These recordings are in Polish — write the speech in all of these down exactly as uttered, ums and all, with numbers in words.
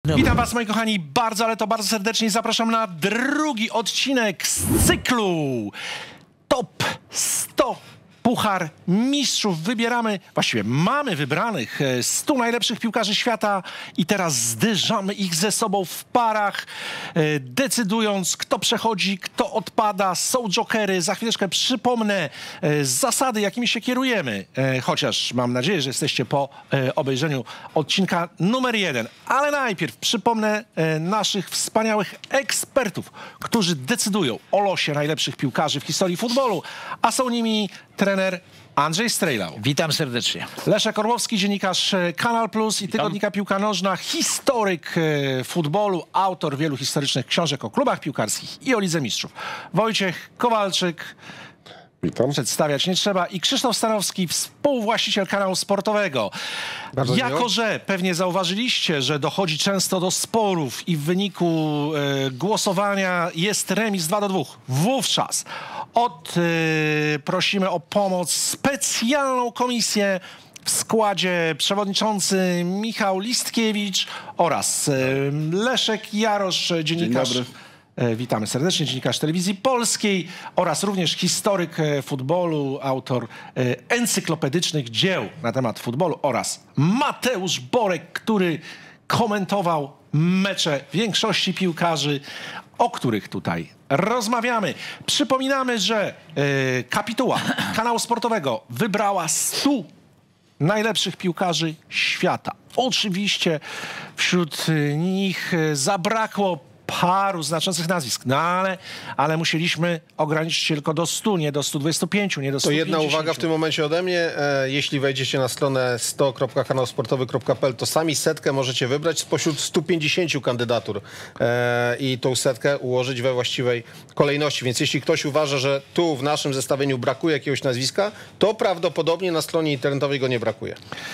Witam was, moi kochani, bardzo, ale to bardzo serdecznie. Zapraszam na drugi odcinek z cyklu Top sto Puchar Mistrzów. Wybieramy, właściwie mamy wybranych stu najlepszych piłkarzy świata i teraz zderzamy ich ze sobą w parach, decydując, kto przechodzi, kto odpada. Są jokery. Za chwileczkę przypomnę zasady, jakimi się kierujemy, chociaż mam nadzieję, że jesteście po obejrzeniu odcinka numer jeden. Ale najpierw przypomnę naszych wspaniałych ekspertów, którzy decydują o losie najlepszych piłkarzy w historii futbolu, a są nimi trener Andrzej Strejlał. Witam serdecznie. Leszek Orłowski, dziennikarz Kanal Plus i tygodnika Piłka Nożna, historyk futbolu, autor wielu historycznych książek o klubach piłkarskich i o Lidze Mistrzów. Wojciech Kowalczyk. Witam. Przedstawiać nie trzeba. I Krzysztof Stanowski, współwłaściciel kanału sportowego. Bardzo jako, miło. Że pewnie zauważyliście, że dochodzi często do sporów i w wyniku e, głosowania jest remis dwa do dwóch. Wówczas od, e, prosimy o pomoc specjalną komisję w składzie przewodniczący Michał Listkiewicz oraz e, Leszek Jarosz, dziennikarz. Dzień dobry. Witamy serdecznie, dziennikarz Telewizji Polskiej oraz również historyk futbolu, autor encyklopedycznych dzieł na temat futbolu oraz Mateusz Borek, który komentował mecze większości piłkarzy, o których tutaj rozmawiamy. Przypominamy, że e, kapituła kanału sportowego wybrała stu najlepszych piłkarzy świata. Oczywiście wśród nich zabrakło paru znaczących nazwisk, no ale, ale musieliśmy ograniczyć się tylko do stu, nie do stu dwudziestu pięciu, nie do stu pięćdziesięciu. To jedna uwaga w tym momencie ode mnie. E, jeśli wejdziecie na stronę sto kropka kanał sportowy kropka p l, to sami setkę możecie wybrać spośród stu pięćdziesięciu kandydatur e, i tą setkę ułożyć we właściwej kolejności. Więc jeśli ktoś uważa, że tu w naszym zestawieniu brakuje jakiegoś nazwiska, to prawdopodobnie na stronie internetowej go nie brakuje.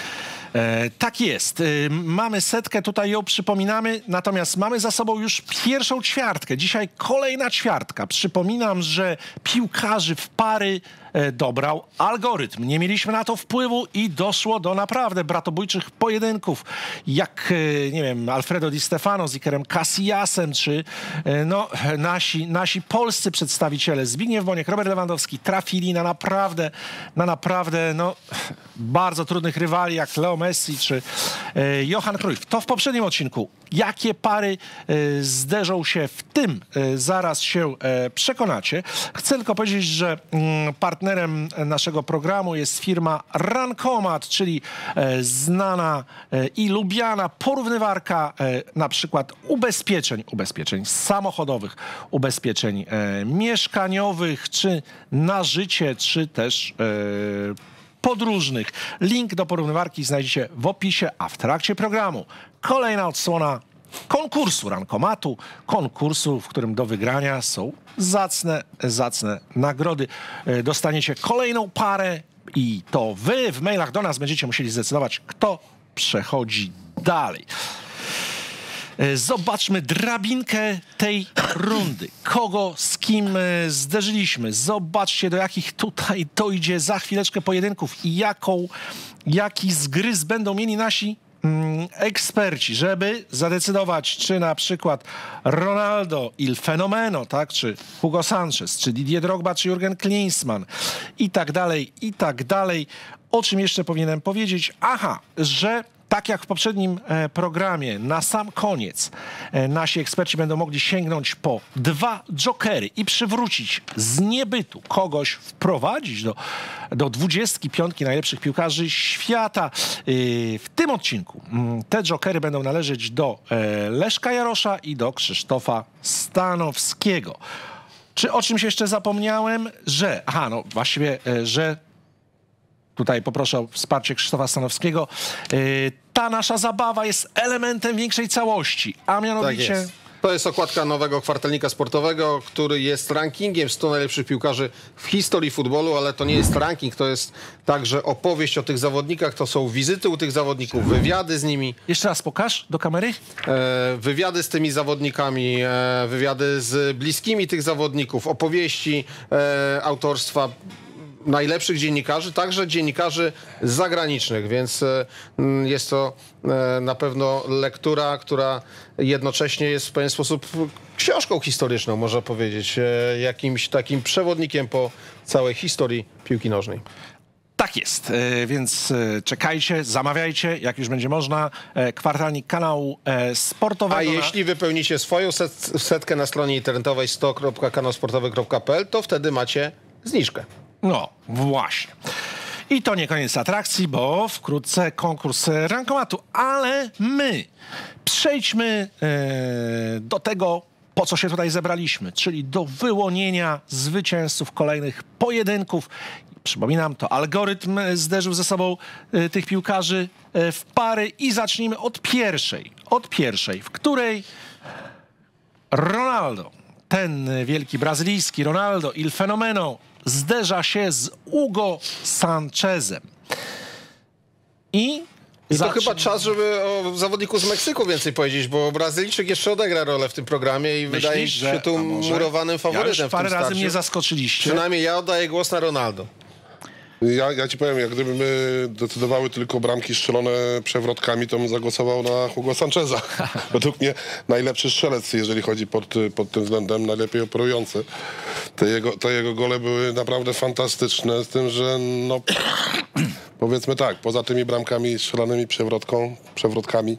E, tak jest. E, mamy setkę, tutaj ją przypominamy, natomiast mamy za sobą już pierwszą ćwiartkę. Dzisiaj kolejna ćwiartka. Przypominam, że piłkarzy w pary e, dobrał algorytm. Nie mieliśmy na to wpływu i doszło do naprawdę bratobójczych pojedynków, jak, e, nie wiem, Alfredo Di Stefano z Ikerem Casillasem, czy e, no, nasi, nasi polscy przedstawiciele, Zbigniew Boniek, Robert Lewandowski, trafili na naprawdę, na naprawdę, no, bardzo trudnych rywali, jak Leo Messi czy e, Johan Cruyff. To w poprzednim odcinku. Jakie pary e, zderzą się w tym, e, zaraz się e, przekonacie. Chcę tylko powiedzieć, że mm, partnerem naszego programu jest firma Rankomat, czyli e, znana e, i lubiana porównywarka e, na przykład ubezpieczeń, ubezpieczeń samochodowych, ubezpieczeń e, mieszkaniowych, czy na życie, czy też e, podróżnych. Link do porównywarki znajdziecie w opisie, a w trakcie programu kolejna odsłona konkursu Rankomatu, konkursu, w którym do wygrania są zacne, zacne nagrody. Dostaniecie kolejną parę i to wy w mailach do nas będziecie musieli zdecydować, kto przechodzi dalej. Zobaczmy drabinkę tej rundy. Kogo z kim zderzyliśmy. Zobaczcie, do jakich tutaj dojdzie za chwileczkę pojedynków i jaką, jaki zgryz będą mieli nasi mm, eksperci, żeby zadecydować, czy na przykład Ronaldo, Il Fenomeno, tak, czy Hugo Sanchez, czy Didier Drogba, czy Jurgen Klinsmann i tak dalej, i tak dalej. O czym jeszcze powinienem powiedzieć? Aha, że tak jak w poprzednim e, programie, na sam koniec e, nasi eksperci będą mogli sięgnąć po dwa jokery i przywrócić z niebytu kogoś, wprowadzić do, do dwudziestki piątki najlepszych piłkarzy świata. E, w tym odcinku m, te jokery będą należeć do e, Leszka Jarosza i do Krzysztofa Stanowskiego. Czy o czymś jeszcze zapomniałem? Że, aha, no właściwie, e, że tutaj poproszę o wsparcie Krzysztofa Stanowskiego. Yy, ta nasza zabawa jest elementem większej całości, a mianowicie... Tak jest. To jest okładka nowego kwartalnika sportowego, który jest rankingiem stu najlepszych piłkarzy w historii futbolu, ale to nie jest ranking, to jest także opowieść o tych zawodnikach, to są wizyty u tych zawodników, wywiady z nimi. Jeszcze raz pokaż do kamery. E, wywiady z tymi zawodnikami, e, wywiady z bliskimi tych zawodników, opowieści e, autorstwa najlepszych dziennikarzy, także dziennikarzy zagranicznych, więc jest to na pewno lektura, która jednocześnie jest w pewien sposób książką historyczną, można powiedzieć, jakimś takim przewodnikiem po całej historii piłki nożnej. Tak jest, więc czekajcie, zamawiajcie, jak już będzie można, kwartalnik kanału sportowego. A jeśli wypełnicie swoją set, setkę na stronie internetowej sto kropka kanał sportowy kropka p l, to wtedy macie zniżkę. No, właśnie. I to nie koniec atrakcji, bo wkrótce konkurs rankomatu, ale my przejdźmy e, do tego, po co się tutaj zebraliśmy, czyli do wyłonienia zwycięzców kolejnych pojedynków. Przypominam, to algorytm zderzył ze sobą e, tych piłkarzy e, w pary i zacznijmy od pierwszej, od pierwszej, w której Ronaldo, ten wielki brazylijski Ronaldo, il fenomeno, zderza się z Hugo Sanchezem. I, I to zacz... chyba czas, żeby o zawodniku z Meksyku więcej powiedzieć, bo Brazylijczyk jeszcze odegra rolę w tym programie i Myślisz, wydaje się że... tu murowanym faworytem. Ja już parę w tym razy starciu. mnie zaskoczyliście. Przynajmniej ja oddaję głos na Ronaldo. Ja, ja ci powiem, jak gdyby my decydowały tylko bramki strzelone przewrotkami, to bym zagłosował na Hugo Sancheza. Według mnie najlepszy strzelec, jeżeli chodzi pod, pod tym względem, najlepiej operujący. Te jego, te jego gole były naprawdę fantastyczne, z tym, że no powiedzmy tak, poza tymi bramkami strzelanymi przewrotką, przewrotkami,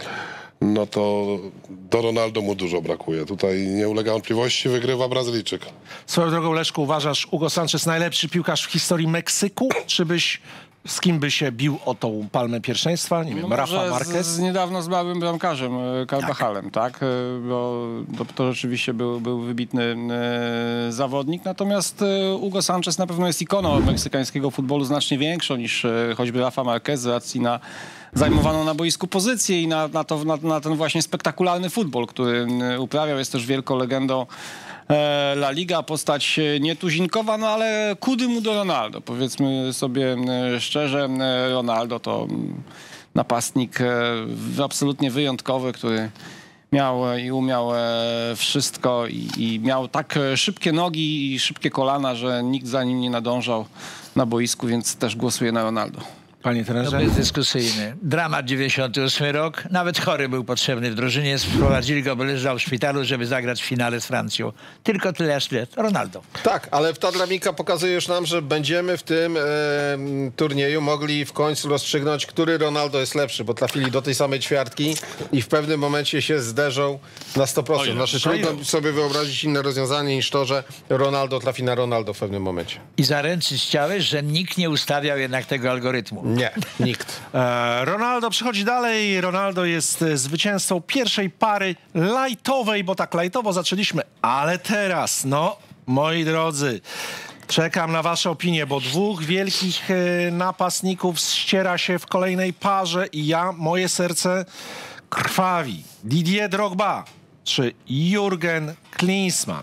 no to do Ronaldo mu dużo brakuje. Tutaj nie ulega wątpliwości, wygrywa Brazylijczyk. Swoją drogą, Leszku, uważasz Hugo Sanchez najlepszy piłkarz w historii Meksyku? Czy byś, z kim by się bił o tą palmę pierwszeństwa? Nie wiem, No Rafa Marquez? Z, z niedawno zmarłym bramkarzem, Carvajalem, tak? tak? Bo to, to rzeczywiście był, był wybitny e, zawodnik. Natomiast e, Hugo Sanchez na pewno jest ikoną meksykańskiego futbolu znacznie większą niż e, choćby Rafa Marquez z racji na zajmowaną na boisku pozycję i na, na, to, na, na ten właśnie spektakularny futbol, który uprawiał. Jest też wielką legendą e, La Liga, postać nietuzinkowa, no ale kudy mu do Ronaldo. Powiedzmy sobie e, szczerze, e, Ronaldo to napastnik e, absolutnie wyjątkowy, który miał i umiał e, wszystko i, i miał tak szybkie nogi i szybkie kolana, że nikt za nim nie nadążał na boisku, więc też głosuję na Ronaldo. Panie To trenerze? bezdyskusyjny. Dramat dziewięćdziesiąty ósmy rok. Nawet chory był potrzebny w drużynie. Sprowadzili go, bo leżał w szpitalu, żeby zagrać w finale z Francją. Tylko tyle, aż tyle. Ronaldo. Tak, ale ta dynamika pokazuje już nam, że będziemy w tym e, turnieju mogli w końcu rozstrzygnąć, który Ronaldo jest lepszy, bo trafili do tej samej ćwiartki i w pewnym momencie się zderzą na sto procent. Oj, Znaczy, oj, trudno sobie wyobrazić inne rozwiązanie niż to, że Ronaldo trafi na Ronaldo w pewnym momencie. I zaręczyć chciałeś, że nikt nie ustawiał jednak tego algorytmu. Nie, nikt. E, Ronaldo przychodzi dalej. Ronaldo jest e, zwycięzcą pierwszej pary lightowej, bo tak lightowo zaczęliśmy. Ale teraz, no, moi drodzy, czekam na wasze opinie, bo dwóch wielkich e, napastników ściera się w kolejnej parze i ja, moje serce krwawi. Didier Drogba czy Jurgen Klinsmann?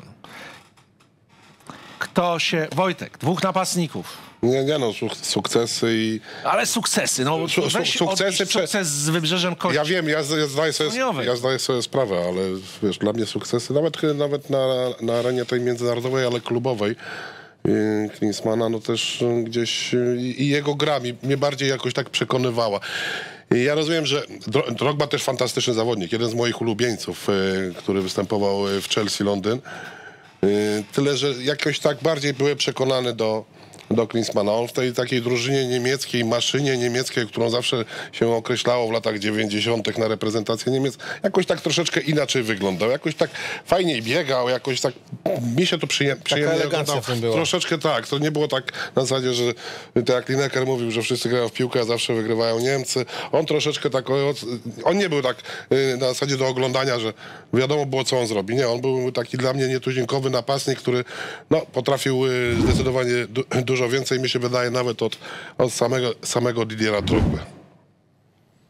Kto się... Wojtek, dwóch napastników. Nie, nie no, suk- sukcesy i... Ale sukcesy, no Su- su- weź sukcesy odnieś prze- sukces z Wybrzeżem Kości. Ja wiem, ja, ja, zdaję sobie, Turniejowej. ja zdaję sobie sprawę, ale wiesz, dla mnie sukcesy, nawet, nawet na, na arenie tej międzynarodowej, ale klubowej, yy, Klinsmana, no też yy, gdzieś yy, i jego gra mi, mnie bardziej jakoś tak przekonywała. I ja rozumiem, że Dro- Drogba też fantastyczny zawodnik, jeden z moich ulubieńców, yy, który występował w Chelsea Londyn. Yy, tyle, że jakoś tak bardziej byłem przekonany do, do Klinsmana. On w tej takiej drużynie niemieckiej, maszynie niemieckiej, którą zawsze się określało w latach dziewięćdziesiątych na reprezentację Niemiec, jakoś tak troszeczkę inaczej wyglądał. Jakoś tak fajniej biegał, jakoś tak mi się to przyjem, przyjemnie elegancja oglądało. w tym była. Troszeczkę tak. To nie było tak na zasadzie, że tak jak Lineker mówił, że wszyscy grają w piłkę, a zawsze wygrywają Niemcy. On troszeczkę tak, on nie był tak y, na zasadzie do oglądania, że wiadomo było, co on zrobi. Nie, on był taki dla mnie nietuzinkowy napastnik, który no, potrafił y, zdecydowanie du dużo więcej, mi się wydaje, nawet od, od samego, samego Didiera Drogby.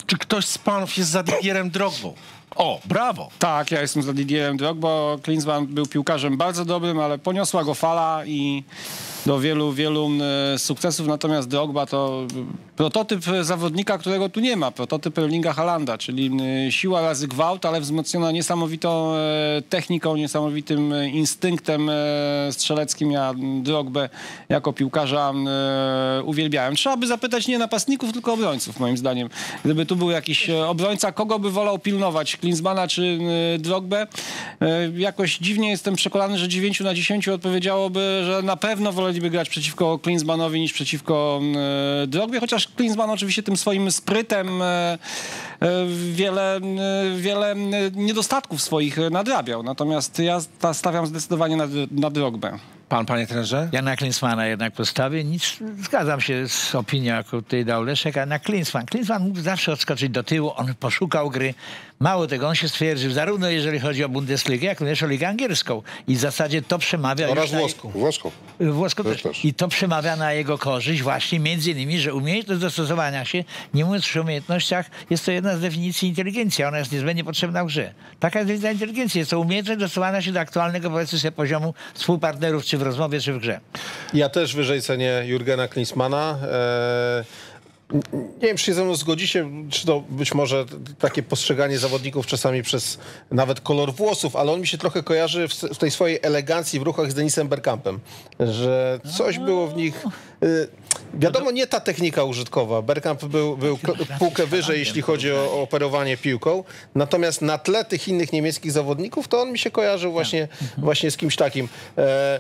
Czy ktoś z panów jest za Didierem Drogbą? O, brawo. Tak, ja jestem za Didierem Drogba. Klinsmann był piłkarzem bardzo dobrym, ale poniosła go fala i do wielu, wielu e, sukcesów. Natomiast Drogba to prototyp zawodnika, którego tu nie ma. Prototyp Erlinga Haalanda, czyli e, siła razy gwałt, ale wzmocniona niesamowitą e, techniką, niesamowitym instynktem e, strzeleckim. Ja Drogbę jako piłkarza e, uwielbiałem. Trzeba by zapytać nie napastników, tylko obrońców, moim zdaniem. Gdyby tu był jakiś obrońca, kogo by wolał pilnować? Klinsmana czy e, Drogbę? E, jakoś dziwnie jestem przekonany, że dziewięć na dziesięć odpowiedziałoby, że na pewno woleliby grać przeciwko Klinsmannowi niż przeciwko e, Drogbie, chociaż Klinsmann oczywiście tym swoim sprytem e, e, wiele, e, wiele niedostatków swoich nadrabiał. Natomiast ja sta- stawiam zdecydowanie na, na Drogbę. Pan, panie trenerze? Ja na Klinsmana jednak postawię. Nic, zgadzam się z opinią, jaką tutaj dał Leszek, a na Klinsmann. Klinsmann mógł zawsze odskoczyć do tyłu, on poszukał gry. Mało tego, on się stwierdził, zarówno jeżeli chodzi o Bundesligę, jak również o ligę angielską. I w zasadzie to przemawia... Oraz już na- włoską. Włoską. Włoską Też, też. też. I to przemawia na jego korzyść właśnie między innymi, że umiejętność dostosowania się, nie mówiąc już o umiejętnościach, jest to jedna z definicji inteligencji. Ona jest niezbędnie potrzebna w grze. Taka jest definicja inteligencji. Jest to umiejętność dostosowania się do aktualnego, powiedzmy sobie, poziomu współpartnerów, czy w rozmowie, czy w grze. Ja też wyżej cenię Jurgena Klinsmana. Eee, nie wiem, czy się ze mną zgodzicie, czy to być może takie postrzeganie zawodników czasami przez nawet kolor włosów, ale on mi się trochę kojarzy w, w tej swojej elegancji w ruchach z Denisem Bergkampem, że coś było w nich... Y, wiadomo, nie ta technika użytkowa. Bergkamp był, był półkę wyżej, jeśli chodzi o, o operowanie piłką, natomiast na tle tych innych niemieckich zawodników, to on mi się kojarzył właśnie, właśnie z kimś takim. E,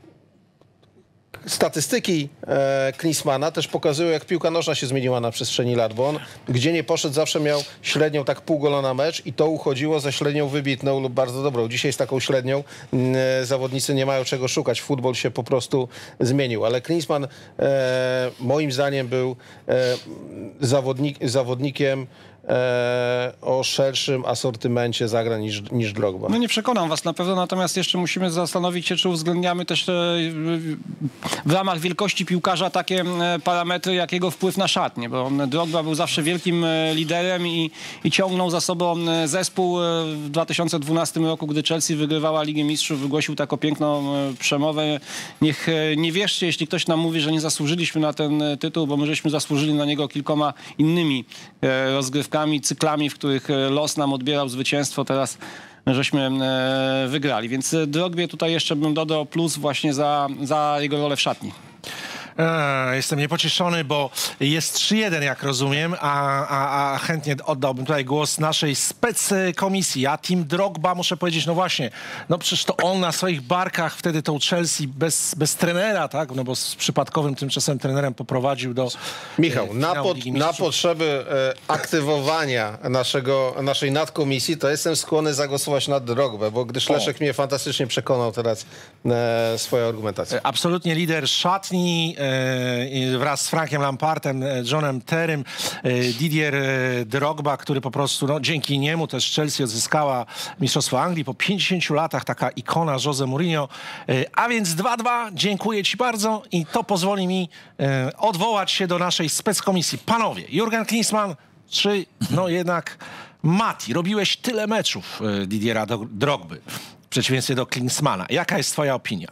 Statystyki e, Klinsmana też pokazują, jak piłka nożna się zmieniła na przestrzeni lat, bo on gdzie nie poszedł, zawsze miał średnią tak pół gola na mecz i to uchodziło za średnią wybitną lub bardzo dobrą. Dzisiaj z taką średnią e, zawodnicy nie mają czego szukać. Futbol się po prostu zmienił, ale Klinsmann e, moim zdaniem był e, zawodnik, zawodnikiem e, o szerszym asortymencie zagrań niż, niż Drogba. No nie przekonam was na pewno, natomiast jeszcze musimy zastanowić się, czy uwzględniamy też e, w ramach wielkości piłkarza takie e, parametry, jak jego wpływ na szatnię, bo Drogba był zawsze wielkim e, liderem i, i ciągnął za sobą e, zespół. E, w dwa tysiące dwunastym roku, gdy Chelsea wygrywała Ligę Mistrzów, wygłosił taką piękną e, przemowę. Niech e, nie wierzcie, jeśli ktoś nam mówi, że nie zasłużyliśmy na ten e, tytuł, bo my żeśmy zasłużyli na niego kilkoma innymi e, rozgrywkami, cyklami, w których e, los nam odbierał zwycięstwo. Teraz żeśmy e, wygrali. Więc Drogbie tutaj jeszcze bym dodał plus właśnie za, za jego rolę w szatni. Eee, jestem niepocieszony, bo jest trzy jeden, jak rozumiem, a, a, a chętnie oddałbym tutaj głos naszej speckomisji. A Team Drogba, muszę powiedzieć, no właśnie, no przecież to on na swoich barkach wtedy tą Chelsea bez, bez trenera, tak? No bo z przypadkowym tymczasem trenerem poprowadził do Michał, e, na, finału pod, Ligi na Mistrzów. potrzeby e, aktywowania naszego, naszej nadkomisji, to jestem skłonny zagłosować na Drogbę, bo gdyż O. Leszek mnie fantastycznie przekonał teraz e, swoją argumentacją. Absolutnie lider szatni e, i wraz z Frankiem Lampardem, e, Johnem Terrym, e, Didier e, Drogba, który po prostu, no dzięki niemu też Chelsea odzyskała Mistrzostwo Anglii po pięćdziesięciu latach, taka ikona Jose Mourinho. E, a więc dwa dwa, dziękuję ci bardzo i to pozwoli mi e, odwołać się do naszej speckomisji. Panowie, Jurgen Klinsmann, czy no jednak Mati, robiłeś tyle meczów e, Didiera Do- Drogby w przeciwieństwie do Klinsmana. Jaka jest twoja opinia?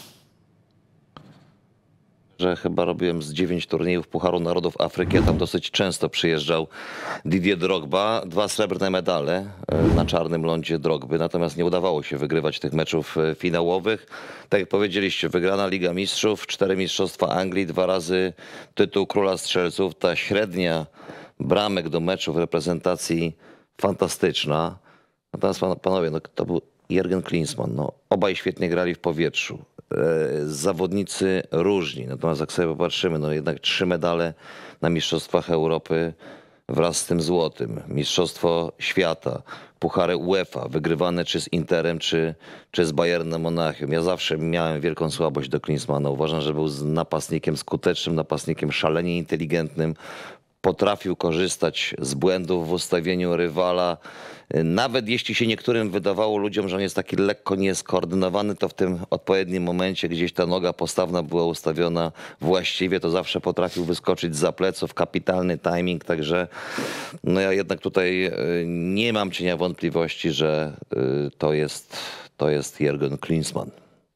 Że chyba robiłem z dziewięć turniejów Pucharu Narodów Afryki, a tam dosyć często przyjeżdżał Didier Drogba. Dwa srebrne medale e, na czarnym lądzie Drogby, natomiast nie udawało się wygrywać tych meczów e, finałowych. Tak jak powiedzieliście, wygrana Liga Mistrzów, cztery Mistrzostwa Anglii, dwa razy tytuł Króla Strzelców. Ta średnia bramek do meczów reprezentacji fantastyczna. Natomiast pan, panowie, no, to był Jurgen Klinsmann. No, obaj świetnie grali w powietrzu. Zawodnicy różni, natomiast jak sobie popatrzymy, no jednak trzy medale na Mistrzostwach Europy wraz z tym złotym, Mistrzostwo Świata, Puchary UEFA, wygrywane czy z Interem, czy, czy z Bayernem Monachium. Ja zawsze miałem wielką słabość do Klinsmana. Uważam, że był napastnikiem skutecznym, napastnikiem szalenie inteligentnym. potrafił korzystać z błędów w ustawieniu rywala. Nawet jeśli się niektórym wydawało ludziom, że on jest taki lekko nieskoordynowany, to w tym odpowiednim momencie gdzieś ta noga postawna była ustawiona właściwie, to zawsze potrafił wyskoczyć zza pleców, kapitalny timing, także no ja jednak tutaj nie mam cienia wątpliwości, że to jest, to jest Jürgen Klinsmann.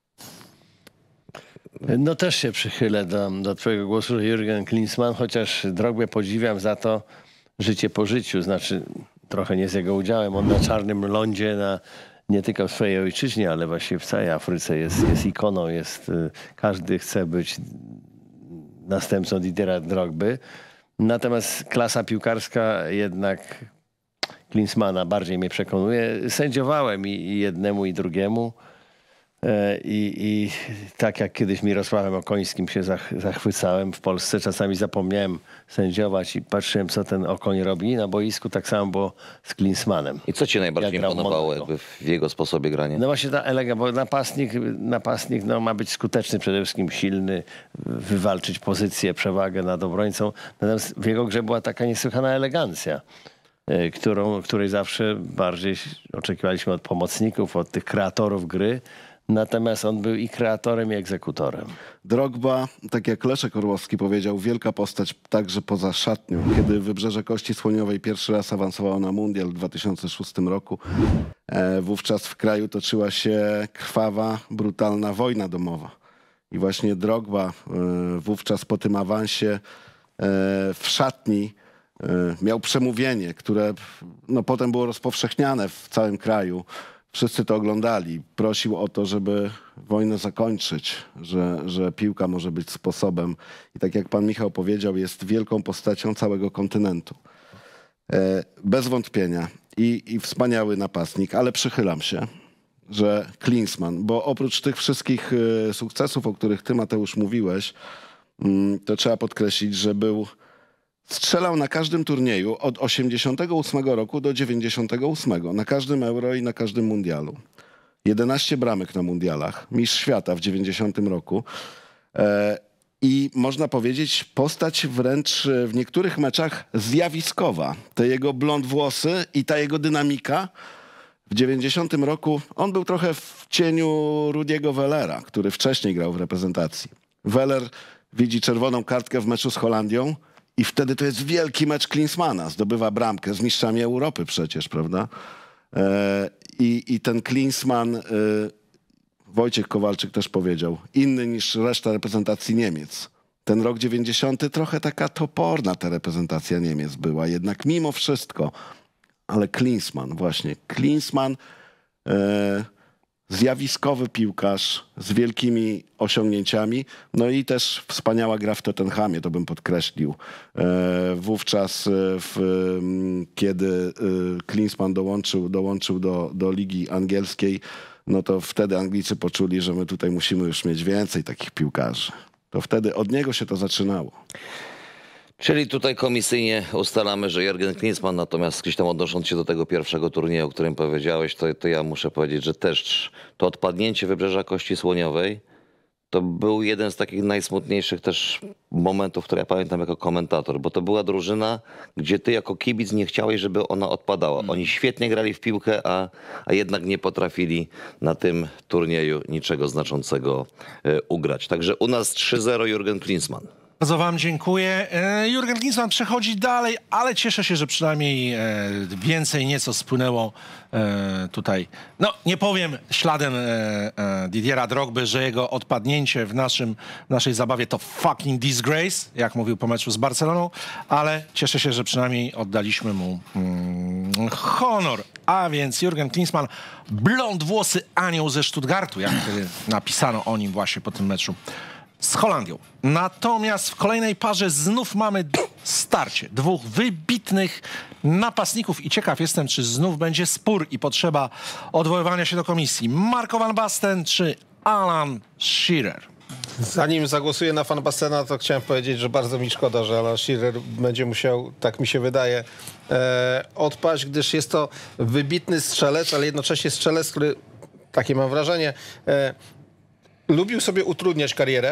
No też się przychylę do, do twojego głosu, że Jürgen Klinsmann, chociaż Drogbę podziwiam za to życie po życiu, znaczy trochę nie z jego udziałem. On na czarnym lądzie, na, nie tylko w swojej ojczyźnie, ale właśnie w całej Afryce jest, jest ikoną, jest, każdy chce być następcą Didiera Drogby. Natomiast klasa piłkarska jednak Klinsmana bardziej mnie przekonuje. Sędziowałem i, i jednemu, i drugiemu. I, I tak jak kiedyś Mirosławem Okońskim się zach, zachwycałem w Polsce, czasami zapomniałem sędziować i patrzyłem, co ten Okoń robi na boisku, tak samo było z Klinsmanem. I co ci najbardziej grał imponowało Monaco. jakby w jego sposobie grania? No właśnie ta elega, bo napastnik, napastnik no, ma być skuteczny, przede wszystkim silny, wywalczyć pozycję, przewagę nad obrońcą. Natomiast w jego grze była taka niesłychana elegancja, którą, której zawsze bardziej oczekiwaliśmy od pomocników, od tych kreatorów gry. Natomiast on był i kreatorem, i egzekutorem. Drogba, tak jak Leszek Orłowski powiedział, wielka postać także poza szatnią. Kiedy Wybrzeże Kości Słoniowej pierwszy raz awansowało na mundial w dwa tysiące szóstym roku, e, wówczas w kraju toczyła się krwawa, brutalna wojna domowa. I właśnie Drogba e, wówczas po tym awansie e, w szatni e, miał przemówienie, które no, potem było rozpowszechniane w całym kraju. Wszyscy to oglądali. Prosił o to, żeby wojnę zakończyć, że, że piłka może być sposobem. I tak jak pan Michał powiedział, jest wielką postacią całego kontynentu. E, bez wątpienia. I, I wspaniały napastnik, ale przychylam się, że Klinsmann, bo oprócz tych wszystkich e, sukcesów, o których ty, Mateusz, mówiłeś, mm, to trzeba podkreślić, że był... Strzelał na każdym turnieju od osiemdziesiątego ósmego roku do dziewięćdziesiątego ósmego. Na każdym Euro i na każdym mundialu. jedenaście bramek na mundialach. Mistrz świata w dziewięćdziesiątym roku. E, I można powiedzieć postać wręcz w niektórych meczach zjawiskowa. Te jego blond włosy i ta jego dynamika. W dziewięćdziesiątym roku on był trochę w cieniu Rudiego Wellera, który wcześniej grał w reprezentacji. Weller widzi czerwoną kartkę w meczu z Holandią. I wtedy to jest wielki mecz Klinsmana. Zdobywa bramkę z mistrzami Europy przecież, prawda? E, i, I ten Klinsmann, e, Wojciech Kowalczyk też powiedział, inny niż reszta reprezentacji Niemiec. Ten rok dziewięćdziesiąty trochę taka toporna ta reprezentacja Niemiec była. Jednak mimo wszystko, ale Klinsmann właśnie. Klinsmann, e, zjawiskowy piłkarz z wielkimi osiągnięciami, no i też wspaniała gra w Tottenhamie, to bym podkreślił. E, wówczas, w, kiedy Klinsmann dołączył, dołączył do, do Ligi Angielskiej, no to wtedy Anglicy poczuli, że my tutaj musimy już mieć więcej takich piłkarzy. To wtedy od niego się to zaczynało. Czyli tutaj komisyjnie ustalamy, że Jürgen Klinsmann, natomiast gdzieś tam odnosząc się do tego pierwszego turnieju, o którym powiedziałeś, to, to ja muszę powiedzieć, że też to odpadnięcie Wybrzeża Kości Słoniowej to był jeden z takich najsmutniejszych też momentów, które ja pamiętam jako komentator, bo to była drużyna, gdzie ty jako kibic nie chciałeś, żeby ona odpadała. Oni świetnie grali w piłkę, a, a jednak nie potrafili na tym turnieju niczego znaczącego e, ugrać. Także u nas trzy zero Jürgen Klinsmann. Bardzo wam dziękuję. Jürgen Klinsmann przechodzi dalej, ale cieszę się, że przynajmniej więcej nieco spłynęło tutaj. No, nie powiem śladem Didiera Drogby, że jego odpadnięcie w, naszym, w naszej zabawie to fucking disgrace, jak mówił po meczu z Barceloną, ale cieszę się, że przynajmniej oddaliśmy mu mm, honor. A więc Jürgen Klinsmann, blond włosy anioł ze Stuttgartu, jak napisano o nim właśnie po tym meczu z Holandią. Natomiast w kolejnej parze znów mamy starcie dwóch wybitnych napastników i ciekaw jestem, czy znów będzie spór i potrzeba odwoływania się do komisji. Marco van Basten czy Alan Shearer? Zanim zagłosuję na Van Bastena, to chciałem powiedzieć, że bardzo mi szkoda, że Alan Shearer będzie musiał, tak mi się wydaje, e, odpaść, gdyż jest to wybitny strzelec, ale jednocześnie strzelec, który, takie mam wrażenie, e, lubił sobie utrudniać karierę.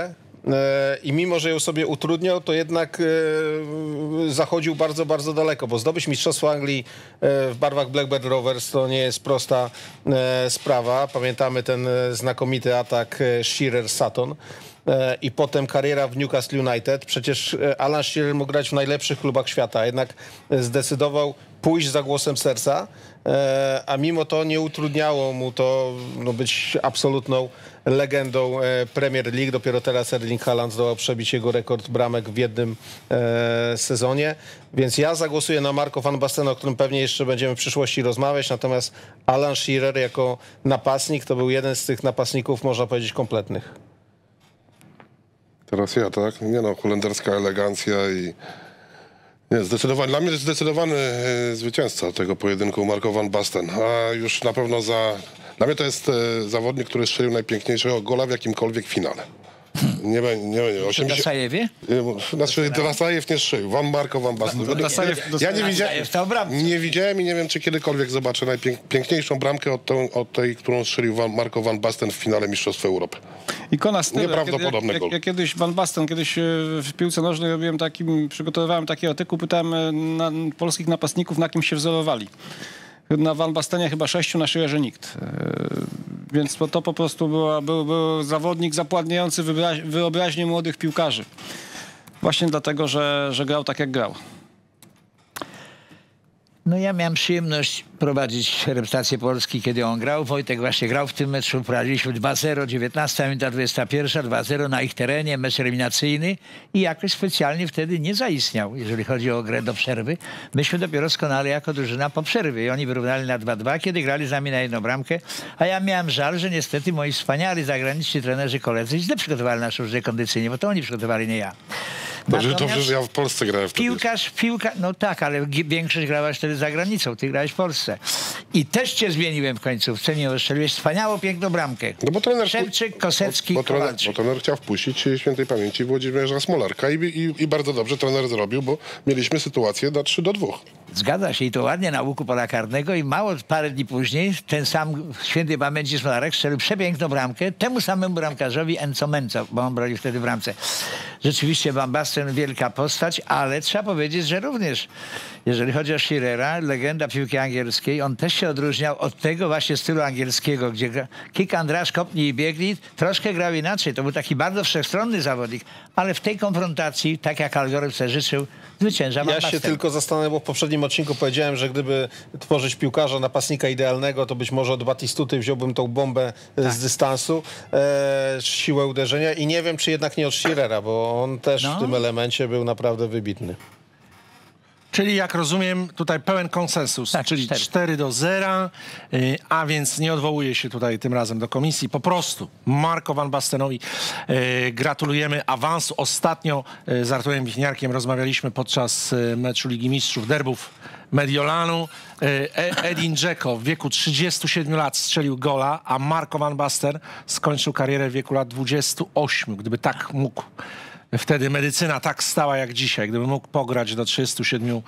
i mimo, że ją sobie utrudniał, to jednak zachodził bardzo, bardzo daleko, bo zdobyć Mistrzostwo Anglii w barwach Blackburn Rovers to nie jest prosta sprawa. Pamiętamy ten znakomity atak Shearer-Sutton. I potem kariera w Newcastle United. Przecież Alan Shearer mógł grać w najlepszych klubach świata, jednak zdecydował pójść za głosem serca, a mimo to nie utrudniało mu to no, być absolutną legendą Premier League. Dopiero teraz Erling Haaland zdołał przebić jego rekord bramek w jednym e, sezonie. Więc ja zagłosuję na Marco van Bastena, o którym pewnie jeszcze będziemy w przyszłości rozmawiać. Natomiast Alan Shearer jako napastnik to był jeden z tych napastników, można powiedzieć, kompletnych. Teraz ja, tak? Nie no, holenderska elegancja i... Nie, zdecydowanie, dla mnie jest zdecydowany e, zwycięzca tego pojedynku, Marco van Basten. A już na pewno za... Dla mnie to jest e, zawodnik, który strzelił najpiękniejszego gola w jakimkolwiek finale. Nie będzie, nie będzie. Przy Dasajewie? Znaczy, Dasajew nie strzelił. Van Marco van Basten. Ja nie widziałem, nie widziałem i nie wiem, czy kiedykolwiek zobaczę najpiękniejszą bramkę od, tą, od tej, którą strzelił Van Marco van Basten w finale Mistrzostw Europy. Ikona stylu. Nieprawdopodobny jak, gol. jak, jak kiedyś Van Basten, kiedyś w piłce nożnej robiłem takim, przygotowywałem taki artykuł, pytałem na, polskich napastników, na kim się wzorowali. Na Van Bastenie chyba sześciu, na Shearerze nikt. Więc to, to po prostu była, był, był zawodnik zapładniający wyobraźnię młodych piłkarzy. Właśnie dlatego, że, że grał tak, jak grał. No ja miałem przyjemność prowadzić reprezentację Polski, kiedy on grał. Wojtek właśnie grał w tym meczu. Prowadziliśmy dwa zero, dziewiętnasta minuta dwudziesta pierwsza, dwa zero na ich terenie, mecz eliminacyjny i jakoś specjalnie wtedy nie zaistniał, jeżeli chodzi o grę do przerwy. Myśmy dopiero skonali jako drużyna po przerwie i oni wyrównali na dwa dwa, kiedy grali z nami na jedną bramkę. A ja miałem żal, że niestety moi wspaniali zagraniczni trenerzy, koledzy źle przygotowali naszą różne kondycyjnie, bo to oni przygotowali, nie ja. Dobrze, dobrze, że ja w Polsce grałem wtedy. Piłkarz, piłka, no tak, ale większość grałaś wtedy za granicą, ty grałeś w Polsce. I też cię zmieniłem w końcówce, nie strzeliłeś wspaniałą, piękną bramkę. No bo trener... Szewczyk, Kosecki, bo, bo, trener, Kowalczyk. bo trener chciał wpuścić świętej pamięci Włodzimierza Smolarka i, i, i bardzo dobrze trener zrobił, bo mieliśmy sytuację na trzy do dwóch. Zgadza się i to ładnie na łuku pola karnego i mało parę dni później ten sam świętej pamięci Smolarek strzelił przepiękną bramkę temu samemu bramkarzowi Enzo Menzo, bo on bronił wtedy w bramce. Rzeczywiście Van Basten wielka postać, ale trzeba powiedzieć, że również jeżeli chodzi o Shearera, legenda piłki angielskiej, on też się odróżniał od tego właśnie stylu angielskiego, gdzie kick and rush, kopnij i biegnij, troszkę grał inaczej. To był taki bardzo wszechstronny zawodnik, ale w tej konfrontacji, tak jak Algorytm sobie życzył, zwycięża Van Basten. Ja się tylko zastanawiam, bo w poprzednim odcinku powiedziałem, że gdyby tworzyć piłkarza, napastnika idealnego, to być może od Batistuty wziąłbym tą bombę tak. z dystansu, e, siłę uderzenia i nie wiem, czy jednak nie od Shearera, bo on też no. w tym elemencie był naprawdę wybitny. Czyli jak rozumiem tutaj pełen konsensus, tak, czyli cztery do zera, yy, a więc nie odwołuje się tutaj tym razem do komisji. Po prostu Marco van Bastenowi yy, gratulujemy awansu. Ostatnio yy, z Arturem Wichniarkiem rozmawialiśmy podczas yy, meczu Ligi Mistrzów Derbów Mediolanu. Yy, Edin Dzeko w wieku trzydziestu siedmiu lat strzelił gola, a Marco van Basten skończył karierę w wieku lat dwudziestu ośmiu. Gdyby tak mógł wtedy medycyna tak stała jak dzisiaj, gdyby mógł pograć do trzydziestu siedmiu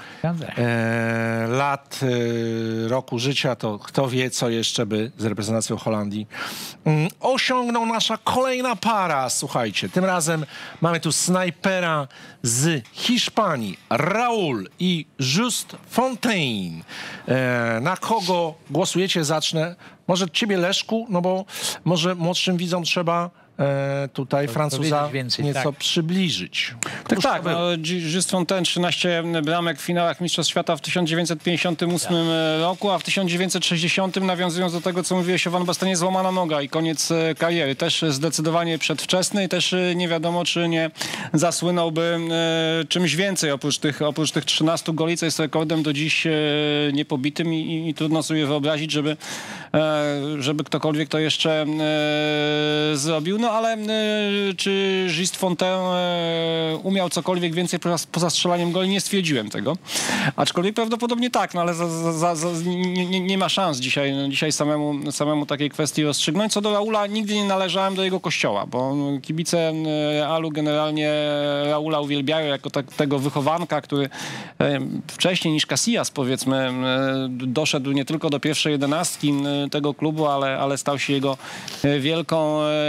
e, lat e, roku życia, to kto wie, co jeszcze by z reprezentacją Holandii mm, osiągnął nasza kolejna para. Słuchajcie, tym razem mamy tu snajpera z Hiszpanii, Raul i Just Fontaine. E, na kogo głosujecie? Zacznę. Może ciebie, Leszku, no bo może młodszym widzom trzeba E, tutaj Francuza więcej, nieco tak. przybliżyć. Tak, tak. No, Just Fontaine trzynaście bramek w finałach Mistrzostw Świata w tysiąc dziewięćset pięćdziesiątym ósmym tak. roku, a w tysiąc dziewięćset sześćdziesiątym, nawiązując do tego, co mówiłeś o Van Bastenie, złamana noga i koniec kariery. Też zdecydowanie przedwczesny i też nie wiadomo, czy nie zasłynąłby e, czymś więcej oprócz tych, oprócz tych trzynastu goli, co jest rekordem do dziś e, niepobitym i, i, i trudno sobie wyobrazić, żeby, e, żeby ktokolwiek to jeszcze e, zrobił. No ale y, czy Just Fontaine y, umiał cokolwiek więcej poza, poza strzelaniem goli? Nie stwierdziłem tego. Aczkolwiek prawdopodobnie tak, no ale za, za, za, nie, nie, nie ma szans dzisiaj, dzisiaj samemu, samemu takiej kwestii rozstrzygnąć. Co do Raula, nigdy nie należałem do jego kościoła, bo kibice Realu generalnie Raula uwielbiają jako tak, tego wychowanka, który y, wcześniej niż Casillas, powiedzmy, y, doszedł nie tylko do pierwszej jedenastki y, tego klubu, ale, ale stał się jego y, wielką y, gwiazdą.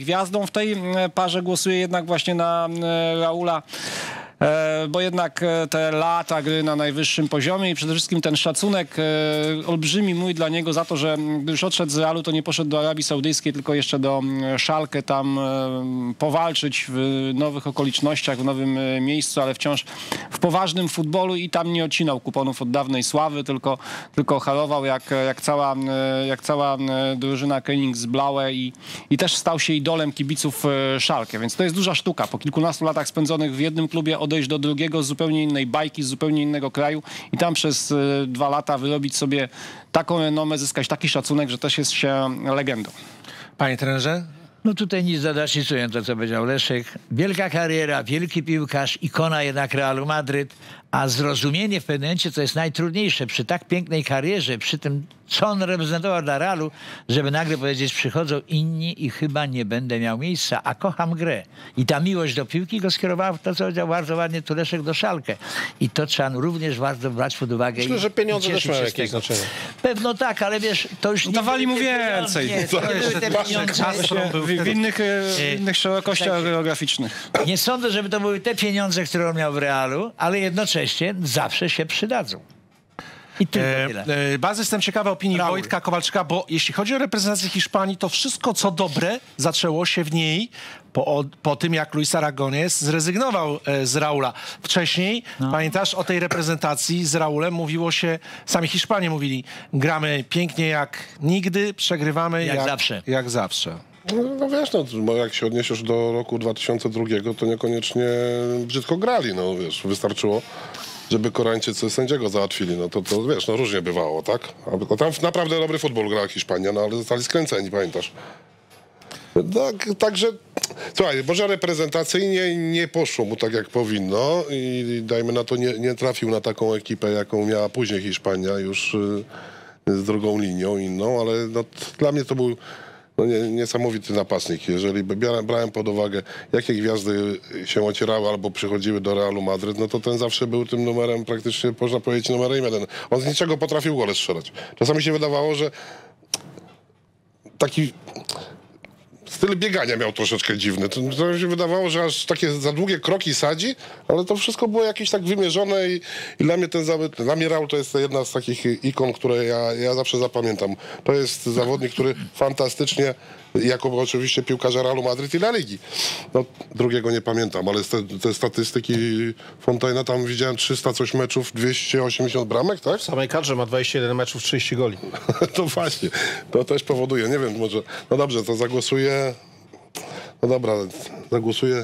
gwiazdą w tej parze głosuję jednak właśnie na Raula. Bo jednak te lata gry na najwyższym poziomie i przede wszystkim ten szacunek olbrzymi mój dla niego za to, że gdy już odszedł z Realu, to nie poszedł do Arabii Saudyjskiej, tylko jeszcze do Schalke tam powalczyć w nowych okolicznościach, w nowym miejscu, ale wciąż w poważnym futbolu i tam nie odcinał kuponów od dawnej sławy, tylko, tylko halował jak, jak, cała, jak cała drużyna Königsblaue i, i też stał się idolem kibiców Schalke, więc to jest duża sztuka. Po kilkunastu latach spędzonych w jednym klubie odejść do drugiego, z zupełnie innej bajki, z zupełnie innego kraju i tam przez y, dwa lata wyrobić sobie taką renomę, zyskać taki szacunek, że też jest się legendą. Panie trenerze? No tutaj nic dodać, nie czuję to, co powiedział Leszek. Wielka kariera, wielki piłkarz, ikona jednak Realu Madryt, a zrozumienie w pewnym momencie, co jest najtrudniejsze przy tak pięknej karierze, przy tym, co on reprezentował dla Realu, żeby nagle powiedzieć, przychodzą inni i chyba nie będę miał miejsca, a kocham grę. I ta miłość do piłki go skierowała w to, co powiedział bardzo ładnie tu Leszek, do Schalke. I to trzeba również bardzo brać pod uwagę. Myślę, i, że pieniądze i też mają jakieś tego. znaczenie. Pewno tak, ale wiesz, to już nie Dawali były mu te więcej. pieniądze, Nie, to nie były te pieniądze. W, w, innych, w innych szerokościach geograficznych. Nie sądzę, żeby to były te pieniądze, które on miał w Realu, ale jednocześnie zawsze się przydadzą. I tylko tyle. E, e, bardzo jestem ciekawy opinii Raul. Wojtka Kowalczyka, bo jeśli chodzi o reprezentację Hiszpanii, to wszystko co dobre zaczęło się w niej po, po tym, jak Luis Aragonés zrezygnował e, z Raula. Wcześniej, No. pamiętasz, o tej reprezentacji z Raulem mówiło się, sami Hiszpanie mówili, gramy pięknie jak nigdy, przegrywamy Jak jak, zawsze. Jak zawsze. No, no wiesz, no, bo jak się odniesiesz do roku dwa tysiące drugiego, to niekoniecznie brzydko grali, no wiesz, wystarczyło, żeby Koreańczycy sędziego załatwili, no to, to wiesz, no różnie bywało, tak? A tam naprawdę dobry futbol grała Hiszpania, no ale zostali skręceni, pamiętasz? Tak, także, słuchaj, może reprezentacyjnie nie poszło mu tak jak powinno i dajmy na to, nie, nie trafił na taką ekipę, jaką miała później Hiszpania już y, z drugą linią inną, ale no, t- dla mnie to był no, nie, niesamowity napastnik. Jeżeli by biorę, brałem pod uwagę, jakie gwiazdy się ocierały albo przychodziły do Realu Madryt, no to ten zawsze był tym numerem, praktycznie można powiedzieć numerem jeden. On z niczego potrafił gole strzelać. Czasami się wydawało, że taki styl biegania miał troszeczkę dziwny. To, to mi się wydawało, że aż takie za długie kroki sadzi, ale to wszystko było jakieś tak wymierzone i, i dla mnie ten zawód, dla mnie Raul to jest jedna z takich ikon, które ja, ja zawsze zapamiętam. To jest zawodnik, który fantastycznie, jako oczywiście piłkarza Realu Madryt i La Ligi. No, drugiego nie pamiętam, ale te, te statystyki Fontaina, tam widziałem trzysta coś meczów, dwieście osiemdziesiąt bramek, tak? W samej kadrze ma dwadzieścia jeden meczów, trzydzieści goli. To właśnie, to też powoduje, nie wiem, może, no dobrze, to zagłosuję, no dobra, zagłosuję,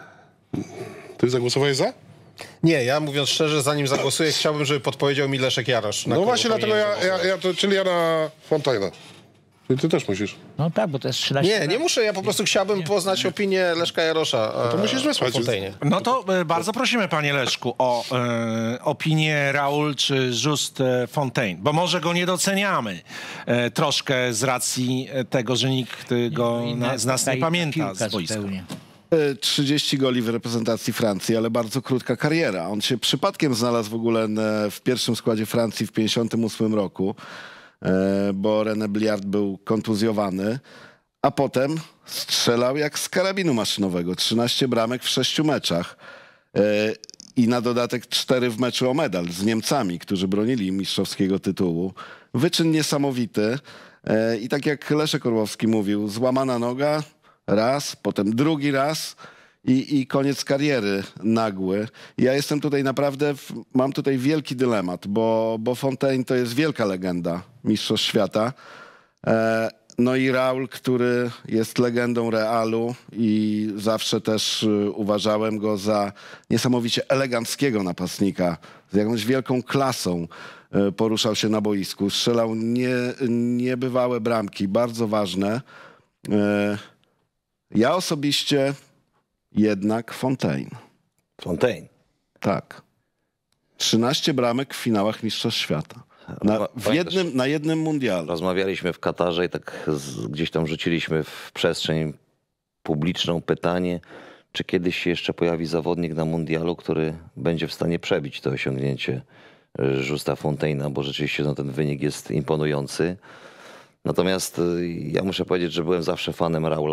ty zagłosowałeś za? Nie, ja mówiąc szczerze, zanim zagłosuję, chciałbym, żeby podpowiedział mi Leszek Jarosz. No właśnie, dlatego ja, ja, ja to, czyli ja na Fontaina. Czyli ty też musisz. No tak, bo to jest trzynaście Nie, nie muszę, ja po prostu chciałbym poznać opinię Leszka Jarosza. To musisz wysłać. o Fontainie. No to e, bardzo prosimy, panie Leszku, o e, opinię Raul czy Just e, Fontaine, bo może go nie doceniamy e, troszkę z racji e, tego, że nikt e, go na, z nas nie pamięta z boiska. E, trzydzieści goli w reprezentacji Francji, ale bardzo krótka kariera. On się przypadkiem znalazł w ogóle e, w pierwszym składzie Francji w pięćdziesiątym ósmym roku, e, bo René Bliard był kontuzjowany, a potem strzelał jak z karabinu maszynowego. trzynaście bramek w sześciu meczach. E, I na dodatek cztery w meczu o medal z Niemcami, którzy bronili mistrzowskiego tytułu. Wyczyn niesamowity. E, I tak jak Leszek Orłowski mówił, złamana noga, raz, potem drugi raz i, i koniec kariery nagły. Ja jestem tutaj naprawdę, w, mam tutaj wielki dylemat, bo, bo Fontaine to jest wielka legenda mistrzostw świata. E, no i Raul, który jest legendą Realu i zawsze też y, uważałem go za niesamowicie eleganckiego napastnika, z jakąś wielką klasą. Y, poruszał się na boisku, strzelał nie, niebywałe bramki, bardzo ważne. Y, Ja osobiście jednak Fontaine. Fontaine. Tak. trzynaście bramek w finałach Mistrzostw Świata. Na, w jednym, na jednym mundialu. Rozmawialiśmy w Katarze i tak z, gdzieś tam rzuciliśmy w przestrzeń publiczną pytanie, czy kiedyś się jeszcze pojawi zawodnik na mundialu, który będzie w stanie przebić to osiągnięcie Justa Fontaina, bo rzeczywiście no, ten wynik jest imponujący. Natomiast ja muszę powiedzieć, że byłem zawsze fanem Raula.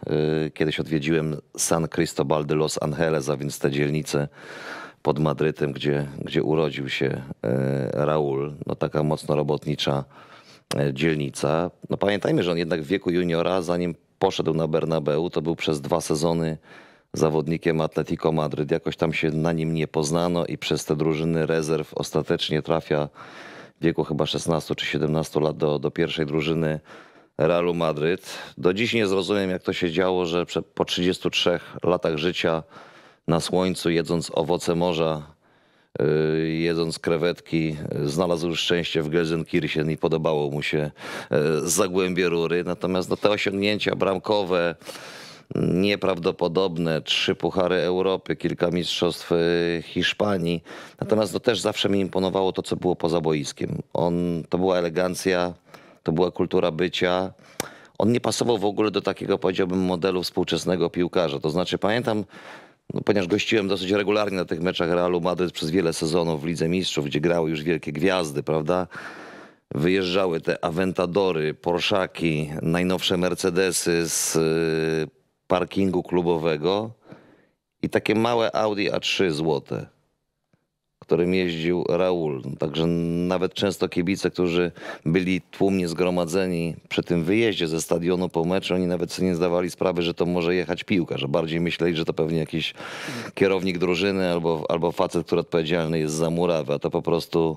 Y, Kiedyś odwiedziłem San Cristobal de Los Angeles, a więc tę dzielnicę pod Madrytem, gdzie, gdzie urodził się y, Raúl. No taka mocno robotnicza y, dzielnica. No pamiętajmy, że on jednak w wieku juniora, zanim poszedł na Bernabeu, to był przez dwa sezony zawodnikiem Atletico Madryt. Jakoś tam się na nim nie poznano i przez te drużyny rezerw ostatecznie trafia w wieku chyba szesnastu czy siedemnastu lat do, do pierwszej drużyny Realu Madryt. Do dziś nie zrozumiem, jak to się działo, że po trzydziestu trzech latach życia na słońcu, jedząc owoce morza, yy, jedząc krewetki, znalazł już szczęście w Gelsenkirchen i podobało mu się yy, Zagłębie Rury. Natomiast no, te osiągnięcia bramkowe, nieprawdopodobne, trzy puchary Europy, kilka mistrzostw Hiszpanii. Natomiast no, też zawsze mi imponowało to, co było poza boiskiem. On, to była elegancja, to była kultura bycia. On nie pasował w ogóle do takiego, powiedziałbym, modelu współczesnego piłkarza. To znaczy pamiętam, no, ponieważ gościłem dosyć regularnie na tych meczach Realu Madryt przez wiele sezonów w Lidze Mistrzów, gdzie grały już wielkie gwiazdy, prawda? Wyjeżdżały te Aventadory, Porszaki, najnowsze Mercedesy z parkingu klubowego i takie małe Audi A trzy złote, którym jeździł Raúl. Także nawet często kibice, którzy byli tłumnie zgromadzeni przy tym wyjeździe ze stadionu po meczu, oni nawet sobie nie zdawali sprawy, że to może jechać piłka, że bardziej myśleli, że to pewnie jakiś kierownik drużyny albo, albo facet, który odpowiedzialny jest za murawę, a to po prostu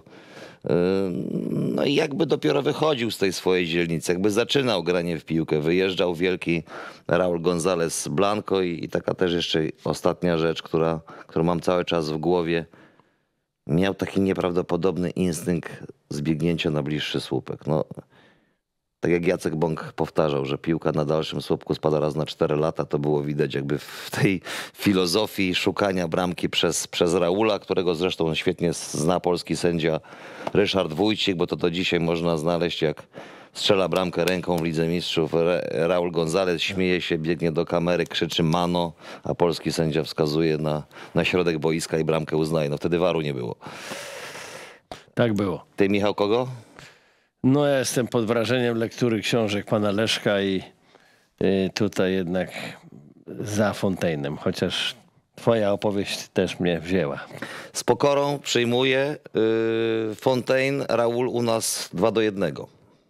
no i jakby dopiero wychodził z tej swojej dzielnicy, jakby zaczynał granie w piłkę, wyjeżdżał wielki Raúl González Blanco i, i taka też jeszcze ostatnia rzecz, która, którą mam cały czas w głowie. Miał taki nieprawdopodobny instynkt zbiegnięcia na bliższy słupek. No, tak jak Jacek Bąk powtarzał, że piłka na dalszym słupku spada raz na cztery lata, to było widać jakby w tej filozofii szukania bramki przez, przez Raúla, którego zresztą świetnie zna polski sędzia Ryszard Wójcik, bo to do dzisiaj można znaleźć, jak strzela bramkę ręką w Lidze Mistrzów. Raúl González śmieje się, biegnie do kamery, krzyczy mano, a polski sędzia wskazuje na, na środek boiska i bramkę uznaje. No wtedy waru nie było. Tak było. Ty, Michał, kogo? No ja jestem pod wrażeniem lektury książek pana Leszka i y, tutaj jednak za Fontaine'em, chociaż twoja opowieść też mnie wzięła. Z pokorą przyjmuję. Yy, Fontaine, Raúl u nas dwa do jednego.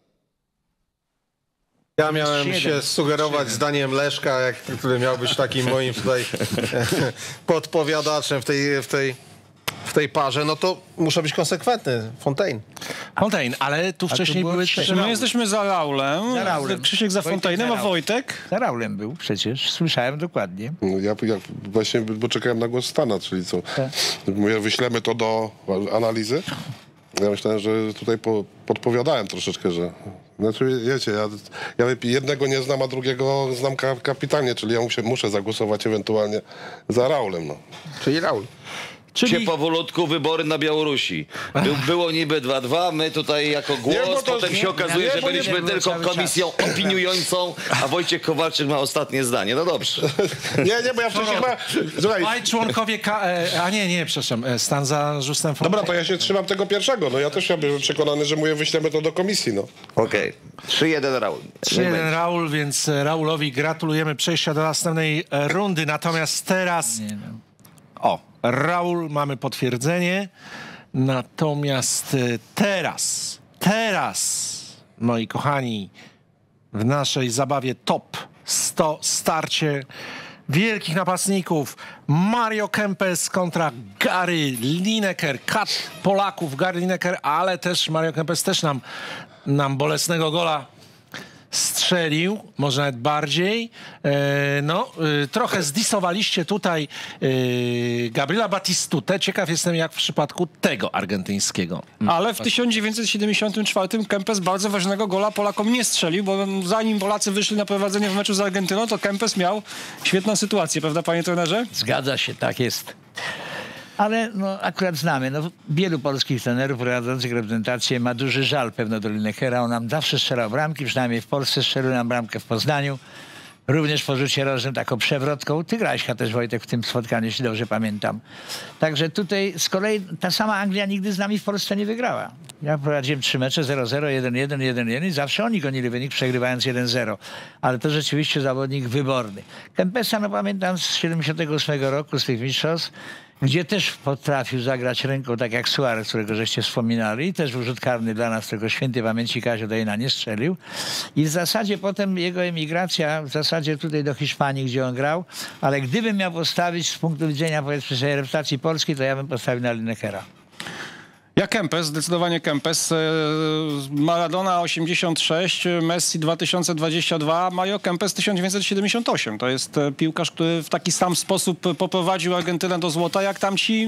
Ja miałem się sugerować zdaniem Leszka, jak, który miał być takim moim tutaj podpowiadaczem w tej, w tej, w tej parze, no to muszę być konsekwentny. Fontaine. Fontaine, ale tu wcześniej było były trzy. trzy. My jesteśmy za Raulem, Za Raulem. Krzysiek za Wojtek Fontaine'em, za a Raulem. Wojtek? Za Raulem był przecież, słyszałem dokładnie. Ja, ja właśnie, bo czekałem na głos Stana, czyli co? Mówię, wyślemy to do analizy. Ja myślałem, że tutaj po, podpowiadałem troszeczkę, że... Znaczy, wiecie, ja, ja jednego nie znam, a drugiego znam ka kapitalnie, czyli ja muszę, muszę zagłosować ewentualnie za Raulem. No. Czyli Raul. Czyli... Czyli Się powolutku wybory na Białorusi. Był, było niby dwa dwa, my tutaj jako głos, Nie, bo to- potem się okazuje, nie, że bo nie byliśmy było tylko cały komisją opiniującą, a Wojciech Kowalczyk ma ostatnie zdanie. No dobrze. Nie, nie, bo ja wcześniej chyba... Słuchaj, dwaj członkowie, K e, a nie, nie, przepraszam, e, stan za Justem Fontaine. dobra, to ja się trzymam tego pierwszego. No ja też ja byłem przekonany, że mówię, wyślemy to do komisji, no. Okej. trzy jeden Raul. trzy jeden Raul, więc e, Raulowi gratulujemy przejścia do następnej e, rundy. Natomiast teraz... Nie, no. O, Raul, mamy potwierdzenie. Natomiast e, teraz, teraz, moi kochani, w naszej zabawie top sto starcie wielkich napastników. Mario Kempes kontra Gary Lineker. Kat Polaków, Gary Lineker, ale też Mario Kempes też nam, nam bolesnego gola strzelił, może nawet bardziej. E, no, e, trochę zdisowaliście tutaj e, Gabriela Batistutę. Ciekaw jestem, jak w przypadku tego argentyńskiego. Ale w tysiąc dziewięćset siedemdziesiątym czwartym Kempes bardzo ważnego gola Polakom nie strzelił, bo zanim Polacy wyszli na prowadzenie w meczu z Argentyną, to Kempes miał świetną sytuację, prawda, panie trenerze? Zgadza się, tak jest. Ale no, akurat znamy, no, wielu polskich trenerów prowadzących reprezentację ma duży żal pewno do Linekera. On nam zawsze strzelał bramki, przynajmniej w Polsce strzelił nam bramkę w Poznaniu. Również po rzucie rożnym taką przewrotką. Ty grałeś też, Wojtek, w tym spotkaniu, jeśli dobrze pamiętam. Także tutaj z kolei ta sama Anglia nigdy z nami w Polsce nie wygrała. Ja prowadziłem trzy mecze, zero zero, jeden jeden, jeden jeden i zawsze oni gonili wynik, przegrywając jeden zero. Ale to rzeczywiście zawodnik wyborny. Kempesa, no pamiętam z siedemdziesiątego ósmego roku, z tych mistrzostw, gdzie też potrafił zagrać ręką, tak jak Suarez, którego żeście wspominali, i też był rzut karny dla nas, którego świętej pamięci Kazio Dejna nie strzelił. I w zasadzie potem jego emigracja, w zasadzie tutaj do Hiszpanii, gdzie on grał, ale gdybym miał postawić z punktu widzenia, powiedzmy sobie, reprezentacji polskiej, to ja bym postawił na Linekera. Ja Kempes, zdecydowanie Kempes. Maradona osiemdziesiąt sześć, Messi dwa tysiące dwadzieścia dwa, Mario Kempes tysiąc dziewięćset siedemdziesiąt osiem. To jest piłkarz, który w taki sam sposób poprowadził Argentynę do złota, jak tamci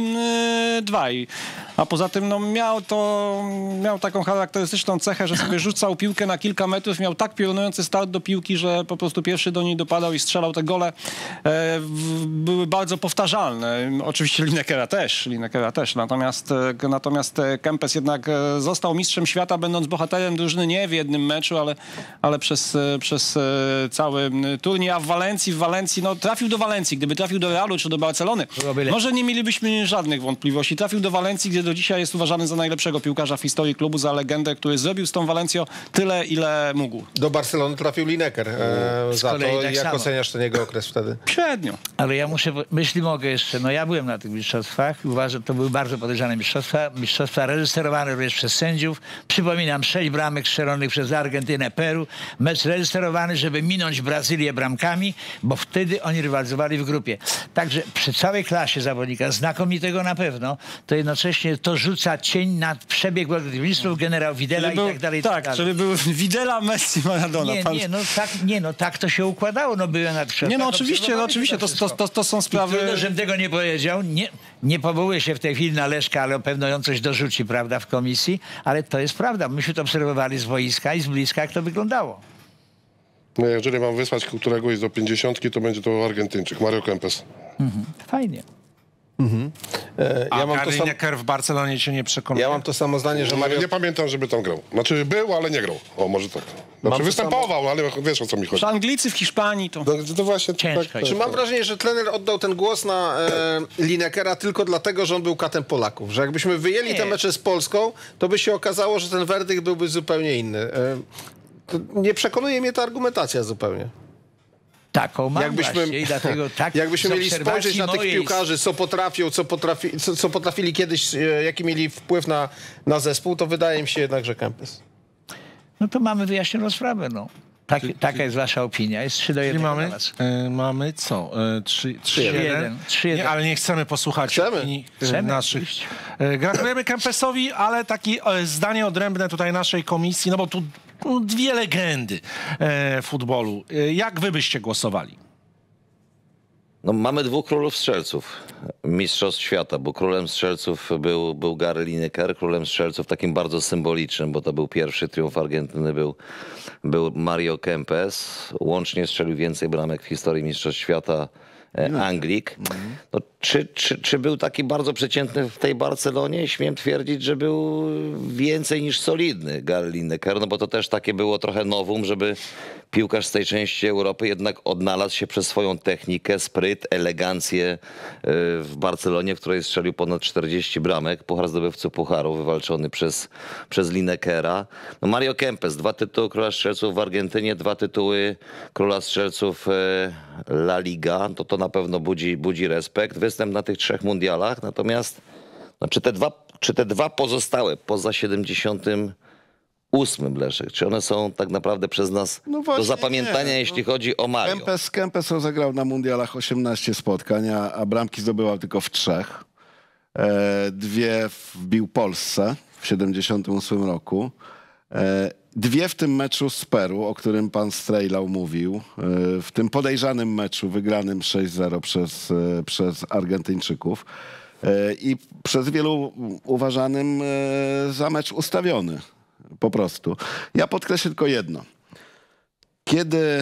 dwaj. A poza tym no, miał to, miał taką charakterystyczną cechę, że sobie rzucał piłkę na kilka metrów, miał tak piorunujący start do piłki, że po prostu pierwszy do niej dopadał i strzelał te gole. E, w, były bardzo powtarzalne. Oczywiście Linekera też, Linekera też. Natomiast, natomiast Kempes jednak został mistrzem świata, będąc bohaterem drużyny nie w jednym meczu, ale, ale przez, przez cały turniej. A w Walencji, w Walencji, no trafił do Walencji. Gdyby trafił do Realu czy do Barcelony, może nie mielibyśmy żadnych wątpliwości. Trafił do Walencji, gdzie do dzisiaj jest uważany za najlepszego piłkarza w historii klubu, za legendę, który zrobił z tą Walencją tyle, ile mógł. Do Barcelony trafił Lineker. E, za to, tak jak samo. oceniasz ten jego okres wtedy? Średnio. Ale ja muszę, jeśli mogę jeszcze, no ja byłem na tych mistrzostwach i uważam, że to były bardzo podejrzane mistrzostwa. Mistrzostwa reżyserowane również przez sędziów. Przypominam, sześć bramek strzelonych przez Argentynę, Peru. Mecz reżyserowany, żeby minąć Brazylię bramkami, bo wtedy oni rywalizowali w grupie. Także przy całej klasie zawodnika, znakomitego na pewno, to jednocześnie to rzuca cień na przebieg mistrzów, generał Videla i był, tak dalej. Tak, tak dalej. czyli był Videla, Messi, Maradona. Nie, Pan... nie, no tak, nie, no tak to się układało. No byłem na przykład. Nie, no oczywiście, no, oczywiście, to, to, to, to są sprawy... Trudno, żebym tego nie powiedział. Nie, nie powołuję się w tej chwili na Leszka, ale pewno ją coś dorzuci, prawda, w komisji. Ale to jest prawda. Myśmy to obserwowali z boiska i z bliska, jak to wyglądało. No, jeżeli mam wysłać któregoś do pięćdziesiątki, to będzie to Argentyńczyk, Mario Kempes. Mhm. Fajnie. Mhm. E, A ja, mam to sam, Lineker w Barcelonie cię nie przekonuje? ja mam to samo zdanie, że Mario... Nie pamiętam, żeby tam grał. Znaczy był, ale nie grał. O, może tak. Znaczy to występował, ale wiesz, o co mi chodzi. Że Anglicy w Hiszpanii to... No, to właśnie Ciężko tak, jest. Czy mam wrażenie, że trener oddał ten głos na e, Linekera tylko dlatego, że on był katem Polaków? Że jakbyśmy wyjęli Nie. te mecze z Polską, to by się okazało, że ten werdykt byłby zupełnie inny. E, to nie przekonuje mnie ta argumentacja zupełnie. Taką mam Jakbyśmy, właśnie i dlatego tak jakbyśmy z mieli obserwacji spojrzeć na tych mojej- piłkarzy, co potrafią, co, potrafi, co, co potrafili kiedyś, e, jaki mieli wpływ na, na zespół, to wydaje mi się jednak, że Kempes. No to mamy wyjaśnioną sprawę, no. Tak, taka jest wasza opinia. Jest trzy do Czyli jednego mamy, dla was. y, mamy co? Y, trzy jeden. jeden. trzy jeden. Nie, ale nie chcemy posłuchać Chcemy. opinii y, Chcemy, naszych. oczywiście. Y, gratulujemy Kempesowi, ale takie y, zdanie odrębne tutaj naszej komisji, no bo tu no, dwie legendy y, futbolu. Y, jak wy byście głosowali? No, mamy dwóch królów strzelców, mistrzostw świata, bo królem strzelców był, był Gary Lineker, królem strzelców takim bardzo symbolicznym, bo to był pierwszy triumf Argentyny, był, był Mario Kempes. Łącznie strzelił więcej bramek w historii mistrzostw świata e, Anglik. No, czy, czy, czy był taki bardzo przeciętny w tej Barcelonie? Śmiem twierdzić, że był więcej niż solidny Gary Lineker, no bo to też takie było trochę nowum, żeby piłkarz z tej części Europy jednak odnalazł się przez swoją technikę, spryt, elegancję w Barcelonie, w której strzelił ponad czterdzieści bramek. Puchar zdobywców pucharu wywalczony przez, przez Linekera. No Mario Kempes, dwa tytuły króla strzelców w Argentynie, dwa tytuły króla strzelców La Liga. To to na pewno budzi, budzi respekt. Występ na tych trzech mundialach. Natomiast no, czy, te dwa, czy te dwa pozostałe poza siedemdziesiątym ósmym, Leszek, czy one są tak naprawdę przez nas No do właśnie zapamiętania, nie. jeśli chodzi o Mario? Kempes, Kempes rozegrał na mundialach osiemnaście spotkań, a, a bramki zdobywał tylko w trzech. E, dwie wbił Polsce w siedemdziesiątym ósmym roku. E, dwie w tym meczu z Peru, o którym pan Strejlał mówił. E, w tym podejrzanym meczu wygranym sześć zero przez, e, przez Argentyńczyków. E, I przez wielu uważanym e, za mecz ustawiony. Po prostu. Ja podkreślę tylko jedno. Kiedy e,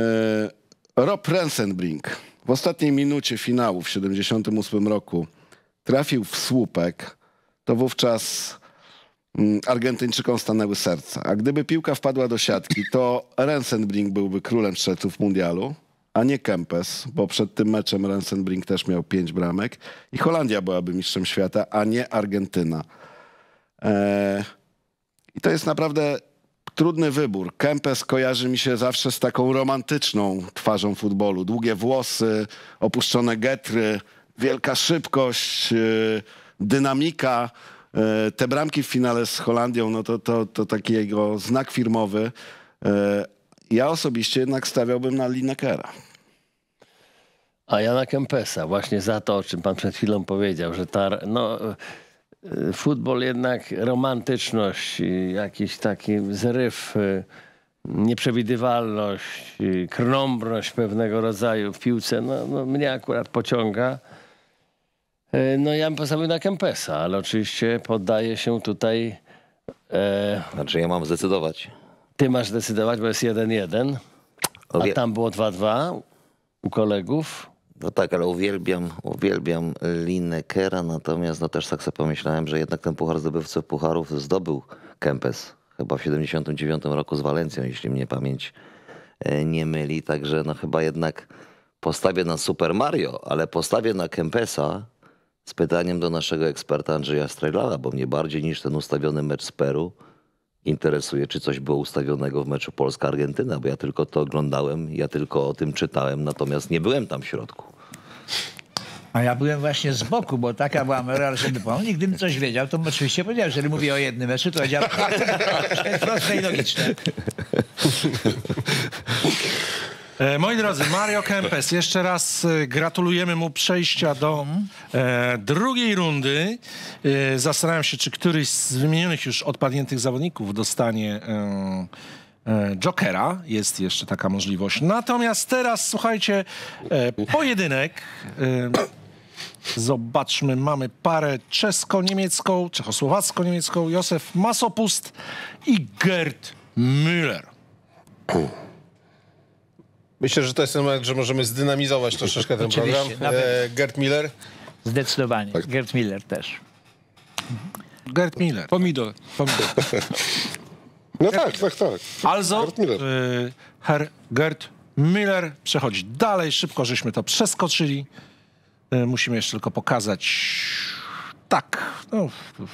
Rob Rensenbrink w ostatniej minucie finału w siedemdziesiątym ósmym roku trafił w słupek, to wówczas mm, Argentyńczykom stanęły serca. A gdyby piłka wpadła do siatki, to Rensenbrink byłby królem strzelców mundialu, a nie Kempes, bo przed tym meczem Rensenbrink też miał pięć bramek i Holandia byłaby mistrzem świata, a nie Argentyna. Eee, I to jest naprawdę trudny wybór. Kempes kojarzy mi się zawsze z taką romantyczną twarzą futbolu. Długie włosy, opuszczone getry, wielka szybkość, yy, dynamika. Yy, te bramki w finale z Holandią, no to, to, to taki jego znak firmowy. Yy, ja osobiście jednak stawiałbym na Linekera. A ja na Kempesa, właśnie za to, o czym pan przed chwilą powiedział, że ta, no, futbol jednak, romantyczność, jakiś taki zryw, nieprzewidywalność, krnąbrność pewnego rodzaju w piłce, no, no mnie akurat pociąga. No ja bym postawił na Kempesa, ale oczywiście poddaję się tutaj... E... Znaczy ja mam zdecydować. Ty masz decydować, bo jest jeden jeden, a tam było dwa dwa u kolegów. No tak, ale uwielbiam, uwielbiam Linekera, natomiast no też tak sobie pomyślałem, że jednak ten puchar zdobywców pucharów zdobył Kempes. Chyba w siedemdziesiątym dziewiątym roku z Walencją, jeśli mnie pamięć nie myli. Także no chyba jednak postawię na Super Mario, ale postawię na Kempesa z pytaniem do naszego eksperta Andrzeja Strejlala, bo mnie bardziej niż ten ustawiony mecz z Peru interesuje, czy coś było ustawionego w meczu Polska-Argentyna, bo ja tylko to oglądałem, ja tylko o tym czytałem, natomiast nie byłem tam w środku. A ja byłem właśnie z boku, bo taka była moral, żeby pomóc. I gdybym coś wiedział, to bym oczywiście powiedział, jeżeli mówię o jednym meczu, to powiedział, to jest proste i logiczne. Moi drodzy, Mario Kempes, jeszcze raz gratulujemy mu przejścia do e, drugiej rundy. E, zastanawiam się, czy któryś z wymienionych już odpadniętych zawodników dostanie e, e, Jokera. Jest jeszcze taka możliwość. Natomiast teraz, słuchajcie, e, pojedynek. E, zobaczmy, mamy parę czesko-niemiecką, czechosłowacko-niemiecką. Józef Masopust i Gerd Müller. Myślę, że to jest ten moment, że możemy zdynamizować troszeczkę ten program. E, Gerd Müller. Zdecydowanie. Tak. Gerd Müller też. Gerd Müller. Pomidor. Pomidor. No tak, tak, tak. Also, Gerd Müller. y, Herr Gerd Müller przechodzi dalej. Szybko żeśmy to przeskoczyli. Y, musimy jeszcze tylko pokazać tak, no,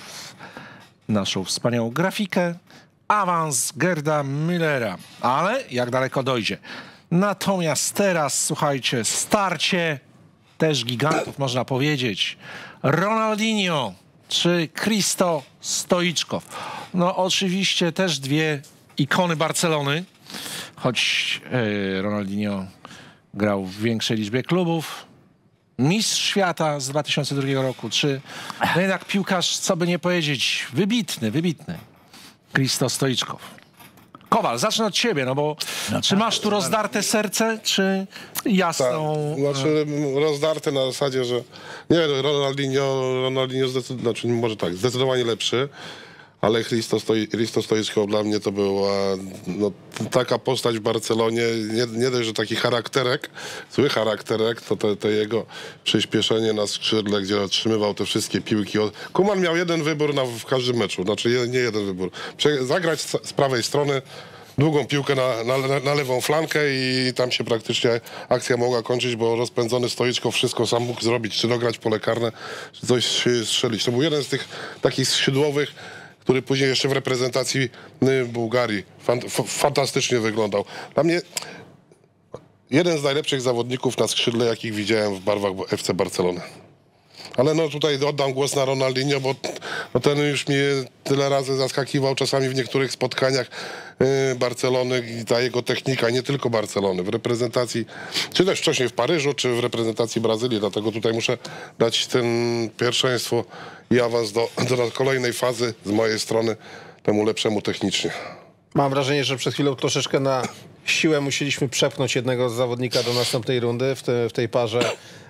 naszą wspaniałą grafikę. Awans Gerda Müllera. Ale jak daleko dojdzie. Natomiast teraz, słuchajcie, starcie też gigantów, można powiedzieć. Ronaldinho czy Hristo Stoičkov. No oczywiście też dwie ikony Barcelony, choć yy, Ronaldinho grał w większej liczbie klubów. Mistrz świata z dwa tysiące drugiego roku, czy no jednak piłkarz, co by nie powiedzieć, wybitny, wybitny. Hristo Stoičkov. Kowal, zacznę od ciebie, no bo no czy tak, masz tu rozdarte serce, czy jasną... Tak, znaczy rozdarte na zasadzie, że nie, Ronaldinho, Ronaldinho zdecyd... znaczy może tak, zdecydowanie lepszy, ale Hristo Stoi... Stoičkov dla mnie to była no, taka postać w Barcelonie, nie, nie dość, że taki charakterek, zły charakterek, to te, te jego przyspieszenie na skrzydle, gdzie otrzymywał te wszystkie piłki. Koeman miał jeden wybór na, w każdym meczu, znaczy nie jeden wybór. Prze zagrać z, z prawej strony, długą piłkę na, na, na lewą flankę i tam się praktycznie akcja mogła kończyć, bo rozpędzony Stoičkov wszystko sam mógł zrobić, czy dograć pole karne, czy coś strzelić. To był jeden z tych takich skrzydłowych, który później jeszcze w reprezentacji Bułgarii fantastycznie wyglądał. Dla mnie jeden z najlepszych zawodników na skrzydle, jakich widziałem w barwach F C Barcelony. Ale no tutaj oddam głos na Ronaldinho, bo no ten już mnie tyle razy zaskakiwał czasami w niektórych spotkaniach yy, Barcelony i ta jego technika, nie tylko Barcelony, w reprezentacji, czy też wcześniej w Paryżu, czy w reprezentacji Brazylii, dlatego tutaj muszę dać ten pierwszeństwo i awans do, do kolejnej fazy z mojej strony temu lepszemu technicznie. Mam wrażenie, że przed chwilą troszeczkę na siłę musieliśmy przepchnąć jednego zawodnika do następnej rundy w, te, w tej parze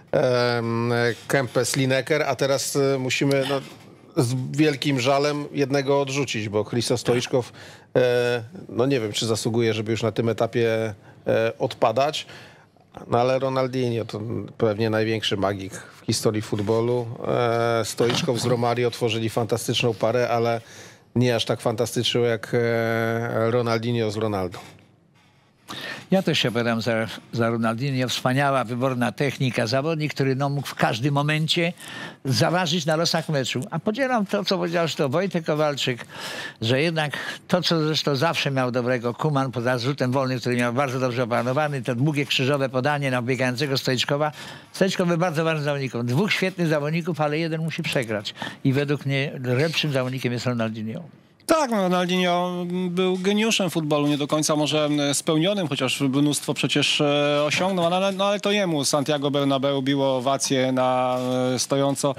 Kempes-Lineker, a teraz musimy no, z wielkim żalem jednego odrzucić, bo Hristo Stoičkov, e, no nie wiem, czy zasługuje, żeby już na tym etapie e, odpadać, no ale Ronaldinho to pewnie największy magik w historii futbolu. E, Stoičkov z Romario tworzyli fantastyczną parę, ale nie aż tak fantastyczną jak e, Ronaldinho z Ronaldo. Ja też się opowiadam za, za Ronaldinho. Wspaniała, wyborna technika. Zawodnik, który no, mógł w każdym momencie zaważyć na losach meczu. A podzielam to, co powiedział to Wojtek Kowalczyk, że jednak to, co zresztą zawsze miał dobrego Koeman, poza rzutem wolnym, który miał bardzo dobrze opanowany, to długie krzyżowe podanie na biegającego Stoiczkowa. Stoiczkow był bardzo ważnym zawodnikiem. Dwóch świetnych zawodników, ale jeden musi przegrać. I według mnie lepszym zawodnikiem jest Ronaldinho. Tak, no, Ronaldinho był geniuszem futbolu, nie do końca może spełnionym, chociaż mnóstwo przecież e, osiągnął, ale, no, ale to jemu Santiago Bernabeu biło owację na e, stojąco.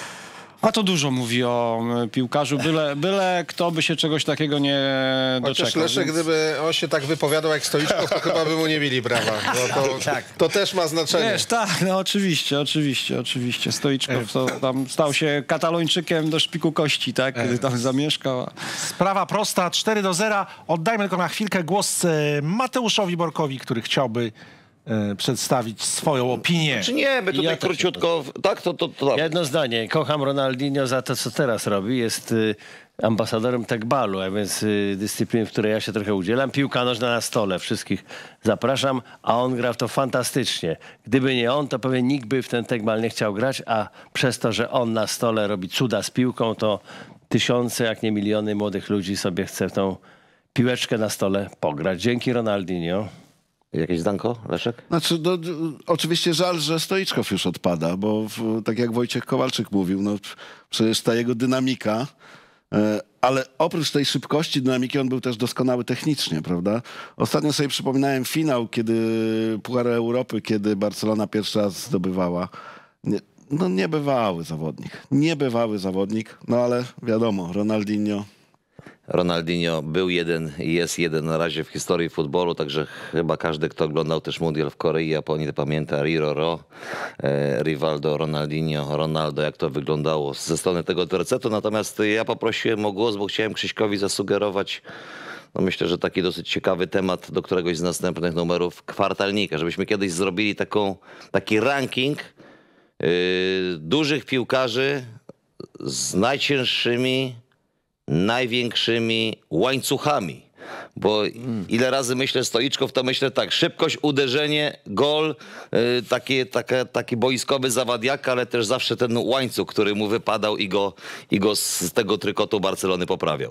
A to dużo mówi o piłkarzu, byle, byle kto by się czegoś takiego nie Chociaż doczekał. Leszek, więc... gdyby on się tak wypowiadał jak Stoiczkow, to chyba by mu nie mieli brawa. No to, Tak. to też ma znaczenie. Wiesz, tak, no oczywiście, oczywiście, oczywiście. Stoiczkow to tam stał się Katalończykiem do szpiku kości, tak, kiedy tam zamieszkał. Sprawa prosta, cztery do zera. Oddajmy tylko na chwilkę głos e, Mateuszowi Borkowi, który chciałby e, przedstawić swoją opinię. Czy nie, my tutaj Ja też- króciutko... Tak, to... to, to Jedno zdanie. Kocham Ronaldinho za to, co teraz robi. Jest y, ambasadorem tekbalu, a więc y, dyscypliny, w której ja się trochę udzielam. Piłka nożna na stole. Wszystkich zapraszam, a on gra w to fantastycznie. Gdyby nie on, to pewnie nikt by w ten tekbal nie chciał grać, a przez to, że on na stole robi cuda z piłką, to tysiące, jak nie miliony młodych ludzi sobie chce w tą piłeczkę na stole pograć. Dzięki Ronaldinho. Jakieś zdanko, Leszek? Znaczy, no, d- oczywiście żal, że Stoiczkow już odpada, bo w, tak jak Wojciech Kowalczyk mówił, no przecież ta jego dynamika, e, ale oprócz tej szybkości, dynamiki, on był też doskonały technicznie, prawda? Ostatnio sobie przypominałem finał, kiedy Puchar Europy, kiedy Barcelona pierwszy raz zdobywała. Nie, no niebywały zawodnik, niebywały zawodnik, no ale wiadomo, Ronaldinho. Ronaldinho był jeden i jest jeden na razie w historii futbolu, także chyba każdy, kto oglądał też mundial w Korei i Japonii, to pamięta Riroro, e, Rivaldo, Ronaldinho, Ronaldo, jak to wyglądało ze strony tego tercetu. Natomiast ja poprosiłem o głos, bo chciałem Krzyśkowi zasugerować, no myślę, że taki dosyć ciekawy temat do któregoś z następnych numerów kwartalnika, żebyśmy kiedyś zrobili taką, taki ranking yy, dużych piłkarzy z najcięższymi, największymi łańcuchami. Bo ile razy myślę Stoiczkow, to myślę tak, szybkość, uderzenie, gol, yy, takie, takie, taki boiskowy zawadiak, ale też zawsze ten łańcuch, który mu wypadał i go, i go z tego trykotu Barcelony poprawiał.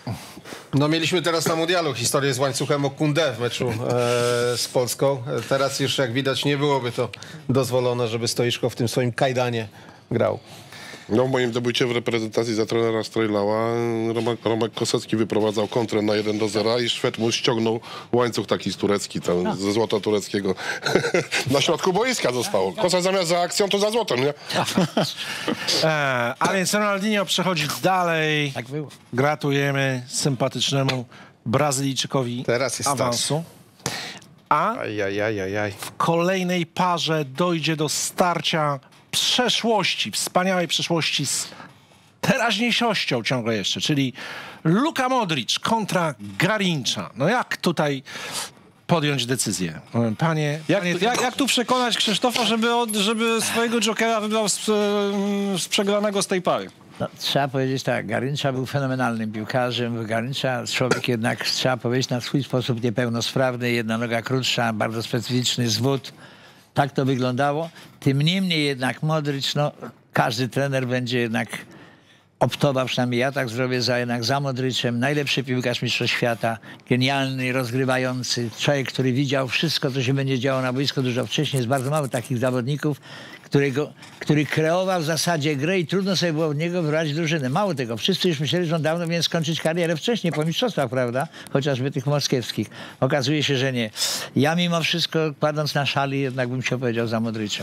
No mieliśmy teraz na mundialu historię z łańcuchem o Koundé w meczu e, z Polską. E, Teraz już jak widać nie byłoby to dozwolone, żeby Stoiczkow w tym swoim kajdanie grał. No w moim debiucie w reprezentacji za trenera Strejlała Romek, Romek Kosecki wyprowadzał kontrę na jeden do zera i Szwed mu ściągnął łańcuch taki z turecki, tam, ze złota tureckiego. Na środku boiska zostało. Kosa zamiast za akcją to za złotem, nie? E, a więc Ronaldinho przechodzi dalej. Tak było. Gratulujemy sympatycznemu Brazylijczykowi Teraz jest awansu. A Ajajajajaj. w kolejnej parze dojdzie do starcia przeszłości, wspaniałej przeszłości z teraźniejszością ciągle jeszcze, czyli Luka Modric kontra Garincha. No jak tutaj podjąć decyzję? Panie, Jak, panie tu- jak, jak tu przekonać Krzysztofa, żeby, od, żeby swojego jokera wybrał z, z przegranego z tej pary? No, trzeba powiedzieć tak, Garincha był fenomenalnym piłkarzem. Garincha, człowiek jednak, trzeba powiedzieć, na swój sposób niepełnosprawny, jedna noga krótsza, bardzo specyficzny zwód. Tak to wyglądało. Tym niemniej jednak Modric, no, każdy trener będzie jednak optował, przynajmniej ja tak zrobię, za, jednak za Modricem. Najlepszy piłkarz mistrzostw świata, genialny, rozgrywający, człowiek, który widział wszystko, co się będzie działo na boisku dużo wcześniej. Jest bardzo mało takich zawodników, którego, który kreował w zasadzie grę i trudno sobie było od niego wybrać drużynę. Mało tego, wszyscy już myśleli, że on dawno powinien skończyć karierę wcześniej, po mistrzostwach, prawda? Chociażby tych moskiewskich. Okazuje się, że nie. Ja mimo wszystko, kładąc na szali, jednak bym się opowiedział za Modricem.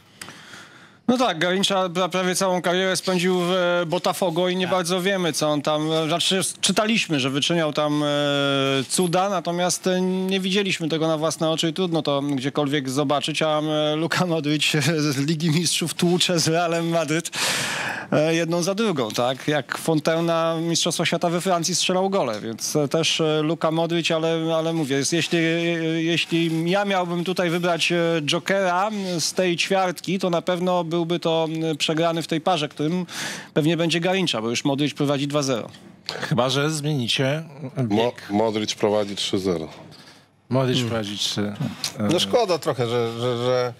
No tak, Garincha prawie całą karierę spędził w e, Botafogo i nie bardzo wiemy, co on tam... Znaczy, czytaliśmy, że wyczyniał tam e, cuda, natomiast e, nie widzieliśmy tego na własne oczy i trudno to gdziekolwiek zobaczyć, a e, Luka Modric z Ligi Mistrzów tłucze z Realem Madryt e, jedną za drugą, tak? Jak Fontaine Mistrzostwa Świata we Francji strzelał gole, więc e, też e, Luka Modric, ale, ale mówię, jest, jeśli, e, jeśli ja miałbym tutaj wybrać e, jokera z tej ćwiartki, to na pewno był byłby to przegrany w tej parze, którym pewnie będzie Garincha, bo już Modric prowadzi dwa zero. Chyba że zmienicie Mo bieg. Modric prowadzi trzy zero. Modric hmm. prowadzić trzy. No szkoda trochę, że, że, że,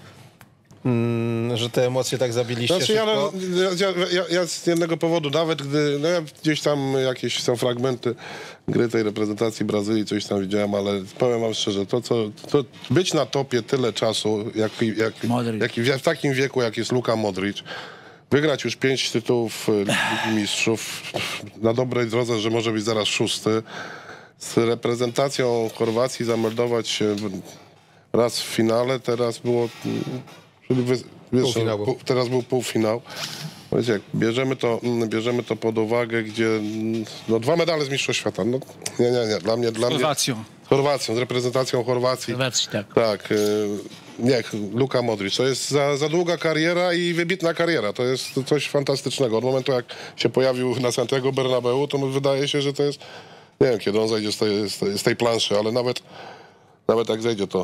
mm, że te emocje tak zabiliście Znaczy, ja, szybko. ja, ja, ja z jednego powodu, nawet gdy no ja gdzieś tam jakieś są fragmenty gry tej reprezentacji Brazylii, coś tam widziałem, ale powiem wam szczerze, to co to być na topie tyle czasu, jak, jak, jak w takim wieku, jak jest Luka Modric, wygrać już pięć tytułów Ligi Mistrzów, na dobrej drodze, że może być zaraz szósty, z reprezentacją Chorwacji zameldować się raz w finale, teraz było wiesz, półfinał. teraz był półfinał. Więc jak bierzemy to, bierzemy to pod uwagę, gdzie no, dwa medale z Mistrzostw Świata. No, nie, nie, nie. Dla mnie, dla Z Chorwacją. Mnie, Chorwacją, z reprezentacją Chorwacji. Chorwacji, tak. Tak. Y, nie, Luka Modric. To jest za, za długa kariera i wybitna kariera. To jest coś fantastycznego. Od momentu, jak się pojawił na Santiago Bernabeu, to wydaje się, że to jest... Nie wiem, kiedy on zejdzie z tej, z tej, z tej planszy, ale nawet, nawet jak zejdzie, to...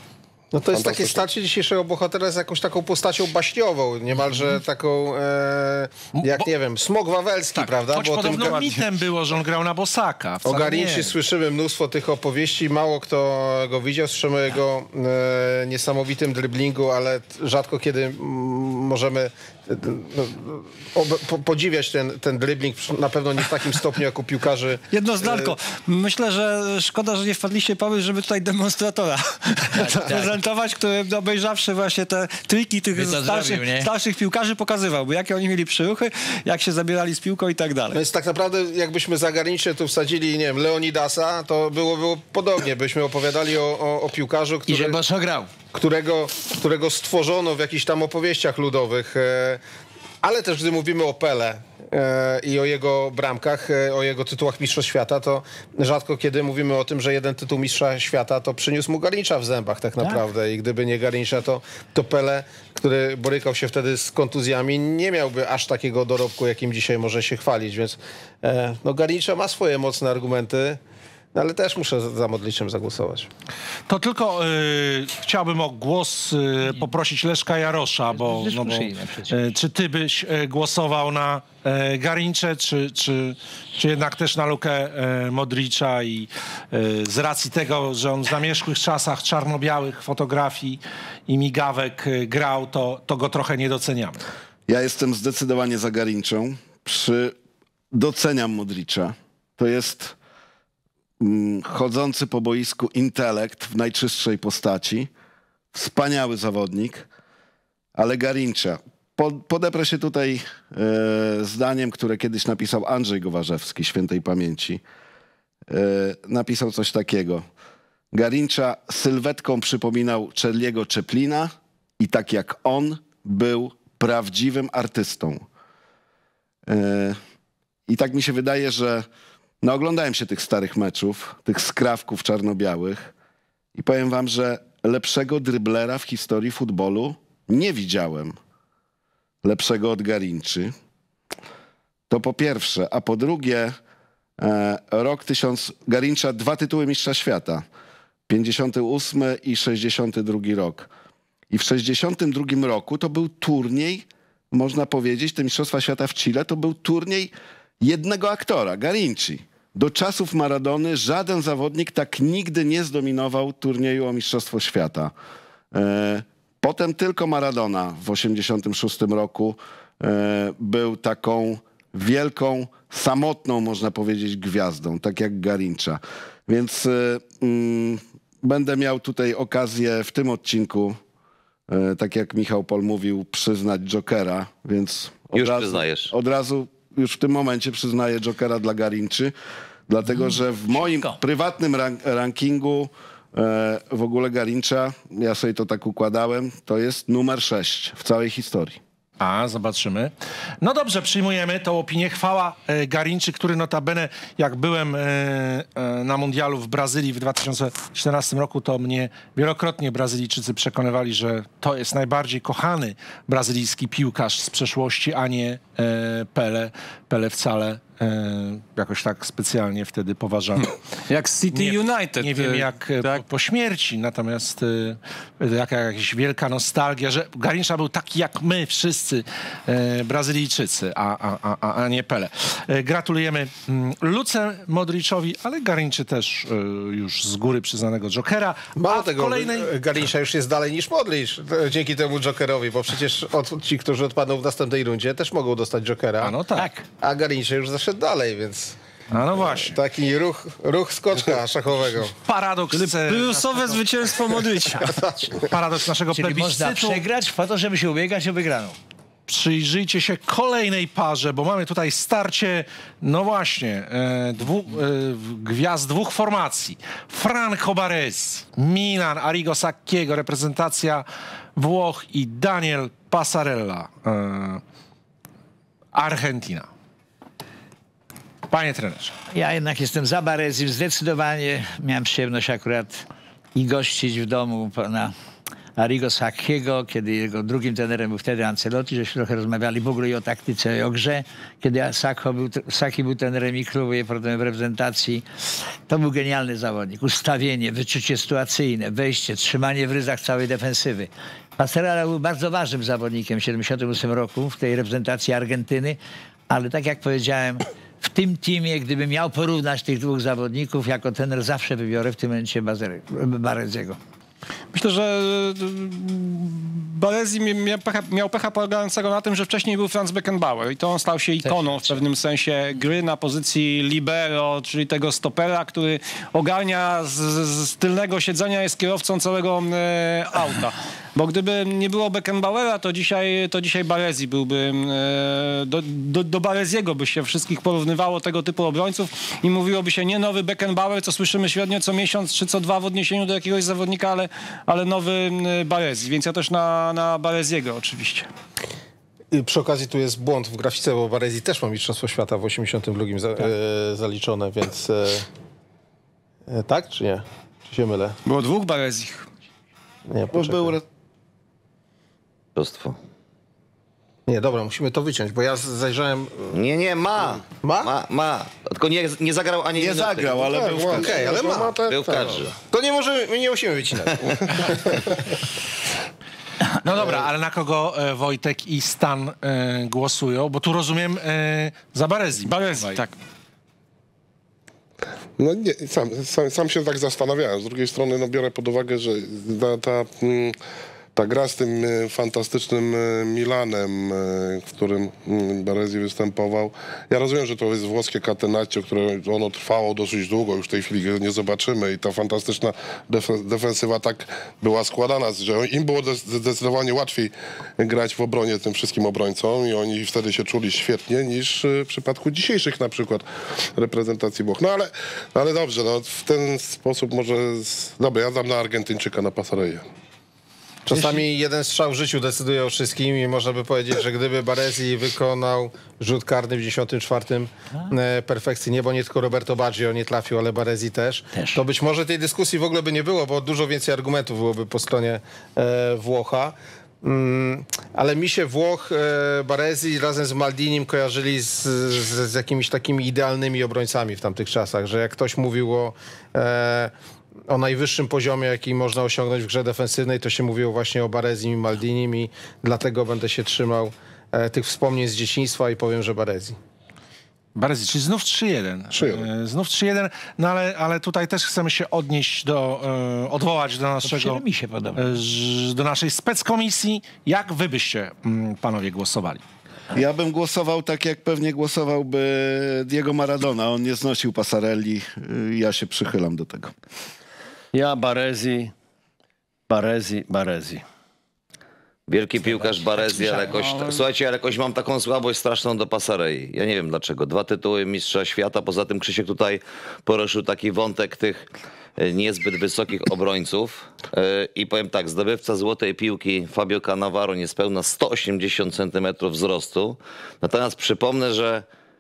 No to jest takie starcie dzisiejszego bohatera z jakąś taką postacią baśniową, niemalże taką, e, jak Bo, nie wiem, Smok Wawelski, tak, prawda? Choć Bo podobno tym... mitem było, że on grał na bosaka. O Garinci słyszymy mnóstwo tych opowieści, mało kto go widział, słyszymy o jego e, niesamowitym driblingu, ale rzadko kiedy m, możemy e, no, o, po, podziwiać ten, ten dribbling, na pewno nie w takim stopniu jak u piłkarzy. Jedno zdanko. Myślę, że szkoda, że nie wpadliście pomysł, żeby tutaj demonstratora prezentować, który obejrzawszy właśnie te triki tych starszych, zrobił, starszych piłkarzy pokazywał, bo jakie oni mieli przyruchy, jak się zabierali z piłką i tak dalej. No więc tak naprawdę jakbyśmy za Garincie tu wsadzili, nie wiem, Leonidasa, to było, było podobnie. Byśmy opowiadali o, o, o piłkarzu, który... I że Boszo grał. Którego, którego stworzono w jakichś tam opowieściach ludowych. E, ale też gdy mówimy o Pele e, i o jego bramkach, e, o jego tytułach Mistrza Świata, to rzadko kiedy mówimy o tym, że jeden tytuł Mistrza Świata to przyniósł mu Garincza w zębach tak naprawdę. Tak. I gdyby nie Garincza, to, to Pele, który borykał się wtedy z kontuzjami, nie miałby aż takiego dorobku, jakim dzisiaj może się chwalić. Więc e, no Garincza ma swoje mocne argumenty. No ale też muszę za Modricem zagłosować. To tylko y, chciałbym o głos y, poprosić Leszka Jarosza, bo, no bo y, czy ty byś y, głosował na y, Garincze, czy, czy, czy jednak też na Lukę y, Modricza i y, z racji tego, że on w zamierzchłych czasach czarno-białych fotografii i migawek y, grał, to, to go trochę nie doceniamy. Ja jestem zdecydowanie za Garinczą. Przy... Doceniam Modricza. To jest chodzący po boisku intelekt w najczystszej postaci. Wspaniały zawodnik, ale Garincza. Podeprę się tutaj e, zdaniem, które kiedyś napisał Andrzej Gowarzewski, świętej pamięci. E, napisał coś takiego. Garincza sylwetką przypominał Charlie'ego Chaplina i tak jak on był prawdziwym artystą. E, I tak mi się wydaje, że no oglądałem się tych starych meczów, tych skrawków czarno-białych i powiem wam, że lepszego dryblera w historii futbolu nie widziałem. Lepszego od Garinczy. To po pierwsze. A po drugie, e, rok tysiąc... Garincza dwa tytuły Mistrza Świata. pięćdziesiąty ósmy i sześćdziesiąty drugi rok. I w sześćdziesiątym drugim roku to był turniej, można powiedzieć, te Mistrzostwa Świata w Chile, to był turniej jednego aktora, Garinci. Do czasów Maradony żaden zawodnik tak nigdy nie zdominował turnieju o Mistrzostwo Świata. E, potem tylko Maradona w osiemdziesiątym szóstym roku e, był taką wielką, samotną, można powiedzieć, gwiazdą, tak jak Garincha. Więc e, mm, będę miał tutaj okazję w tym odcinku, e, tak jak Michał Pol mówił, przyznać Jokera, więc od Już razu, przyznajesz. od razu już w tym momencie przyznaję Jokera dla Garinczy, dlatego że w moim prywatnym rank rankingu e, w ogóle Garincha, ja sobie to tak układałem, to jest numer sześć w całej historii. A, zobaczymy. No dobrze, przyjmujemy tą opinię. Chwała e, Garinczy, który notabene, jak byłem e, e, na mundialu w Brazylii w dwa tysiące czternastym roku, to mnie wielokrotnie Brazylijczycy przekonywali, że to jest najbardziej kochany brazylijski piłkarz z przeszłości, a nie Pele. Pele wcale jakoś tak specjalnie wtedy poważany. Jak City Nie, United. nie wiem jak tak? po, po śmierci, natomiast y, jaka jakaś wielka nostalgia, że Garrincha był taki jak my wszyscy y, Brazylijczycy, a, a, a, a nie Pele. Y, gratulujemy y, Luce Modriczowi, ale Garrinczy też y, już z góry przyznanego Jokera. Mało A w tego, kolejnej... Garrincha już jest dalej niż Modric dzięki temu Jokerowi, bo przecież od, ci, którzy odpadną w następnej rundzie, też mogą dostać Jokera. A no tak. A Garrincha już zaszedł dalej, więc A no właśnie. taki ruch, ruch skoczka szachowego. Paradoks. e, Plusowe zwycięstwo Modricia. Paradoks naszego Czyli można plebiscytu. przegrać po to, żeby się ubiegać o wygraną. Przyjrzyjcie się kolejnej parze, bo mamy tutaj starcie, no właśnie, e, dwu, e, gwiazd dwóch formacji. Franco Baresi, Milan, Arrigo Sacchiego, reprezentacja Włoch i Daniel Passarella, e, Argentina. Panie trenerze. Ja jednak jestem za Barezim zdecydowanie. Miałem przyjemność akurat i gościć w domu pana Arrigo Sacchiego, kiedy jego drugim trenerem był wtedy Ancelotti, żeśmy trochę rozmawiali w ogóle i o taktyce, i o grze. Kiedy Sacco był, Sacchi był trenerem i klubu, i potem w reprezentacji. To był genialny zawodnik. Ustawienie, wyczucie sytuacyjne, wejście, trzymanie w ryzach całej defensywy. Passarella był bardzo ważnym zawodnikiem w siedemdziesiątym ósmym roku w tej reprezentacji Argentyny, ale tak jak powiedziałem, w tym teamie, gdybym miał porównać tych dwóch zawodników, jako trener zawsze wybiorę w tym momencie Bareziego. Myślę, że Baresi miał pecha, miał pecha polegającego na tym, że wcześniej był Franz Beckenbauer i to on stał się ikoną w pewnym sensie gry na pozycji libero, czyli tego stopera, który ogarnia z, z tylnego siedzenia, jest kierowcą całego e, auta. Bo gdyby nie było Beckenbauera, to dzisiaj, to dzisiaj Baresi byłby, e, do, do, do Baresiego by się wszystkich porównywało tego typu obrońców i mówiłoby się nie nowy Beckenbauer, co słyszymy średnio co miesiąc czy co dwa w odniesieniu do jakiegoś zawodnika, ale, ale nowy Baresi. Więc ja też na, na Baresiego oczywiście. I przy okazji tu jest błąd w grafice, bo Baresi też ma Mistrzostwo Świata w osiemdziesiątym drugim za, tak. e, zaliczone, więc e, e, tak czy nie? Czy się mylę? Było dwóch Baresich. Nie, poczekaj. Mistrzostwo. Nie, dobra, musimy to wyciąć, bo ja zajrzałem... Nie, nie, ma. Ma? Ma, ma. Tylko nie, nie zagrał ani Nie minuty. zagrał, ale był w Okej, kadrze. ale ma. Był w kadrze. To nie możemy, nie musimy wycinać. No dobra, ale na kogo e, Wojtek i Stan e, głosują? Bo tu rozumiem e, za Baresi. Baresi, tak. No nie, sam, sam, sam się tak zastanawiałem. Z drugiej strony no, biorę pod uwagę, że ta, ta, mm, ta gra z tym y, fantastycznym y, Milanem, y, w którym y, Baresi występował. Ja rozumiem, że to jest włoskie catenaccio, które ono trwało dosyć długo, już w tej chwili nie zobaczymy i ta fantastyczna def defensywa tak była składana, że im było zdecydowanie łatwiej grać w obronie tym wszystkim obrońcom i oni wtedy się czuli świetnie niż y, w przypadku dzisiejszych na przykład reprezentacji Włoch. No ale, ale dobrze, no, w ten sposób może... Z... Dobra, ja dam na Argentyńczyka, na Passarellę. Czasami jeden strzał w życiu decyduje o wszystkim i można by powiedzieć, że gdyby Baresi wykonał rzut karny w dziesiątym czwartym e, perfekcyjnie, bo nie tylko Roberto Baggio nie trafił, ale Baresi też, Też. to być może tej dyskusji w ogóle by nie było, bo dużo więcej argumentów byłoby po stronie e, Włocha. Mm, ale mi się Włoch, e, Baresi razem z Maldinim kojarzyli z, z, z jakimiś takimi idealnymi obrońcami w tamtych czasach, że jak ktoś mówił o... E, o najwyższym poziomie, jaki można osiągnąć w grze defensywnej, to się mówiło właśnie o Baresim i Maldinim i dlatego będę się trzymał e, tych wspomnień z dzieciństwa i powiem, że Baresi. Baresi, czyli znów trzy jeden. trzy jeden. E, Znów trzy jeden, no ale, ale tutaj też chcemy się odnieść do, e, odwołać do naszego, mi się podoba. e, ż- do naszej speckomisji. Jak wy byście, mm, panowie, głosowali? Ja bym głosował tak, jak pewnie głosowałby Diego Maradona. On nie znosił Passarelli. Ja się przychylam do tego. Ja Baresi, Baresi, Baresi. Wielki piłkarz Baresi, ale jakoś... Słuchajcie, ale jakoś mam taką słabość straszną do Passarelli. Ja nie wiem dlaczego. Dwa tytuły mistrza świata. Poza tym Krzysiek tutaj poruszył taki wątek tych niezbyt wysokich obrońców. I powiem tak, zdobywca złotej piłki Fabio Cannavaro niespełna sto osiemdziesiąt centymetrów wzrostu. Natomiast przypomnę, że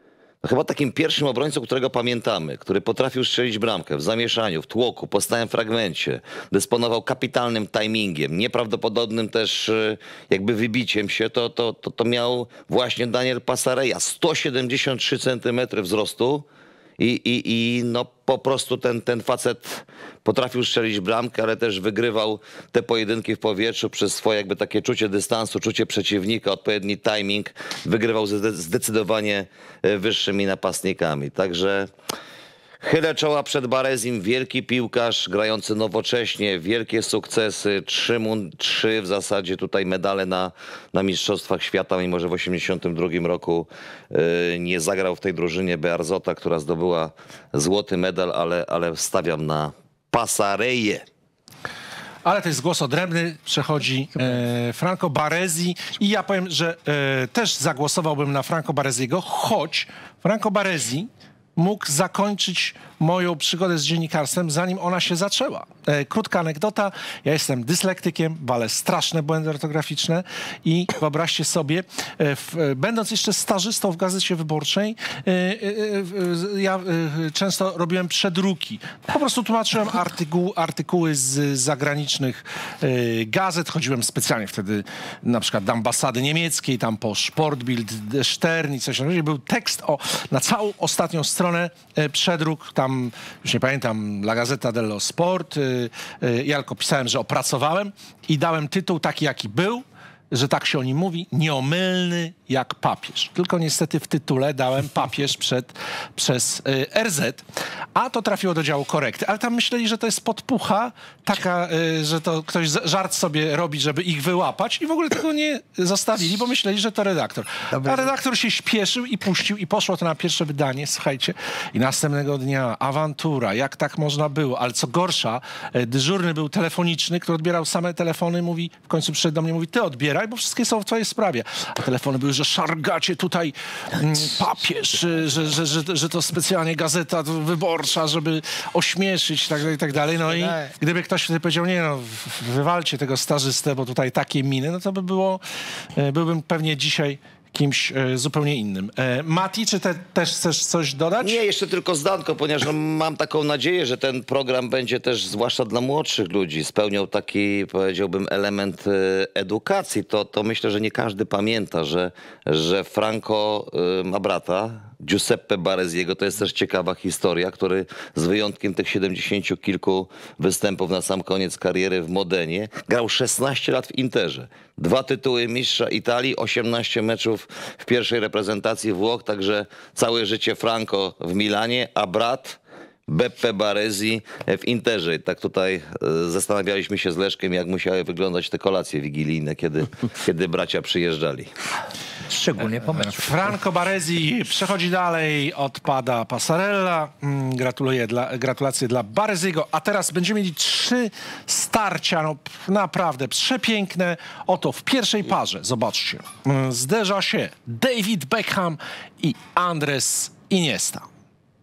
chyba takim pierwszym obrońcą, którego pamiętamy, który potrafił strzelić bramkę w zamieszaniu, w tłoku, po stałym fragmencie, dysponował kapitalnym timingiem, nieprawdopodobnym też e, jakby wybiciem się, to, to, to, to miał właśnie Daniel Passarella, sto siedemdziesiąt trzy centymetry wzrostu i, i, i no po prostu ten, ten facet potrafił strzelić bramkę, ale też wygrywał te pojedynki w powietrzu przez swoje jakby takie czucie dystansu, czucie przeciwnika, odpowiedni timing, wygrywał zde- zdecydowanie wyższymi napastnikami. Także chylę czoła przed Barezim, wielki piłkarz, grający nowocześnie, wielkie sukcesy, trzy, trzy w zasadzie tutaj medale na, na Mistrzostwach Świata, mimo że w osiemdziesiątym drugim roku yy, nie zagrał w tej drużynie Bearzota, która zdobyła złoty medal, ale, ale stawiam na Passarellę. Ale to jest głos odrębny, przechodzi e, Franco Baresi i ja powiem, że e, też zagłosowałbym na Franco Baresiego, choć Franco Baresi mógł zakończyć moją przygodę z dziennikarstwem, zanim ona się zaczęła. E, krótka anegdota. Ja jestem dyslektykiem, walę straszne błędy ortograficzne i wyobraźcie sobie, e, w, e, będąc jeszcze stażystą w Gazecie Wyborczej, e, e, e, ja e, często robiłem przedruki. Po prostu tłumaczyłem artykuł, artykuły z zagranicznych e, gazet. Chodziłem specjalnie wtedy na przykład do ambasady niemieckiej, tam po Sportbild, Stern i coś takiego. Był tekst o, na całą ostatnią stronę e, przedruk, tam już nie pamiętam, La Gazzetta dello Sport. Ja tylko pisałem, że opracowałem i dałem tytuł taki, jaki był, że tak się o nim mówi, nieomylny jak papież. Tylko niestety w tytule dałem papież przed, przez y, R Z, a to trafiło do działu korekty. Ale tam myśleli, że to jest podpucha, taka, y, że to ktoś z, żart sobie robi, żeby ich wyłapać i w ogóle tego nie zostawili, bo myśleli, że to redaktor. A redaktor się śpieszył i puścił i poszło to na pierwsze wydanie, słuchajcie. I następnego dnia awantura, jak tak można było. Ale co gorsza, y, dyżurny był telefoniczny, który odbierał same telefony, mówi, w końcu przyszedł do mnie, mówi, ty odbieraj, bo wszystkie są w twojej sprawie. A telefony były, że szargacie tutaj mm, papież, że, że, że, że to specjalnie Gazeta Wyborcza, żeby ośmieszyć i tak dalej, i tak dalej. No i gdyby ktoś wtedy powiedział, nie no, wywalcie tego stażystę, bo tutaj takie miny, no to by było, byłbym pewnie dzisiaj kimś e, zupełnie innym. E, Mati, czy te, też chcesz coś dodać? Nie, jeszcze tylko zdanko, ponieważ no, mam taką nadzieję, że ten program będzie też, zwłaszcza dla młodszych ludzi, spełniał taki, powiedziałbym, element e, edukacji. To, to myślę, że nie każdy pamięta, że, że Franco e, ma brata, Giuseppe Baresiego. To jest też ciekawa historia, który z wyjątkiem tych siedemdziesięciu kilku występów na sam koniec kariery w Modenie grał szesnaście lat w Interze. Dwa tytuły mistrza Italii, osiemnaście meczów w pierwszej reprezentacji Włoch, także całe życie Franco w Milanie, a brat Beppe Baresi w Interze. Tak tutaj zastanawialiśmy się z Leszkiem, jak musiały wyglądać te kolacje wigilijne, kiedy, kiedy bracia przyjeżdżali. Szczególnie po meczu. Franco Baresi przechodzi dalej, odpada Passarella. Gratuluję dla, gratulacje dla Baresiego. A teraz będziemy mieli trzy starcia, no naprawdę przepiękne. Oto w pierwszej parze, zobaczcie, zderza się David Beckham i Andres Iniesta.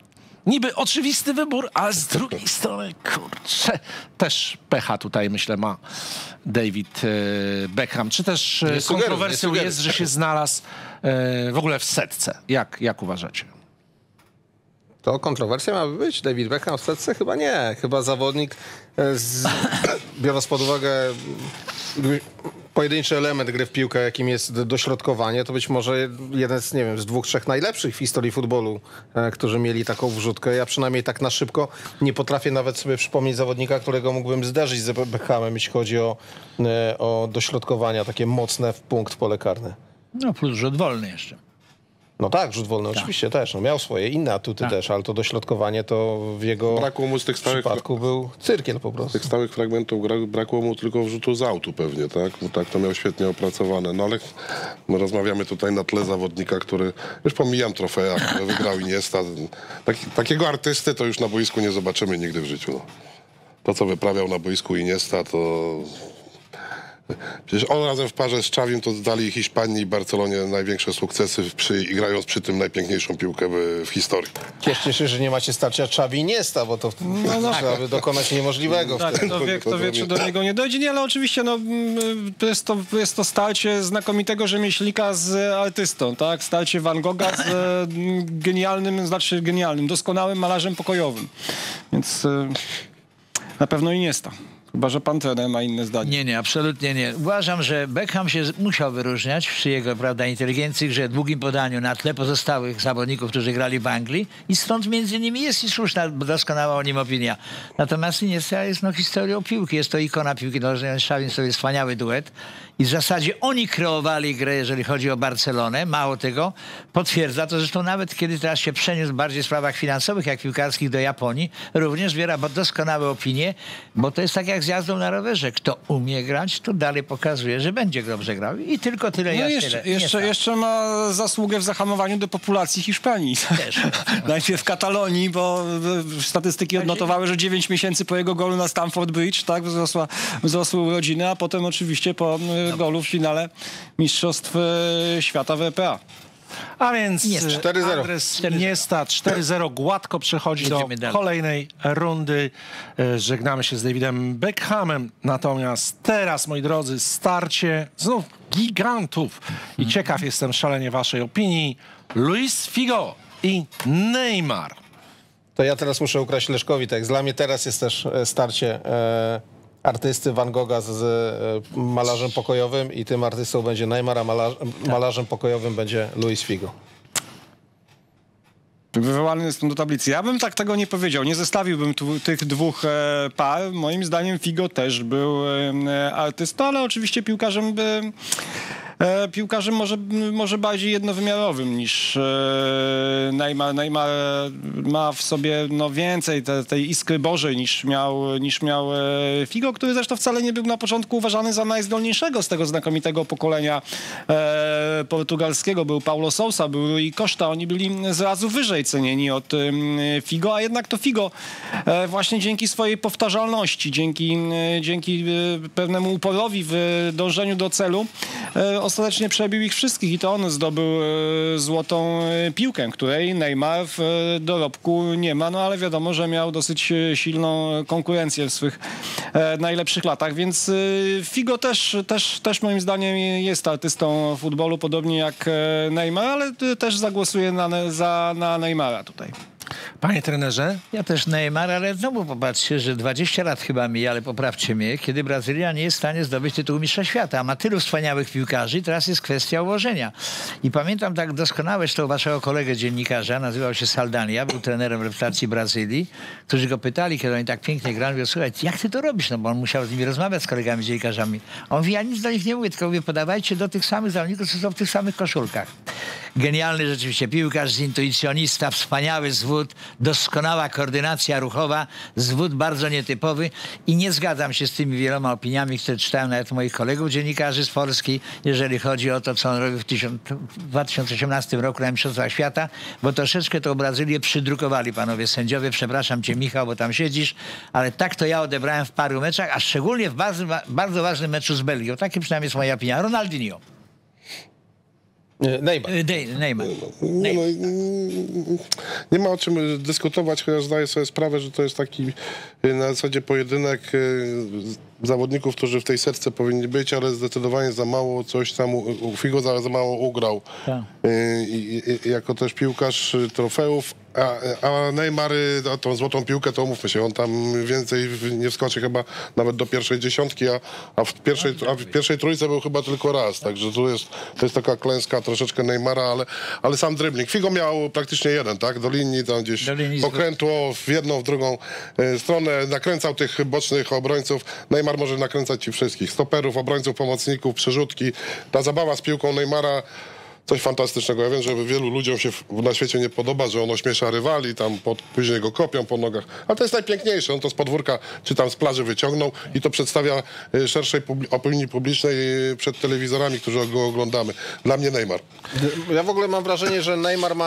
Niby oczywisty wybór, ale z drugiej strony, kurczę, też pecha tutaj, myślę, ma David e, Beckham. Czy też e, kontrowersją jest, że się znalazł e, w ogóle w setce? Jak, jak uważacie? To kontrowersja ma być? David Beckham w setce? Chyba nie. Chyba zawodnik, z, biorąc pod uwagę pojedynczy element gry w piłkę, jakim jest dośrodkowanie, to być może jeden z, nie wiem, z dwóch, trzech najlepszych w historii futbolu, e, którzy mieli taką wrzutkę. Ja przynajmniej tak na szybko nie potrafię nawet sobie przypomnieć zawodnika, którego mógłbym zderzyć z Beckhamem, jeśli chodzi o, e, o dośrodkowania takie mocne w punkt pole karne. No plus rzut wolny jeszcze. No tak, rzut wolny tak. Oczywiście też. No, miał swoje inne atuty tak. też, ale to dośrodkowanie to w jego brakło mu z tych stałych, przypadku był cyrkiel po prostu. Z tych stałych fragmentów brakło mu tylko wrzutu z autu pewnie, tak? Bo tak to miał świetnie opracowane. No ale my rozmawiamy tutaj na tle zawodnika, który, już pomijam trofea, które wygrał Iniesta. Taki, takiego artysty to już na boisku nie zobaczymy nigdy w życiu. No. To, co wyprawiał na boisku Iniesta, to Przecież on razem w parze z Xavim to dali Hiszpanii i Barcelonie największe sukcesy, przy, grając przy tym najpiękniejszą piłkę w, w historii. Cieszcie się, że nie macie starcia Xavi i Niesta, bo to no, no, trzeba by dokonać niemożliwego. Tak, kto wie, kto wie, czy do niego nie dojdzie. Nie, ale oczywiście no, to jest, to, jest to starcie znakomitego rzemieślnika z artystą, tak? Starcie Van Gogha z e, genialnym, znaczy genialnym, doskonałym malarzem pokojowym. Więc e, na pewno i Niesta. Chyba że pan trener ma inne zdanie. Nie, nie, absolutnie nie. Uważam, że Beckham się musiał wyróżniać przy jego, prawda, inteligencji, że długim podaniu na tle pozostałych zawodników, którzy grali w Anglii i stąd między innymi jest i słuszna, doskonała o nim opinia. Natomiast Iniesta jest no, historią piłki, jest to ikona piłki nożnej, on Xavi sobie wspaniały duet i w zasadzie oni kreowali grę, jeżeli chodzi o Barcelonę. Mało tego, potwierdza to, zresztą nawet kiedy teraz się przeniósł bardziej w sprawach finansowych, jak piłkarskich do Japonii, również zbiera doskonałe opinie, bo to jest tak jak z jazdą na rowerze. Kto umie grać, to dalej pokazuje, że będzie dobrze grał. I tylko tyle. No ja jeszcze, tyle. jeszcze, jeszcze ma zasługę w zahamowaniu depopulacji Hiszpanii. Też. Najpierw Katalonii, bo statystyki odnotowały, że dziewięć miesięcy po jego golu na Stamford Bridge, tak, wzrosła, wzrosły urodziny, a potem oczywiście po golu w finale Mistrzostw Świata w E P A. A więc Niesta. cztery zero. Andres Iniesta cztery zero gładko przechodzi Jedziemy do dalej. kolejnej rundy. E, Żegnamy się z Davidem Beckhamem. Natomiast teraz, moi drodzy, starcie znów gigantów. I ciekaw jestem szalenie waszej opinii. Luis Figo i Neymar. To ja teraz muszę ukraść Leszkowi tekst. Dla mnie teraz jest też e, starcie e, artysty Van Gogha z, z e, malarzem pokojowym i tym artystą będzie Neymar, a malarz, malarzem pokojowym będzie Luis Figo. Wywołany jestem do tablicy. Ja bym tak tego nie powiedział. Nie zestawiłbym tu, tych dwóch e, par. Moim zdaniem Figo też był e, artystą, ale oczywiście piłkarzem by... E, piłkarzem może, może bardziej jednowymiarowym niż e, Neymar. Neymar ma w sobie no, więcej te, tej iskry bożej niż miał, niż miał e, Figo, który zresztą wcale nie był na początku uważany za najzdolniejszego z tego znakomitego pokolenia e, portugalskiego. Był Paulo Sousa, był Rui Costa. Oni byli zrazu wyżej cenieni od e, Figo, a jednak to Figo e, właśnie dzięki swojej powtarzalności, dzięki, e, dzięki e, pewnemu uporowi w dążeniu do celu e, ostatecznie przebił ich wszystkich i to on zdobył e, złotą e, piłkę, której Neymar w e, dorobku nie ma, no ale wiadomo, że miał dosyć e, silną konkurencję w swych e, najlepszych latach, więc e, Figo też, też, też moim zdaniem jest artystą futbolu, podobnie jak e, Neymar, ale e, też zagłosuję na, za, na Neymara tutaj. Panie trenerze? Ja też Neymar, ale znowu popatrzcie, że dwadzieścia lat chyba mija, ale poprawcie mnie, kiedy Brazylia nie jest w stanie zdobyć tytułu mistrza świata, a ma tylu wspaniałych piłkarzy i teraz jest kwestia ułożenia. I pamiętam tak doskonałe, że to waszego kolegę dziennikarza, nazywał się Saldania, był trenerem reprezentacji Brazylii, którzy go pytali, kiedy oni tak pięknie grali, mówią, słuchaj, jak ty to robisz? No bo on musiał z nimi rozmawiać, z kolegami dziennikarzami. On mówi, ja nic do nich nie mówię, tylko mówię, podawajcie do tych samych zawodników, co są w tych samych koszulkach. Genialny rzeczywiście piłkarz, intuicjonista, wspaniały zwód, doskonała koordynacja ruchowa, zwód bardzo nietypowy i nie zgadzam się z tymi wieloma opiniami, które czytałem nawet moich kolegów dziennikarzy z Polski, jeżeli chodzi o to, co on robił w dwa tysiące osiemnastym roku na Mistrzostwach Świata, bo troszeczkę tą Brazylię przydrukowali panowie sędziowie. Przepraszam cię, Michał, bo tam siedzisz, ale tak to ja odebrałem w paru meczach, a szczególnie w bardzo, bardzo ważnym meczu z Belgią. Takie przynajmniej jest moja opinia. Ronaldinho. Neymar. Neymar. Nie, no, nie ma o czym dyskutować, chociaż zdaję sobie sprawę, że to jest taki na zasadzie pojedynek zawodników, którzy w tej setce powinni być, ale zdecydowanie za mało coś tam, u Figo za, za mało ugrał. Tak. I, i, jako też piłkarz trofeów, a, a Neymar, a tą złotą piłkę, to umówmy się, on tam więcej nie wskoczy chyba nawet do pierwszej dziesiątki, a, a, w, pierwszej, a w pierwszej trójce był chyba tylko raz, także tu jest, to jest taka klęska troszeczkę Neymara, ale, ale sam dribbling. Figo miał praktycznie jeden, tak, do linii, tam gdzieś Do linii pokrętło w jedną, w drugą e, stronę, nakręcał tych bocznych obrońców. Neymar może nakręcać ci wszystkich, stoperów, obrońców, pomocników, przerzutki. Ta zabawa z piłką Neymara, coś fantastycznego. Ja wiem, że wielu ludziom się na świecie nie podoba, że on ośmiesza rywali, tam pod, później go kopią po nogach. Ale to jest najpiękniejsze. On to z podwórka czy tam z plaży wyciągnął i to przedstawia szerszej publi- opinii publicznej przed telewizorami, którzy go oglądamy. Dla mnie Neymar. Ja w ogóle mam wrażenie, że Neymar ma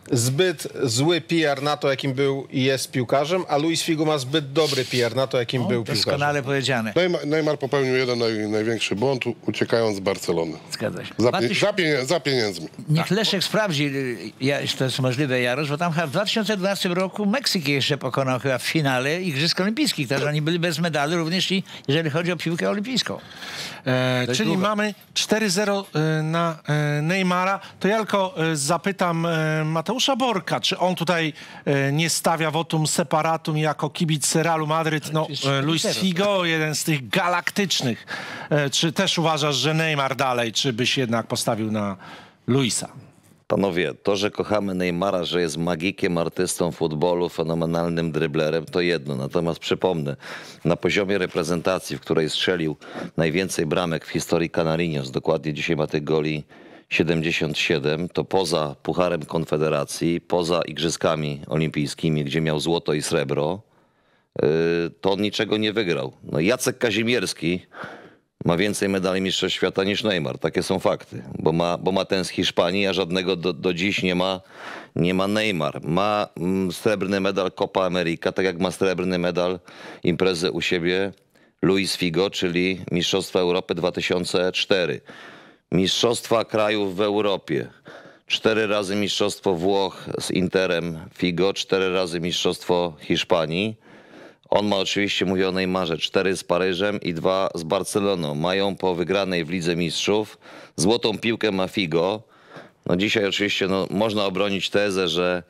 zbyt zły P R na to, jakim był i jest piłkarzem, a Luis Figo ma zbyt dobry P R na to, jakim O, był piłkarzem. doskonale powiedziane. Neymar, Neymar popełnił jeden naj, największy błąd, u- uciekając z Barcelony. Zgadza się. Za, Dwa pie, tyś- za, pienie, za pieniędzmi. Niech Leszek sprawdzi, ja, to jest możliwe, Jarosz, bo tam chyba w dwa tysiące dwunastym roku Meksyk jeszcze pokonał chyba w finale Igrzysk Olimpijskich. Także oni byli bez medalu, również i jeżeli chodzi o piłkę olimpijską. E, czyli długo. mamy cztery zero e, na e, Neymara. To ja tylko e, zapytam e, Mateusza Borka, czy on tutaj e, nie stawia votum separatum jako kibic Realu Madryt. No, e, Luis Figo, jeden z tych galaktycznych. E, czy też uważasz, że Neymar dalej, czy byś jednak postawił na Luisa? Panowie, to, że kochamy Neymara, że jest magikiem, artystą futbolu, fenomenalnym dryblerem, to jedno. Natomiast przypomnę, na poziomie reprezentacji, w której strzelił najwięcej bramek w historii Canarinos, dokładnie dzisiaj ma tych goli siedemdziesiąt siedem, to poza Pucharem Konfederacji, poza Igrzyskami Olimpijskimi, gdzie miał złoto i srebro, yy, to on niczego nie wygrał. No, Jacek Kazimierski ma więcej medali Mistrzostw Świata niż Neymar. Takie są fakty. Bo ma, bo ma ten z Hiszpanii, a żadnego do, do dziś nie ma, nie ma Neymar. Ma mm, srebrny medal Copa America, tak jak ma srebrny medal imprezy u siebie Luis Figo, czyli Mistrzostwa Europy dwa tysiące cztery. Mistrzostwa krajów w Europie. Cztery razy Mistrzostwo Włoch z Interem Figo, cztery razy Mistrzostwo Hiszpanii. On ma oczywiście, mówię o Neymarze, cztery z Paryżem i dwa z Barceloną. Mają po wygranej w Lidze Mistrzów. Złotą piłkę ma Figo. No dzisiaj oczywiście no, można obronić tezę, że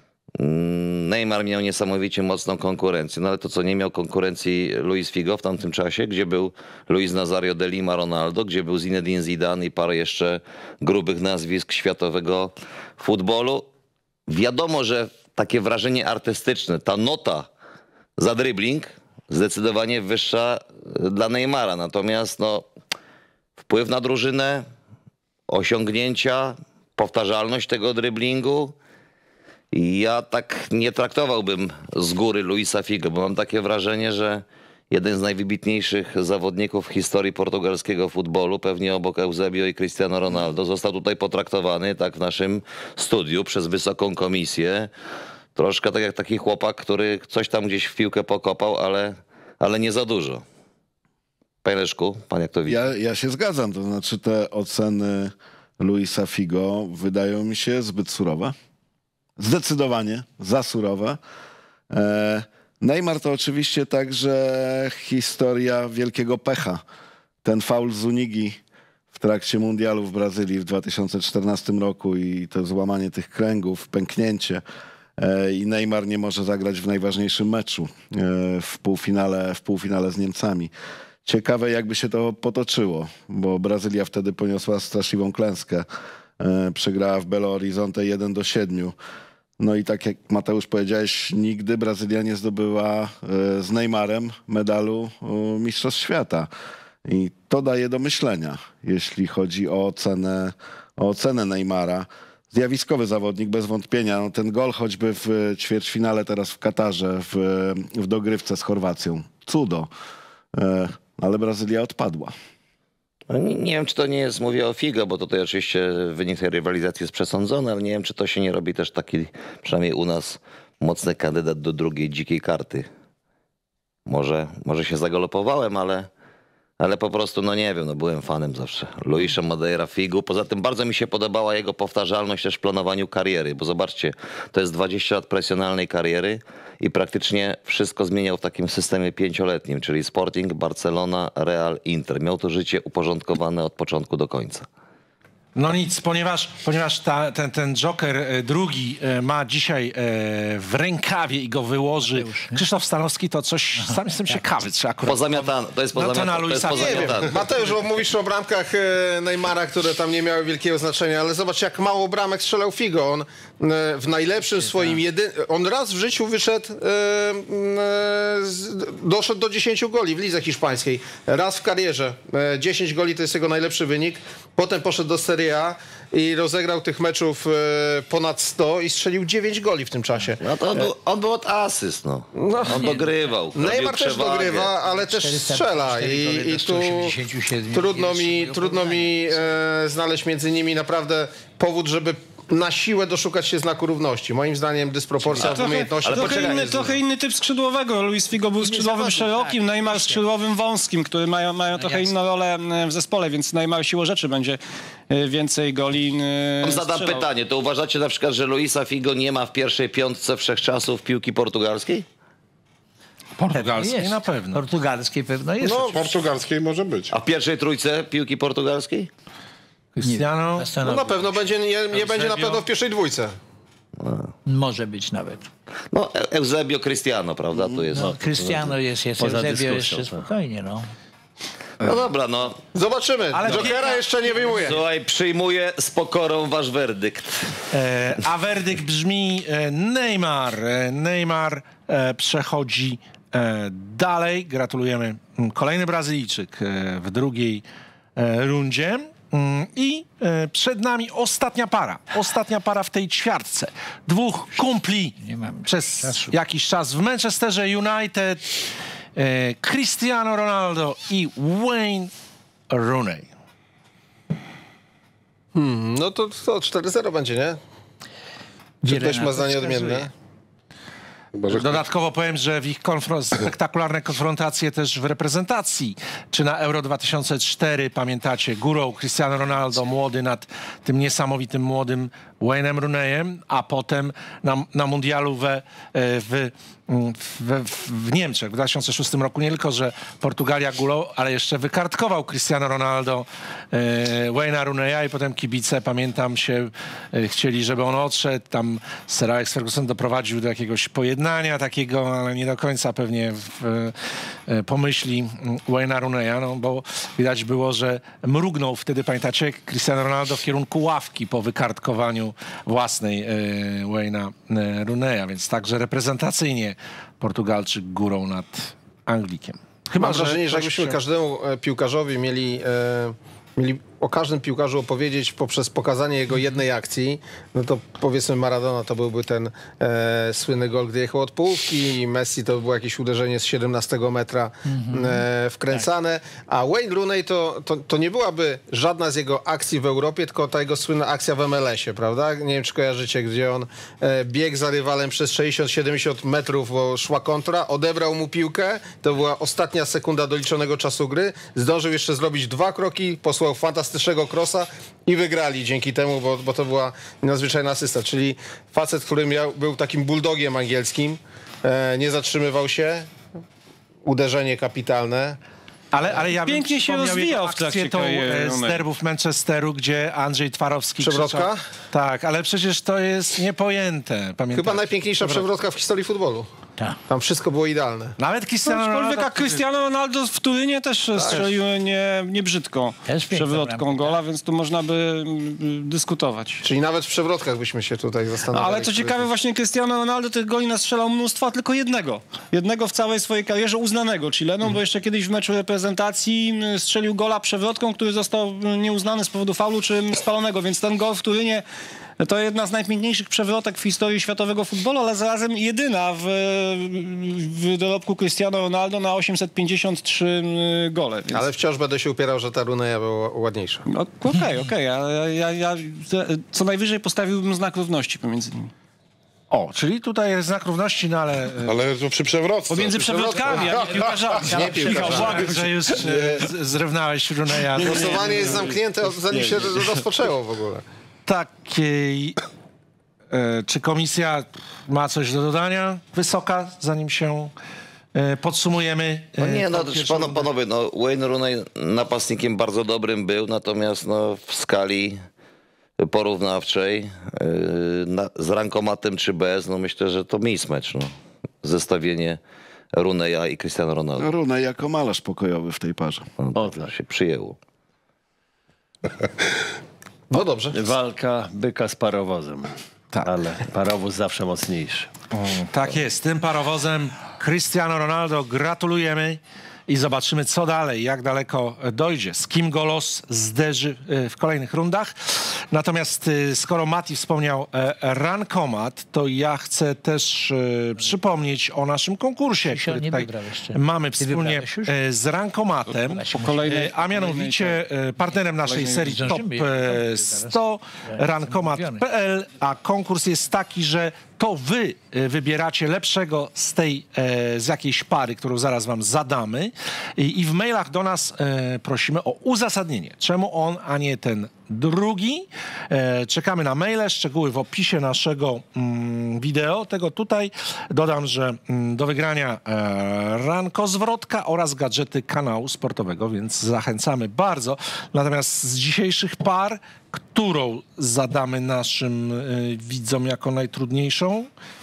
mm, Neymar miał niesamowicie mocną konkurencję. No ale to co, nie miał konkurencji Luis Figo w tamtym czasie, gdzie był Luis Nazario de Lima Ronaldo, gdzie był Zinedine Zidane i parę jeszcze grubych nazwisk światowego futbolu. Wiadomo, że takie wrażenie artystyczne, ta nota za dribbling zdecydowanie wyższa dla Neymara. Natomiast no, wpływ na drużynę, osiągnięcia, powtarzalność tego dribblingu. Ja tak nie traktowałbym z góry Luisa Figo, bo mam takie wrażenie, że jeden z najwybitniejszych zawodników w historii portugalskiego futbolu, pewnie obok Eusebio i Cristiano Ronaldo, został tutaj potraktowany tak w naszym studiu przez wysoką komisję. Troszkę tak jak taki chłopak, który coś tam gdzieś w piłkę pokopał, ale, ale nie za dużo. Panie Leszku, pan jak to widzi? Ja, ja się zgadzam, to znaczy te oceny Luisa Figo wydają mi się zbyt surowe. Zdecydowanie za surowe. E, Neymar to oczywiście także historia wielkiego pecha. Ten faul z Unigi w trakcie mundialu w Brazylii w dwa tysiące czternastym roku i to złamanie tych kręgów, pęknięcie. I Neymar nie może zagrać w najważniejszym meczu w półfinale, w półfinale z Niemcami. Ciekawe, jakby się to potoczyło, bo Brazylia wtedy poniosła straszliwą klęskę. Przegrała w Belo Horizonte jeden do siedmiu. No i tak jak Mateusz powiedziałeś, nigdy Brazylia nie zdobyła z Neymarem medalu Mistrzostw Świata. I to daje do myślenia, jeśli chodzi o ocenę, o ocenę Neymara. Zjawiskowy zawodnik, bez wątpienia. No, ten gol choćby w ćwierćfinale teraz w Katarze, w, w dogrywce z Chorwacją. Cudo. E, ale Brazylia odpadła. Nie, nie wiem, czy to nie jest, mówię o Figo, bo tutaj oczywiście wynik tej rywalizacji jest przesądzony, ale nie wiem, czy to się nie robi też taki, przynajmniej u nas, mocny kandydat do drugiej dzikiej karty. Może, może się zagalopowałem, ale... Ale po prostu, no nie wiem, no byłem fanem zawsze Luisa Madeira Figu. Poza tym bardzo mi się podobała jego powtarzalność też w planowaniu kariery, bo zobaczcie, to jest dwadzieścia lat profesjonalnej kariery i praktycznie wszystko zmieniał w takim systemie pięcioletnim, czyli Sporting, Barcelona, Real, Inter. Miał to życie uporządkowane od początku do końca. No nic, ponieważ, ponieważ ta, ten, ten Joker e, drugi e, ma dzisiaj e, w rękawie i go wyłoży Krzysztof Stanowski, to coś, sam jestem ciekawy, czy akurat... Pozamiatane, to jest No to pozamiatane. na To jest Luisa Nie pozamiatane. wiem, Mateusz, bo mówisz o bramkach e, Neymara, które tam nie miały wielkiego znaczenia, ale zobacz, jak mało bramek strzelał Figo. On e, w najlepszym swoim jedyn... On raz w życiu wyszedł, e, e, z, doszedł do dziesięciu goli w lidze hiszpańskiej. Raz w karierze. E, dziesięć goli to jest jego najlepszy wynik. Potem poszedł do Serie A i rozegrał tych meczów e, ponad sto i strzelił dziewięć goli w tym czasie. No to on był, on był od asyst, no. No, On dogrywał. Neymar robił też przewagę. dogrywa, ale też czterysta strzela cztery i, gole do i tu stu osiemdziesięciu siedmiu trudno nie mi, wytrzymują trudno mi e, znaleźć między nimi naprawdę powód, żeby na siłę doszukać się znaku równości. Moim zdaniem dysproporcja w umiejętnościach. Trochę, poczekaj, inny, jest- trochę inny typ skrzydłowego. Luis Figo był skrzydłowym zawodnik, szerokim, tak, Neymar oczywiście. skrzydłowym wąskim, który mają, mają trochę jasne. inną rolę w zespole, więc Neymar siłą rzeczy będzie e, więcej goli e, Zadam strzelał. pytanie, to uważacie na przykład, że Luisa Figo nie ma w pierwszej piątce wszechczasów piłki portugalskiej? Portugalskiej Jest. na pewno. Portugalskiej pewno jest. No, portugalskiej może być. A w pierwszej trójce piłki portugalskiej? Cristiano, No na pewno będzie, nie, nie będzie na Eusebio. pewno w pierwszej dwójce. Może być nawet. No, E- Eusebio Cristiano, prawda? Tu jest. No, Cristiano jest, jest Poza Eusebio dyskusją, jeszcze tak. spokojnie, no. No dobra, no. Zobaczymy. Ale Jokera piękna- jeszcze nie wyjmuję. Słuchaj, przyjmuję z pokorą wasz werdykt. E, a werdykt brzmi e, Neymar. E, Neymar e, przechodzi e, dalej. Gratulujemy. Mm, Kolejny Brazylijczyk e, w drugiej e, rundzie. Mm, I e, przed nami ostatnia para. Ostatnia para w tej ćwiartce. Dwóch kumpli Nie mam przez czasu. jakiś czas w Manchesterze United. E, Cristiano Ronaldo i Wayne Rooney. No to, to cztery zero będzie, nie? Czy ktoś ma zdanie odmienne? Chyba, że Dodatkowo powiem, że w ich konfro- spektakularne konfrontacje też w reprezentacji, czy na Euro dwa tysiące cztery, pamiętacie, górą Cristiano Ronaldo, młody nad tym niesamowitym młodym Wayne'em Rooneyem, a potem na, na mundialu we, w, w, w, w Niemczech w dwa tysiące szóstym roku nie tylko, że Portugalia górą, ale jeszcze wykartkował Cristiano Ronaldo e, Wayne'a Rooneya i potem kibice, pamiętam, się e, chcieli, żeby on odszedł. Tam Sir Alex Ferguson doprowadził do jakiegoś pojednania takiego, ale nie do końca pewnie w e, pomyśli Wayne'a Rooneya, no bo widać było, że mrugnął wtedy, pamiętacie, Cristiano Ronaldo w kierunku ławki po wykartkowaniu własnej e, Wayne'a e, Rooneya, więc także reprezentacyjnie Portugalczyk górą nad Anglikiem. Mam wrażenie, że ktoś jakbyśmy się- każdemu e, piłkarzowi mieli, e, mieli o każdym piłkarzu opowiedzieć poprzez pokazanie jego jednej akcji, no to powiedzmy Maradona to byłby ten e, słynny gol, gdy jechał od połówki, Messi to było jakieś uderzenie z siedemnastego metra e, wkręcane, a Wayne Rooney to, to, to nie byłaby żadna z jego akcji w Europie, tylko ta jego słynna akcja w M L S ie, prawda? Nie wiem, czy kojarzycie, gdzie on e, biegł za rywalem przez sześćdziesiąt siedemdziesiąt metrów, bo szła kontra, odebrał mu piłkę, to była ostatnia sekunda doliczonego czasu gry, zdążył jeszcze zrobić dwa kroki, posłał fantastycznego krosa i wygrali dzięki temu, bo, bo to była nadzwyczajna asysta, czyli facet, który miał, był takim bulldogiem angielskim, e, nie zatrzymywał się, uderzenie kapitalne. Ale, ale ja bym Pięknie się przypomniał rozwijał jego w trakcie akcję tą kariery e, z Rooney. derbów Manchesteru, gdzie Andrzej Twarowski Przewrotka? krzyczał- Tak, ale przecież to jest niepojęte. Pamiętacie? Chyba najpiękniejsza przewrotka w historii futbolu. Tak. Tam wszystko było idealne. Nawet Cristiano Aczkolwiek Ronaldo, jak Cristiano Ronaldo w Turynie też strzelił nie, nie brzydko Też piękną przewrotką bramkę, gola, więc tu można by mm, dyskutować. Czyli nawet w przewrotkach byśmy się tutaj zastanawiali. Ale co który- ciekawe, właśnie Cristiano Ronaldo tych goli nastrzelał mnóstwo, a tylko jednego. Jednego w całej swojej karierze uznanego Chileną, bo jeszcze kiedyś w meczu reprezentacji mm, strzelił gola przewrotką, który został mm, nieuznany z powodu faulu czy spalonego, więc ten gol w Turynie to jedna z najpiękniejszych przewrotek w historii światowego futbolu, ale zarazem jedyna w, w dorobku Cristiano Ronaldo na osiemset pięćdziesiąt trzy gole. Więc... Ale wciąż będę się upierał, że ta Runeja była ładniejsza. No, Okej, okej, ale ja, ja co najwyżej postawiłbym znak równości pomiędzy nimi. O, czyli tutaj jest znak równości, no ale... e, Ale to przy przewrotce. Pomiędzy przewrotkami, a nie piłkarzami. Nie piłkarzami. Michał, błagam, że już e, z- zrównałeś Runeya. Głosowanie jest zamknięte, zanim się rozpoczęło w ogóle. Takiej... E, czy komisja ma coś do dodania? Wysoka, zanim się e, podsumujemy. e, No nie, no tą też pierwszą pan, rundę? panowie, no Wayne Rooney napastnikiem bardzo dobrym był, natomiast no w skali porównawczej yy, na, z rankomatem czy bez, no myślę, że to mismatch, no. Zestawienie Rooneya i Cristiano Ronaldo. Rooney jako malarz pokojowy w tej parze. No, O, to tak. się przyjęło. No dobrze. Walka byka z parowozem. Tak. Ale parowóz zawsze mocniejszy. Tak jest, tym parowozem Cristiano Ronaldo gratulujemy i zobaczymy, co dalej, jak daleko dojdzie, z kim go los zderzy e, w kolejnych rundach. Natomiast y, skoro Mati wspomniał e, Rankomat, to ja chcę też e, przypomnieć o naszym konkursie, Krzysiu, który nie tutaj wybrał jeszcze. mamy Ty wspólnie wybrałeś już? e, z Rankomatem, Po kolejnej, e, a mianowicie e, partnerem naszej serii Top e, sto, rankomat kropka p l, a konkurs jest taki, że to wy e, wybieracie lepszego z tej, e, z jakiejś pary, którą zaraz wam zadamy i, i w mailach do nas e, prosimy o uzasadnienie, czemu on, a nie ten drugi. E, czekamy na maile, szczegóły w opisie naszego mm, wideo. Tego tutaj dodam, że mm, do wygrania e, ranko zwrotka oraz gadżety kanału sportowego, więc zachęcamy bardzo. Natomiast z dzisiejszych par, którą zadamy naszym y, widzom jako najtrudniejszą?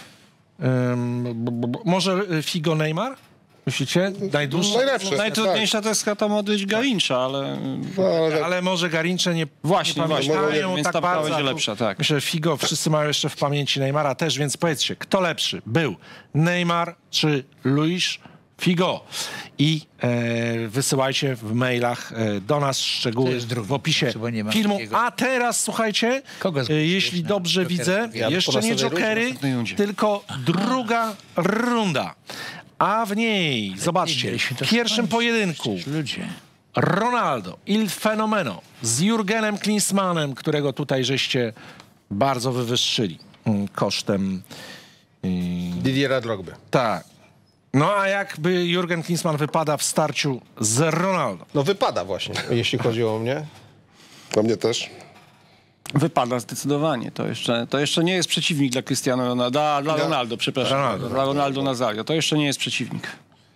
Ym, b, b, b, może Figo Neymar? Myślicie? Najdłuższa? Najlepsze. Najtrudniejsza to jest chyba modlić Garincza, ale No, ale Ale może Garincze nie, Właśnie, nie właśnie. pamiętają Więc tak ta para bardzo. będzie a tu lepsza, tak. Myślę, że Figo, wszyscy mają jeszcze w pamięci Neymara też, więc powiedzcie, kto lepszy był? Neymar czy Luis Figo? I e, wysyłajcie w mailach e, do nas szczegóły To jest drugi, w opisie bo nie ma filmu. takiego. A teraz, słuchajcie, Kogo e, zgłosiłeś jeśli na dobrze Jokery? widzę, Ja jeszcze po nie następnej rundzie, jokery, następnej rundzie. tylko druga runda. A w niej, zobaczcie, mieliśmy to w pierwszym skończyć. pojedynku Ludzie. Ronaldo, Il Fenomeno z Jurgenem Klinsmannem, którego tutaj żeście bardzo wywyższyli mm, kosztem. Didiera Drogby. Tak. No a jakby Jurgen Klinsmann wypada w starciu z Ronaldo? No wypada właśnie, jeśli chodzi o mnie. dla mnie też. wypada zdecydowanie. To jeszcze, to jeszcze nie jest przeciwnik dla Cristiano Ronaldo, dla, dla Ronaldo, przepraszam, Ronaldo. dla Ronaldo Nazario. To jeszcze nie jest przeciwnik.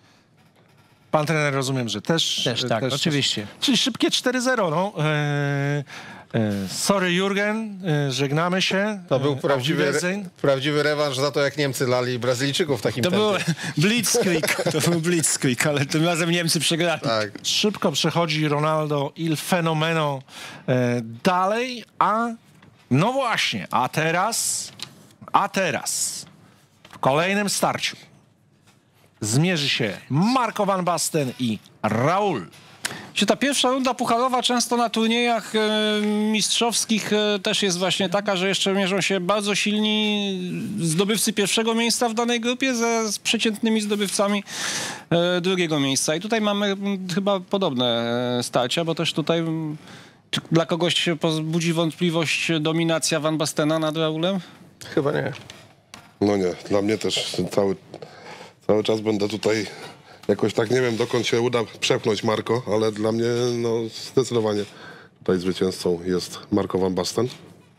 Pan trener, rozumiem, że też. Też tak, oczywiście. Czyli szybkie cztery zero, no. E, e, sorry Jurgen, e, żegnamy się. To był E, prawdziwy, auf re, Wiedersehen. prawdziwy rewanż za to, jak Niemcy lali Brazylijczyków w takim To tempie. był blitzkrieg, to był blitzkrieg, ale tym razem Niemcy przegrali. Tak. Szybko przechodzi Ronaldo Il Fenomeno e, dalej, a no właśnie, a teraz, a teraz w kolejnym starciu zmierzy się Marco van Basten i Raul. Czy ta pierwsza runda pucharowa często na turniejach e, mistrzowskich e, też jest właśnie taka, że jeszcze mierzą się bardzo silni zdobywcy pierwszego miejsca w danej grupie ze, z przeciętnymi zdobywcami e, drugiego miejsca. I tutaj mamy m, chyba podobne e, starcia, bo też tutaj m, czy dla kogoś się budzi wątpliwość dominacja Van Bastena nad Raulem? Chyba nie. No nie, dla mnie też cały, cały czas będę tutaj jakoś tak, nie wiem dokąd się uda przepchnąć Marco, ale dla mnie no zdecydowanie tutaj zwycięzcą jest Marco van Basten.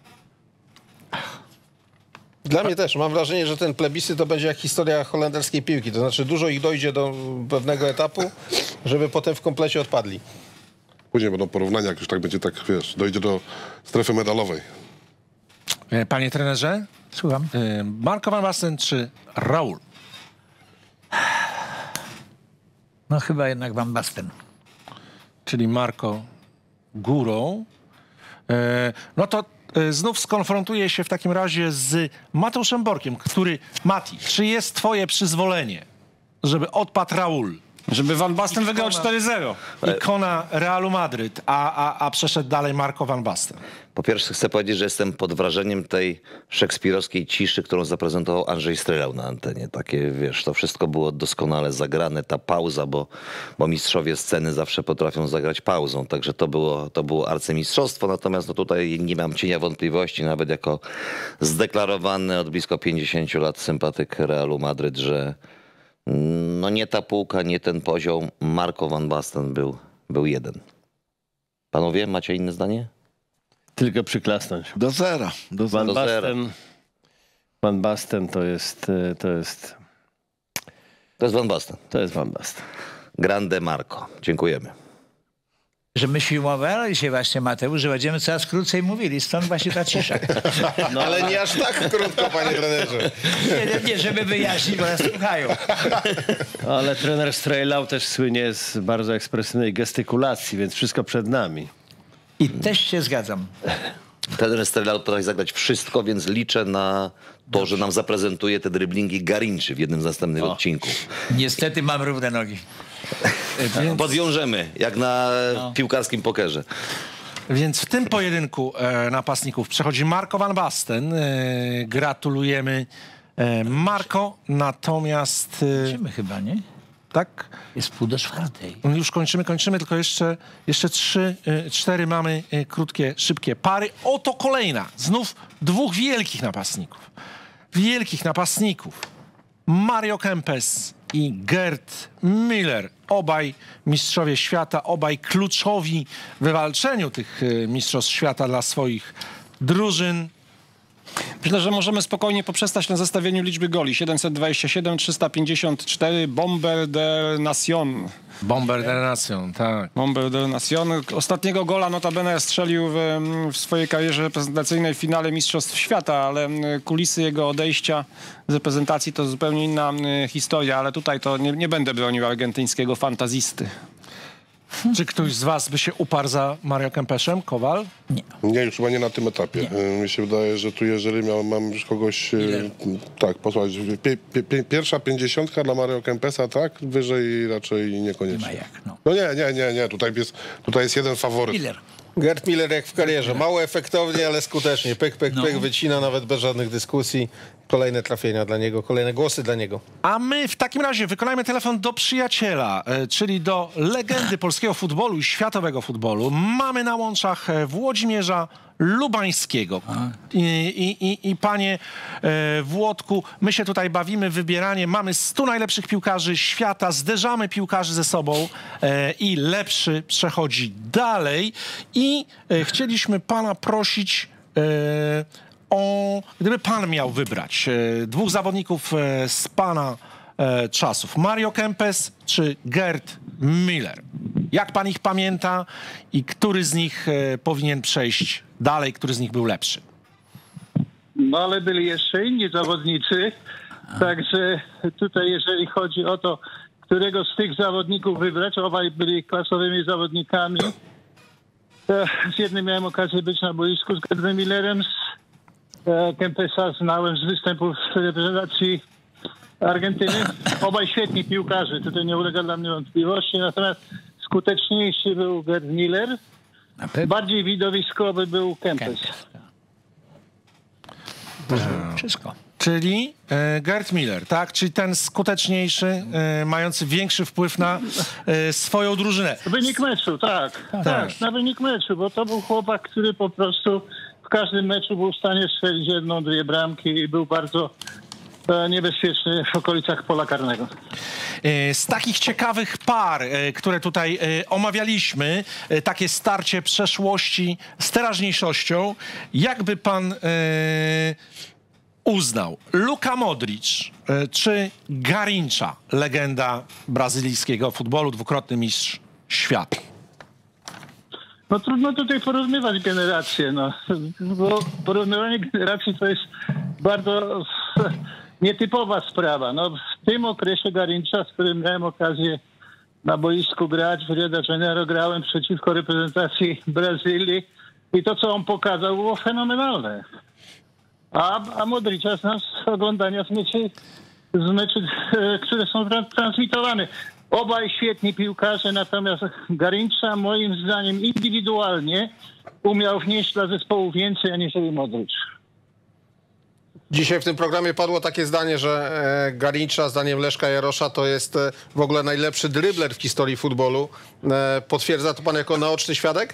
Dla mnie też. Mam wrażenie, że ten plebiscyt to będzie jak historia holenderskiej piłki. To znaczy dużo ich dojdzie do pewnego etapu, żeby potem w komplecie odpadli. Później będą porównania, jak już tak będzie, tak wiesz, dojdzie do strefy medalowej. E, Panie trenerze, Słucham. e, Marco van Basten czy Raul? No chyba jednak Van Basten. Czyli Marco górą. E, no to e, znów skonfrontuję się w takim razie z Mateuszem Borkiem, który, Mati, czy jest twoje przyzwolenie, żeby odpadł Raul? Żeby Van Basten wygrał cztery zero. Ikona Realu Madryt, a, a, a przeszedł dalej Marco van Basten. Po pierwsze chcę powiedzieć, że jestem pod wrażeniem tej szekspirowskiej ciszy, którą zaprezentował Andrzej Strelał na antenie. Takie, wiesz, to wszystko było doskonale zagrane, ta pauza, bo, bo mistrzowie sceny zawsze potrafią zagrać pauzą, także to było, to było arcymistrzostwo, natomiast no tutaj nie mam cienia wątpliwości, nawet jako zdeklarowany od blisko pięćdziesięciu lat sympatyk Realu Madryt, że no nie ta półka, nie ten poziom. Marco van Basten był, był jeden. Panowie, macie inne zdanie? Tylko przyklasnąć. Do zera. Do zera. Van Do zera. Basten, Van Basten to jest, e, to jest, To jest Van Basten. to jest Van Basten. Grande Marco. Dziękujemy. Że myśmy umawiali się właśnie, Mateusz, że będziemy coraz krócej mówili, stąd właśnie ta cisza. No, ale nie aż tak krótko, panie trenerze. Nie, nie, nie, żeby wyjaśnić, bo nas słuchają. Ale trener Strejlau też słynie z bardzo ekspresywnej gestykulacji, więc wszystko przed nami. I też się zgadzam. Ten Strelał potrafi zagrać wszystko, więc liczę na to, że nam zaprezentuje te driblingi Garinczy w jednym z następnych O. odcinków. Niestety mam równe nogi. Podwiążemy, jak na piłkarskim pokerze. Więc w tym pojedynku e, napastników przechodzi Marco van Basten. E, gratulujemy e, Marco, natomiast... E, Kończymy chyba, nie? tak? Jest pół do czwartej. Już kończymy, kończymy, tylko jeszcze, jeszcze trzy, e, cztery mamy e, krótkie, szybkie pary. Oto kolejna. Znów dwóch wielkich napastników. Wielkich napastników. Mario Kempes i Gerd Müller. Obaj mistrzowie świata, obaj kluczowi w wywalczeniu tych mistrzostw świata dla swoich drużyn. Myślę, że możemy spokojnie poprzestać na zestawieniu liczby goli. siedemset dwadzieścia siedem, trzysta pięćdziesiąt cztery, Bomber der Nation. Bomber der Nation, tak. Bomber der Nation. Ostatniego gola notabene strzelił w, w swojej karierze reprezentacyjnej w finale Mistrzostw Świata, ale kulisy jego odejścia z reprezentacji to zupełnie inna historia, ale tutaj to nie, nie będę bronił argentyńskiego fantazisty. Czy ktoś z was by się uparł za Mario Kempeszem? Kowal? Nie. Nie, już chyba nie na tym etapie. Nie. Mi się wydaje, że tu jeżeli miał, mam już kogoś... Ile? Tak, posłuchaj, pie, pie, pierwsza pięćdziesiątka dla Mario Kempesa, tak? Wyżej raczej niekoniecznie. Nie ma jak, no. No nie, nie, nie, nie. Tutaj jest, tutaj jest jeden faworyt. Miller. Gerd Müller jak w karierze. Mało efektownie, ale skutecznie. Pyk, pyk, No. pyk, wycina nawet bez żadnych dyskusji. Kolejne trafienia dla niego, kolejne głosy dla niego. A my w takim razie wykonajmy telefon do przyjaciela, e, czyli do legendy polskiego futbolu i światowego futbolu. Mamy na łączach e, Włodzimierza Lubańskiego. I, i, i, i panie e, Włodku, my się tutaj bawimy, wybieranie. Mamy stu najlepszych piłkarzy świata, zderzamy piłkarzy ze sobą e, i lepszy przechodzi dalej. I e, chcieliśmy pana prosić... E, O, gdyby pan miał wybrać e, dwóch zawodników e, z pana e, czasów, Mario Kempes czy Gerd Müller, jak pan ich pamięta i który z nich e, powinien przejść dalej, który z nich był lepszy? No ale byli jeszcze inni zawodnicy, także tutaj jeżeli chodzi o to, którego z tych zawodników wybrać, obaj byli klasowymi zawodnikami. E, Z jednym miałem okazję być na boisku z Gerdem Müllerem, Kempesa znałem z występów w reprezentacji Argentyny. Obaj świetni piłkarze, tutaj nie ulega dla mnie wątpliwości, natomiast skuteczniejszy był Gerd Müller, bardziej widowiskowy był Kempes. Wszystko. Czyli e, Gerd Müller, tak? Czyli ten skuteczniejszy, e, mający większy wpływ na e, swoją drużynę. Wynik meczu, tak, tak. Tak, na wynik meczu, bo to był chłopak, który po prostu w każdym meczu był w stanie strzelić jedną, dwie bramki i był bardzo e, niebezpieczny w okolicach pola karnego. E, Z takich ciekawych par, e, które tutaj e, omawialiśmy, e, takie starcie przeszłości z teraźniejszością, jakby pan e, uznał Luka Modric e, czy Garincha, legenda brazylijskiego futbolu, dwukrotny mistrz świata? No trudno tutaj porównywać generacje, no, bo porównywanie generacji to jest bardzo nietypowa sprawa. No, w tym okresie Garincha, z którym miałem okazję na boisku grać, w Rio de Janeiro grałem przeciwko reprezentacji Brazylii i to, co on pokazał, było fenomenalne. A, a Modricia znam z oglądania z meczy, z meczy, które są transmitowane. Obaj świetni piłkarze, natomiast Garincha moim zdaniem indywidualnie umiał wnieść dla zespołu więcej aniżeli Modric. Dzisiaj w tym programie padło takie zdanie, że e, Garincha, zdaniem Leszka Jarosza, to jest e, w ogóle najlepszy dribler w historii futbolu. E, potwierdza to pan jako naoczny świadek?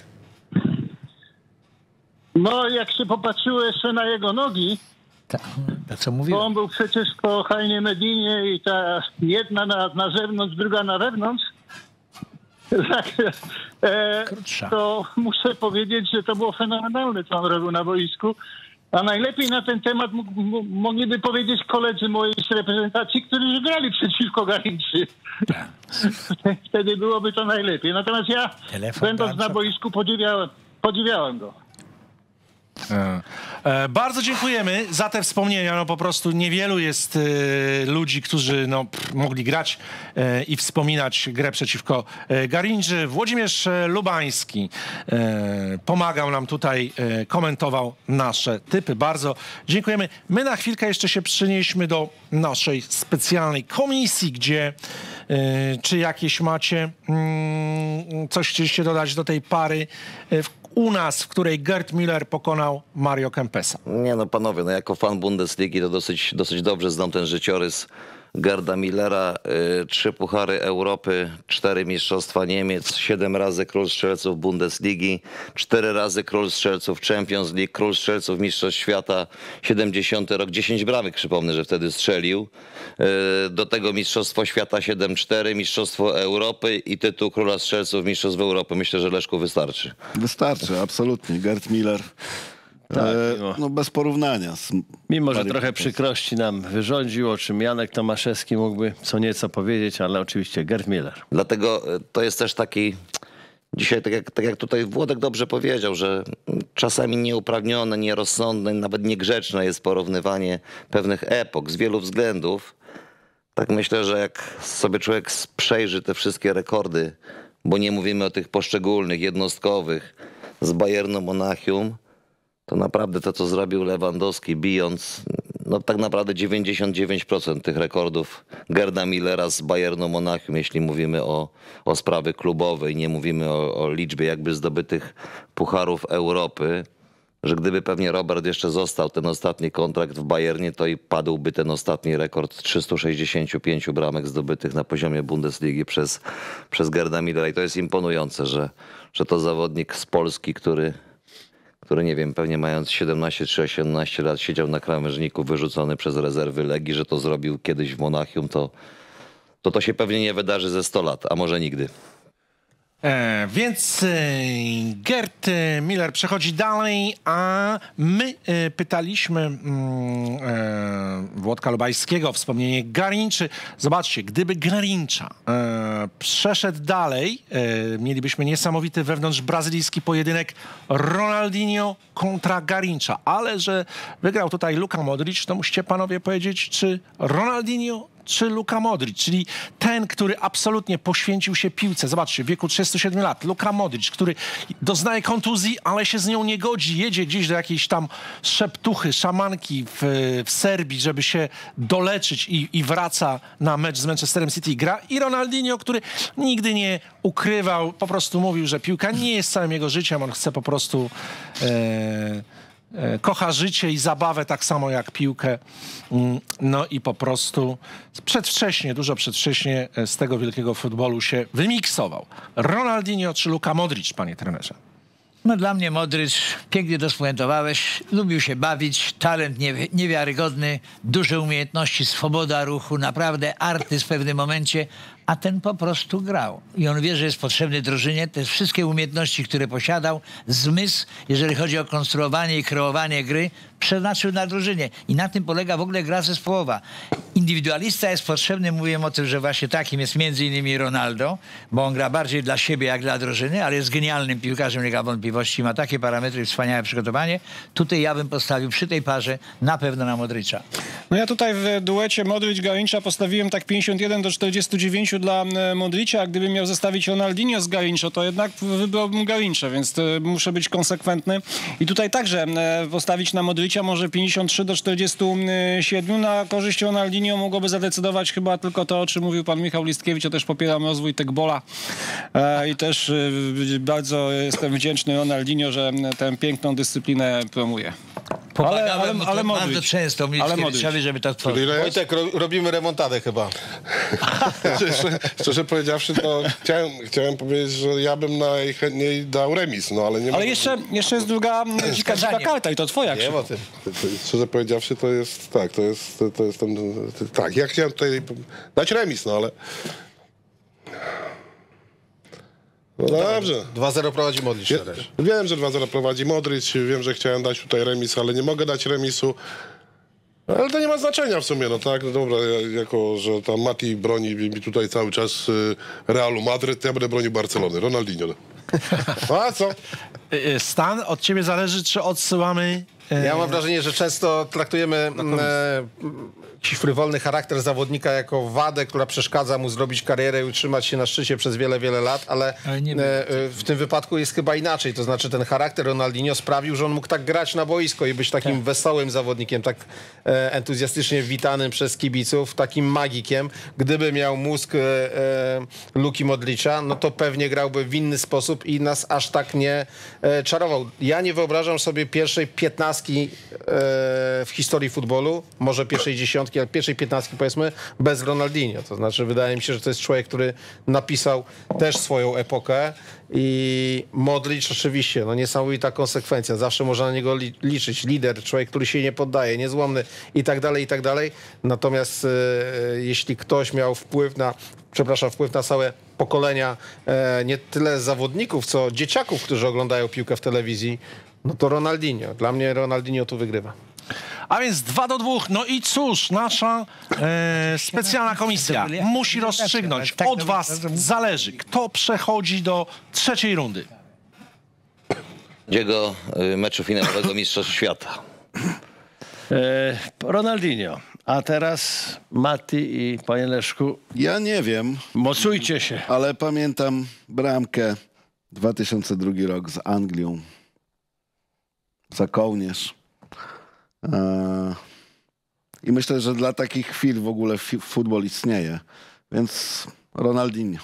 No, jak się popatrzyło jeszcze na jego nogi, Tak, to co bo mówiłem. on był przecież po Hajnie Medinie i ta jedna na, na zewnątrz, druga na wewnątrz, tak, e, Krótsza. to muszę powiedzieć, że to było fenomenalne, co on robił na boisku. A najlepiej na ten temat mógł, mógł, mogliby powiedzieć koledzy mojej z reprezentacji, którzy grali przeciwko Garinczy. Wtedy byłoby to najlepiej. Natomiast ja, Telefon będąc na bardzo. boisku, podziwiałem, podziwiałem go. E, e, bardzo dziękujemy za te wspomnienia. No po prostu niewielu jest e, ludzi, którzy no, pff, mogli grać e, i wspominać grę przeciwko e, Garinczy. Włodzimierz e, Lubański e, pomagał nam tutaj, e, komentował nasze typy. Bardzo dziękujemy. My na chwilkę jeszcze się przenieśmy do naszej specjalnej komisji, gdzie e, czy jakieś macie mm, coś chcieliście dodać do tej pary? E, w, u nas, w której Gerd Müller pokonał Mario Kempesa? Nie no panowie, no jako fan Bundesligi to dosyć, dosyć dobrze znam ten życiorys Gerda Müllera. Y, trzy puchary Europy, cztery mistrzostwa Niemiec, siedem razy król strzelców Bundesligi, cztery razy król strzelców Champions League, król strzelców Mistrzostw Świata, siedemdziesiąty rok, dziesięć bramek, przypomnę, że wtedy strzelił. Y, do tego Mistrzostwo Świata siedem cztery, Mistrzostwo Europy i tytuł króla strzelców Mistrzostw Europy. Myślę, że Leszku wystarczy. Wystarczy, absolutnie. Gerd Müller. Tak, e, mimo- no bez porównania. Z Mimo, że Mario trochę Kempes. przykrości nam wyrządził, o czym Janek Tomaszewski mógłby co nieco powiedzieć, ale oczywiście Gerd Müller. Dlatego y, to jest też taki... Dzisiaj, tak jak, tak jak tutaj Włodek dobrze powiedział, że czasami nieuprawnione, nierozsądne, nawet niegrzeczne jest porównywanie pewnych epok z wielu względów. Tak myślę, że jak sobie człowiek przejrzy te wszystkie rekordy, bo nie mówimy o tych poszczególnych, jednostkowych, z Bayernu Monachium, to naprawdę to, co zrobił Lewandowski, bijąc no tak naprawdę dziewięćdziesiąt dziewięć procent tych rekordów Gerda Müllera z Bayernu Monachium, jeśli mówimy o, o sprawie klubowej, nie mówimy o, o liczbie jakby zdobytych pucharów Europy, że gdyby pewnie Robert jeszcze został ten ostatni kontrakt w Bayernie, to i padłby ten ostatni rekord trzystu sześćdziesięciu pięciu bramek zdobytych na poziomie Bundesligi przez, przez Gerda Müllera. I to jest imponujące, że, że to zawodnik z Polski, który, który nie wiem, pewnie mając siedemnaście czy osiemnaście lat siedział na krawężniku wyrzucony przez rezerwy Legii, że to zrobił kiedyś w Monachium, to to, to się pewnie nie wydarzy ze sto lat, a może nigdy. E, więc e, Gerd Müller przechodzi dalej, a my e, pytaliśmy mm, e, Włodka Lubajskiego o wspomnienie Garinczy. Zobaczcie, gdyby Garincza e, przeszedł dalej, e, mielibyśmy niesamowity wewnątrz brazylijski pojedynek Ronaldinho kontra Garincza, ale że wygrał tutaj Luka Modric, to musicie panowie powiedzieć, czy Ronaldinho czy Luka Modric, czyli ten, który absolutnie poświęcił się piłce. Zobaczcie, w wieku trzydziestu siedmiu lat. Luka Modric, który doznaje kontuzji, ale się z nią nie godzi. Jedzie gdzieś do jakiejś tam szeptuchy, szamanki w, w Serbii, żeby się doleczyć i, i wraca na mecz z Manchesterem City i gra. I Ronaldinho, który nigdy nie ukrywał, po prostu mówił, że piłka nie jest całym jego życiem. On chce po prostu... E, kocha życie i zabawę tak samo jak piłkę. No i po prostu przedwcześnie, dużo przedwcześnie z tego wielkiego futbolu się wymiksował. Ronaldinho czy Luka Modric, panie trenerze? No dla mnie Modric, pięknie to spuentowałeś, lubił się bawić, talent niewi- niewiarygodny, duże umiejętności, swoboda ruchu, naprawdę artyst w pewnym momencie, a ten po prostu grał. I on wie, że jest potrzebny drużynie, te wszystkie umiejętności, które posiadał, zmysł, jeżeli chodzi o konstruowanie i kreowanie gry, przeznaczył na drużynie. I na tym polega w ogóle gra zespołowa. Indywidualista jest potrzebny, mówiłem o tym, że właśnie takim jest między innymi Ronaldo, bo on gra bardziej dla siebie jak dla drużyny, ale jest genialnym piłkarzem, nie ma wątpliwości, ma takie parametry i wspaniałe przygotowanie. Tutaj ja bym postawił przy tej parze na pewno na Modricza. No ja tutaj w duecie Modric-Garincza postawiłem tak pięćdziesiąt jeden do czterdziestu dziewięciu dla Modricia, a gdybym miał zestawić Ronaldinho z Garincho, to jednak wybrałbym Garincha, więc muszę być konsekwentny. I tutaj także postawić na Modricia może pięćdziesiąt trzy do czterdziestu siedmiu. Na korzyść Ronaldinho mogłoby zadecydować chyba tylko to, o czym mówił pan Michał Listkiewicz. Ja też popieram rozwój Tekbola i też bardzo jestem wdzięczny Ronaldinho, że tę piękną dyscyplinę promuje. Pomagałem ale, mu ale to bardzo Modric. często Ale Mickiewiczowi, żeby to tworzyć. Ile jest? Wojtek, ro robimy remontadę chyba. Szczerze, szczerze powiedziawszy, to chciałem, chciałem powiedzieć, że ja bym najchętniej dał remis, no ale nie Ale mogę- jeszcze, jeszcze jest druga dzika, dzika karta i to twoja. Nie ma tym. To- to- Szczerze powiedziawszy, to jest tak, to jest, to jest ten, tak, ja chciałem tutaj dać remis, no ale... No dobrze. dwa zero prowadzi Modric Ja, też. wiem, że dwa zero prowadzi Modric, wiem, że chciałem dać tutaj remis, ale nie mogę dać remisu. Ale to nie ma znaczenia w sumie, no tak, no dobra, ja, jako, że tam Mati broni mi tutaj cały czas y, Realu Madryt, to ja będę bronił Barcelony, Ronaldinho. A co? Stan, od ciebie zależy, czy odsyłamy Ja mam wrażenie, że często traktujemy e, jakiś frywolny charakter zawodnika jako wadę, która przeszkadza mu zrobić karierę i utrzymać się na szczycie przez wiele, wiele lat, ale, Ale nie e, w tym wypadku jest chyba inaczej. To znaczy ten charakter Ronaldinho sprawił, że on mógł tak grać na boisko i być takim tak. wesołym zawodnikiem, tak e, entuzjastycznie witanym przez kibiców, takim magikiem. Gdyby miał mózg e, e, Luki Modricza, no to pewnie grałby w inny sposób i nas aż tak nie e, czarował. Ja nie wyobrażam sobie pierwszej piętnastki e, w historii futbolu, może pierwszej dziesiątki, ale pierwszej piętnastki powiedzmy, bez Ronaldinho. To znaczy wydaje mi się, że to jest człowiek, który napisał też swoją epokę i Modric oczywiście, no niesamowita konsekwencja. Zawsze można na niego li liczyć. Lider, człowiek, który się nie poddaje, niezłomny i tak dalej, i tak dalej. Natomiast e, jeśli ktoś miał wpływ na, przepraszam, wpływ na całe pokolenia e, nie tyle zawodników, co dzieciaków, którzy oglądają piłkę w telewizji, no to Ronaldinho. Dla mnie Ronaldinho tu wygrywa. A więc dwa do dwóch. No i cóż, nasza e, specjalna komisja musi rozstrzygnąć. Od was zależy, kto przechodzi do trzeciej rundy. Jego meczu finałowego Mistrzostw Świata. E, Ronaldinho. A teraz Mati i panie Leszku, Ja nie wiem, mocujcie się. ale pamiętam bramkę dwa tysiące drugi rok z Anglią. Za kołnierz. E, I myślę, że dla takich chwil w ogóle fi- futbol istnieje. Więc Ronaldinho.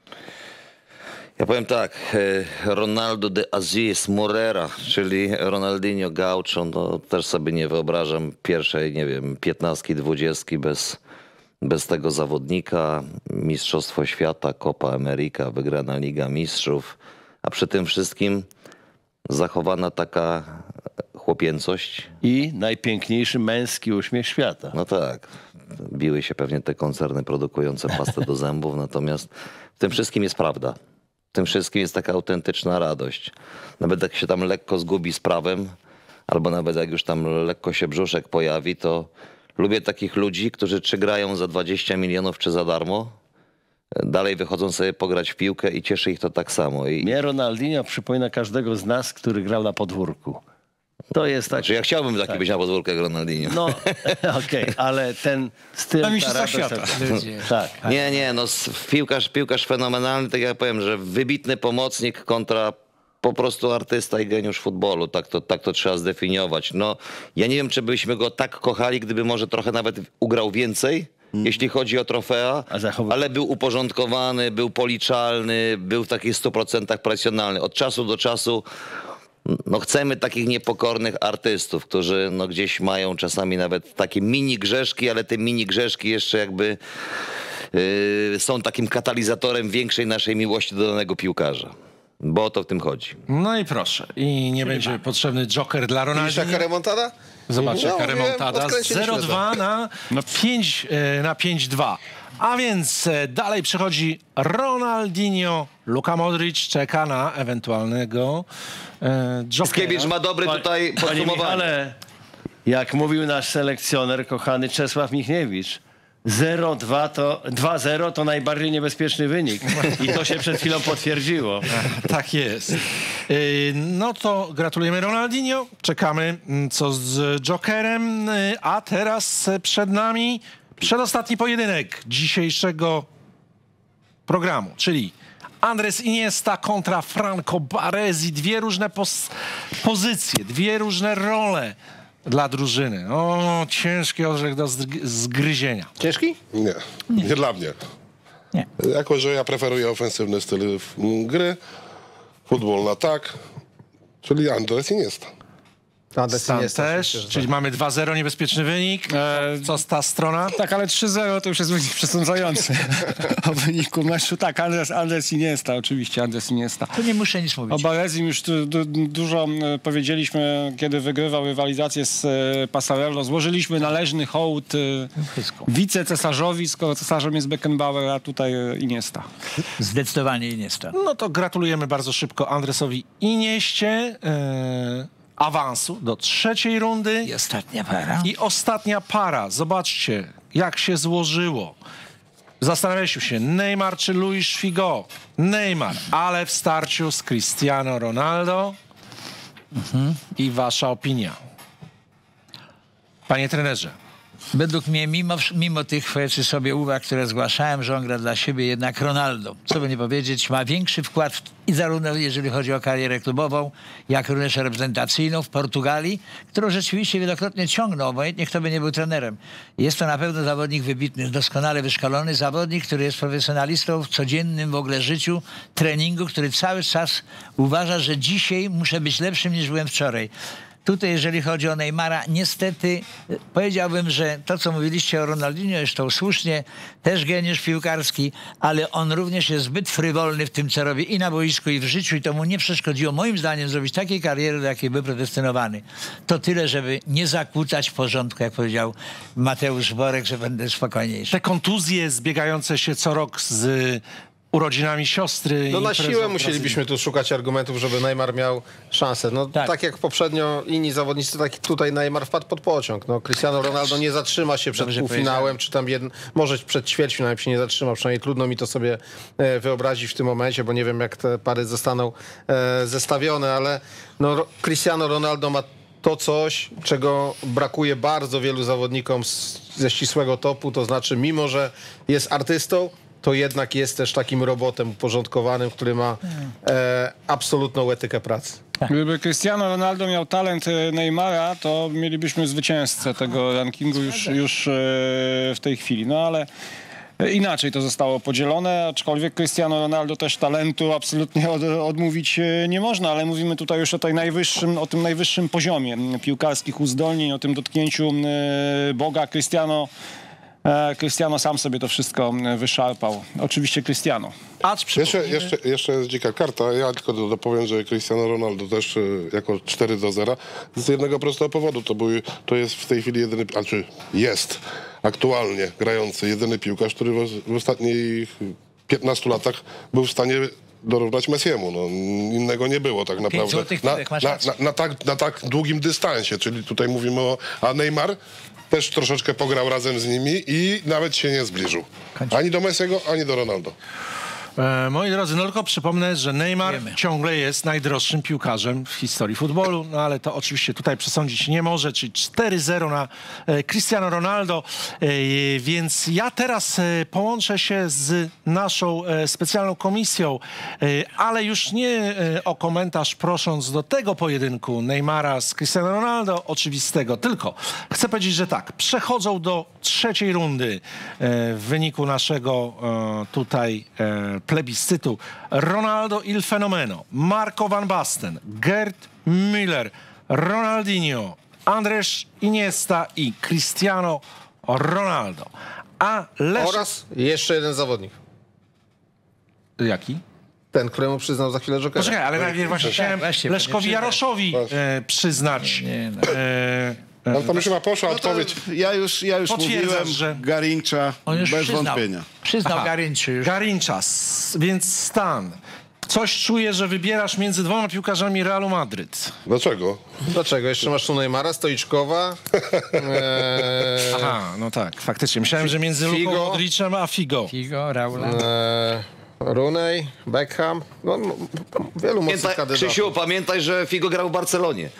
Ja powiem tak, e, Ronaldo de Aziz Morera, czyli Ronaldinho Gaucho, no też sobie nie wyobrażam pierwszej, nie wiem, piętnastki, dwudziestki bez, bez tego zawodnika. Mistrzostwo Świata, Copa America, wygrana Liga Mistrzów, a przy tym wszystkim zachowana taka chłopięcość. I najpiękniejszy męski uśmiech świata. No tak, biły się pewnie te koncerny produkujące pastę do zębów, natomiast w tym wszystkim jest prawda. W tym wszystkim jest taka autentyczna radość. Nawet jak się tam lekko zgubi z prawem, albo nawet jak już tam lekko się brzuszek pojawi, to lubię takich ludzi, którzy czy grają za dwadzieścia milionów, czy za darmo, dalej wychodzą sobie pograć w piłkę i cieszy ich to tak samo. I... Mnie Ronaldinho przypomina każdego z nas, który grał na podwórku. To jest tak. Znaczy ja chciałbym taki tak. być na podwórku jak Ronaldinho. No, okej, okay, ale ten styl... Na Mistrzostwa radość- Świata. Tak. Nie, nie, no piłkarz, piłkarz fenomenalny, tak jak powiem, że wybitny pomocnik kontra po prostu artysta i geniusz futbolu, tak to, tak to trzeba zdefiniować. No, ja nie wiem, czy byśmy go tak kochali, gdyby może trochę nawet ugrał więcej, hmm. jeśli chodzi o trofea, ale był uporządkowany, był policzalny, był w takich stu procentach profesjonalny. Od czasu do czasu no chcemy takich niepokornych artystów, którzy no gdzieś mają czasami nawet takie mini grzeszki, ale te mini grzeszki jeszcze jakby yy, są takim katalizatorem większej naszej miłości do danego piłkarza. Bo o to w tym chodzi. No i proszę. I nie będzie ma. potrzebny joker dla Widzisz Ronaldinho. jaka remontada? Zobacz, No, jaka mówię, remontada. odkręciliśmy zero dwa na pięć na pięć dwa. A więc e, dalej przychodzi Ronaldinho. Luka Modric czeka na ewentualnego e, jokera. Skiewicz ma dobry tutaj Panie podsumowanie. Michale, jak mówił nasz selekcjoner, kochany Czesław Michniewicz, zero dwa to dwa zero to najbardziej niebezpieczny wynik. I to się przed chwilą potwierdziło. Tak jest. Y, No to gratulujemy Ronaldinho. Czekamy, mm, co z jokerem. Y, A teraz y, przed nami przedostatni pojedynek dzisiejszego programu, czyli Andres Iniesta kontra Franco Baresi. Dwie różne pos pozycje, dwie różne role dla drużyny. O, ciężki orzech do zg- zgryzienia. Ciężki? Nie, nie dla mnie. Nie. Jako, że ja preferuję ofensywny styl mm, gry, futbol na tak, czyli Andres Iniesta. Stan też, czyli mamy dwa zero, niebezpieczny wynik. E, Co z ta strona? Tak, ale trzy zero to już jest wynik przesądzający o wyniku meczu. Tak, Andres, Andres Iniesta, oczywiście, Andres Iniesta. Tu nie muszę nic O mówić. Barezim już du, du, dużo e, powiedzieliśmy, kiedy wygrywał rywalizację z e, Passarello. Złożyliśmy należny hołd e, wicecesarzowi, skoro cesarzem jest Beckenbauer, a tutaj e, Iniesta. Zdecydowanie Iniesta. No to gratulujemy bardzo szybko Andresowi Inieście e, awansu do trzeciej rundy. I ostatnia para. I ostatnia para. Zobaczcie, jak się złożyło. Zastanawialiśmy się, Neymar czy Luis Figo. Neymar, ale w starciu z Cristiano Ronaldo. Mhm. I wasza opinia. Panie trenerze. Według mnie, mimo, mimo tych sobie uwag, które zgłaszałem, że on gra dla siebie, jednak Ronaldo, co by nie powiedzieć, ma większy wkład w, i zarówno jeżeli chodzi o karierę klubową, jak również reprezentacyjną w Portugalii, którą rzeczywiście wielokrotnie ciągnął, obojętnie kto by nie był trenerem. Jest to na pewno zawodnik wybitny, doskonale wyszkolony zawodnik, który jest profesjonalistą w codziennym w ogóle życiu, treningu, który cały czas uważa, że dzisiaj muszę być lepszym niż byłem wczoraj. Tutaj, jeżeli chodzi o Neymara, niestety powiedziałbym, że to, co mówiliście o Ronaldinho, jest to słusznie, też geniusz piłkarski, ale on również jest zbyt frywolny w tym, co robi i na boisku, i w życiu, i to mu nie przeszkodziło, moim zdaniem, zrobić takiej kariery, do jakiej był predestynowany. To tyle, żeby nie zakłócać porządku, jak powiedział Mateusz Borek, że będę spokojniejszy. Te kontuzje zbiegające się co rok z urodzinami siostry. No na siłę musielibyśmy tu szukać argumentów, żeby Neymar miał szansę. No tak, tak jak poprzednio inni zawodnicy, tak tutaj Neymar wpadł pod pociąg. No Cristiano Ronaldo nie zatrzyma się przed Dobrze półfinałem, czy tam jedno, może przed ćwierćfinałem się nie zatrzyma, przynajmniej trudno mi to sobie e, wyobrazić w tym momencie, bo nie wiem jak te pary zostaną e, zestawione, ale no Cristiano Ronaldo ma to coś, czego brakuje bardzo wielu zawodnikom z, ze ścisłego topu, to znaczy mimo, że jest artystą, to jednak jest też takim robotem uporządkowanym, który ma e, absolutną etykę pracy. Gdyby Cristiano Ronaldo miał talent Neymara, to mielibyśmy zwycięzcę tego rankingu już, już e, w tej chwili. No ale inaczej to zostało podzielone, aczkolwiek Cristiano Ronaldo też talentu absolutnie od, odmówić nie można, ale mówimy tutaj już o, tej najwyższym, o tym najwyższym poziomie piłkarskich uzdolnień, o tym dotknięciu e, Boga. Cristiano Cristiano sam sobie to wszystko wyszarpał. Oczywiście Cristiano. Jeszcze, jeszcze, jeszcze jest dzika karta. Ja tylko dopowiem, że Cristiano Ronaldo też jako cztery do zera z jednego prostego powodu. To, był, to jest w tej chwili jedyny, znaczy jest aktualnie grający jedyny piłkarz, który w, w ostatnich piętnastu latach był w stanie dorównać Messiemu. No, innego nie było tak naprawdę. Na, na, na, na, tak, na tak długim dystansie, czyli tutaj mówimy o... A Neymar też troszeczkę pograł razem z nimi i nawet się nie zbliżył. Ani do Messiego, ani do Ronaldo. E, moi drodzy, no tylko przypomnę, że Neymar Wiemy. ciągle jest najdroższym piłkarzem w historii futbolu, no ale to oczywiście tutaj przesądzić nie może, czyli cztery zero na e, Cristiano Ronaldo, e, więc ja teraz e, połączę się z naszą e, specjalną komisją, e, ale już nie e, o komentarz prosząc do tego pojedynku Neymara z Cristiano Ronaldo, oczywistego, tylko chcę powiedzieć, że tak, przechodzą do trzeciej rundy e, w wyniku naszego e, tutaj e, plebiscytu Ronaldo il Fenomeno, Marco van Basten, Gerd Müller, Ronaldinho, Andrés Iniesta i Cristiano Ronaldo. A Leszek... Oraz jeszcze jeden zawodnik. Jaki? Ten, któremu przyznał za chwilę Jokera. Poczekaj, ale najpierw właśnie chciałem właśnie, Leszkowi Jaroszowi e, przyznać... Nie, nie, no. e, No to już chyba poszła No odpowiedź. ja już, ja już mówiłem, że Garincha On już bez przyznał. wątpienia. Przyznał Garincha już. Garincha, więc Stan. Coś czuję, że wybierasz między dwoma piłkarzami Realu Madryt. Dlaczego? Dlaczego? Jeszcze masz tu Neymara, Stoiczkowa. Eee, Aha, no tak, faktycznie. Myślałem, że między Figo. Luką Modricem a Figo. Figo, Raula. eee, Rooney, Beckham. No, no, wielu mocnych Pamiętaj, kandydatów. Krzysiu, pamiętaj, że Figo grał w Barcelonie.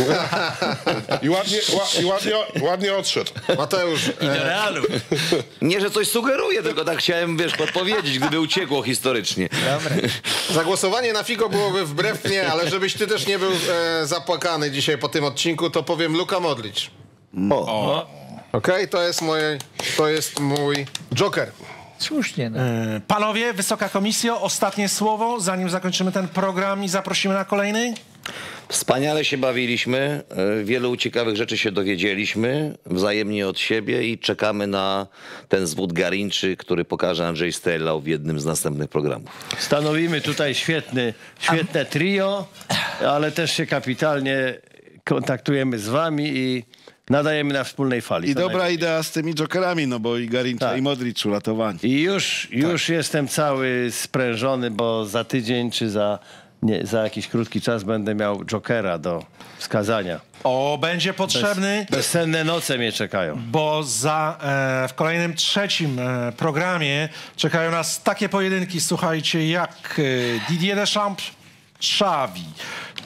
I ładnie, ła, i ładnie, ładnie odszedł. Mateusz, I do Realu. Nie, że coś sugeruję, tylko tak chciałem, wiesz, podpowiedzieć, gdyby uciekło historycznie. Dobre. zagłosowanie na Figo byłoby wbrew mnie, ale żebyś ty też nie był e, zapłakany dzisiaj po tym odcinku, to powiem Luka Modric. O. Okej, okay? to jest moje, to jest mój Joker. Słusznie. No. E, Panowie, Wysoka Komisjo, ostatnie słowo, zanim zakończymy ten program i zaprosimy na kolejny. Wspaniale się bawiliśmy, e, wielu ciekawych rzeczy się dowiedzieliśmy wzajemnie od siebie i czekamy na ten zwód Garinczy, który pokaże Andrzej Stella w jednym z następnych programów. Stanowimy tutaj świetny, świetne trio, ale też się kapitalnie kontaktujemy z wami i nadajemy na wspólnej fali. I dobra idea z tymi jokerami, no bo i Garincha, Tak. i Modric uratowani. I już, już jestem cały sprężony, bo za tydzień czy za, nie, za jakiś krótki czas będę miał jokera do wskazania. O, będzie potrzebny, Bezsenne noce mnie czekają. bo za, e, w kolejnym trzecim e, programie czekają nas takie pojedynki, słuchajcie, jak e, Didier Deschamps, Xavi,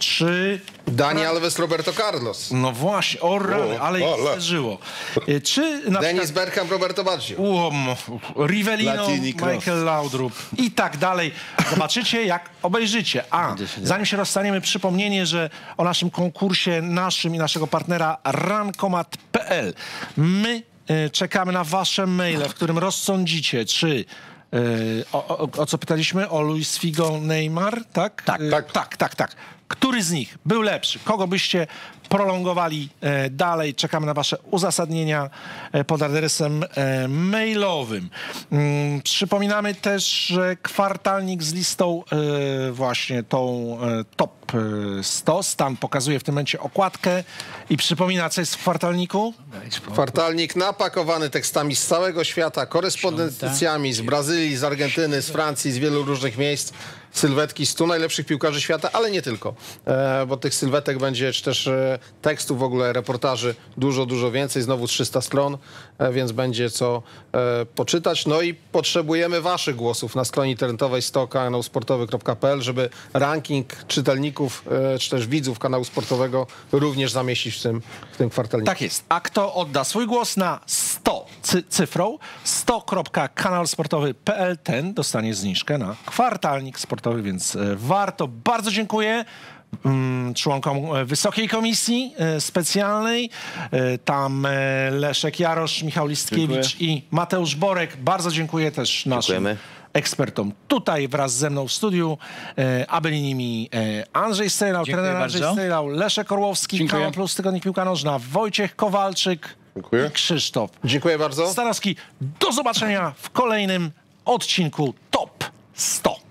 Czy... Dani Alves, Roberto Carlos. No właśnie, o rany, ale ich ale. zderzyło. Y, Czy na Dennis przykład... Bergkamp, Roberto Baggio. Um, Rivellino, Platini Cross. Michael Laudrup i tak dalej. Zobaczycie, jak obejrzycie. A, zanim się rozstaniemy, przypomnienie, że o naszym konkursie, naszym i naszego partnera rankomat kropka p l. My y, czekamy na wasze maile, w którym rozsądzicie, czy y, o, o, o co pytaliśmy? O Luis Figo, Neymar, tak? Tak. Y, Tak. tak, tak, tak. Który z nich był lepszy? Kogo byście prolongowali e, dalej? Czekamy na wasze uzasadnienia e, pod adresem e, mailowym. Mm, przypominamy też, że kwartalnik z listą e, właśnie tą e, top e, sto. Stan pokazuje w tym momencie okładkę i przypomina, co jest w kwartalniku. Kwartalnik napakowany tekstami z całego świata, korespondencjami z Brazylii, z Argentyny, z Francji, z wielu różnych miejsc. Sylwetki stu najlepszych piłkarzy świata, ale nie tylko, e, bo tych sylwetek będzie, czy też e, tekstów w ogóle, reportaży dużo, dużo więcej, znowu trzysta stron, e, więc będzie co e, poczytać. No i potrzebujemy waszych głosów na stronie internetowej sto kanał sportowy kropka p l, żeby ranking czytelników, e, czy też widzów kanału sportowego również zamieścić w tym, w tym kwartalniku. Tak jest. A kto odda swój głos na sto cy cyfrą, sto kropka kanał sportowy kropka p l, ten dostanie zniżkę na kwartalnik sportowy, więc e, warto. Bardzo dziękuję mm, członkom e, Wysokiej Komisji e, Specjalnej. E, tam e, Leszek Jarosz, Michał Listkiewicz Dziękuję. i Mateusz Borek. Bardzo dziękuję też naszym Dziękujemy. ekspertom tutaj wraz ze mną w studiu, e, a byli nimi e, Andrzej Stejlał, Dziękuję trener Andrzej bardzo. Stejlał, Leszek Orłowski, Dziękuję. Kanał Plus, Tygodnik Piłka Nożna, Wojciech Kowalczyk Dziękuję. i Krzysztof Dziękuję bardzo. Starowski. Do zobaczenia w kolejnym odcinku Top sto.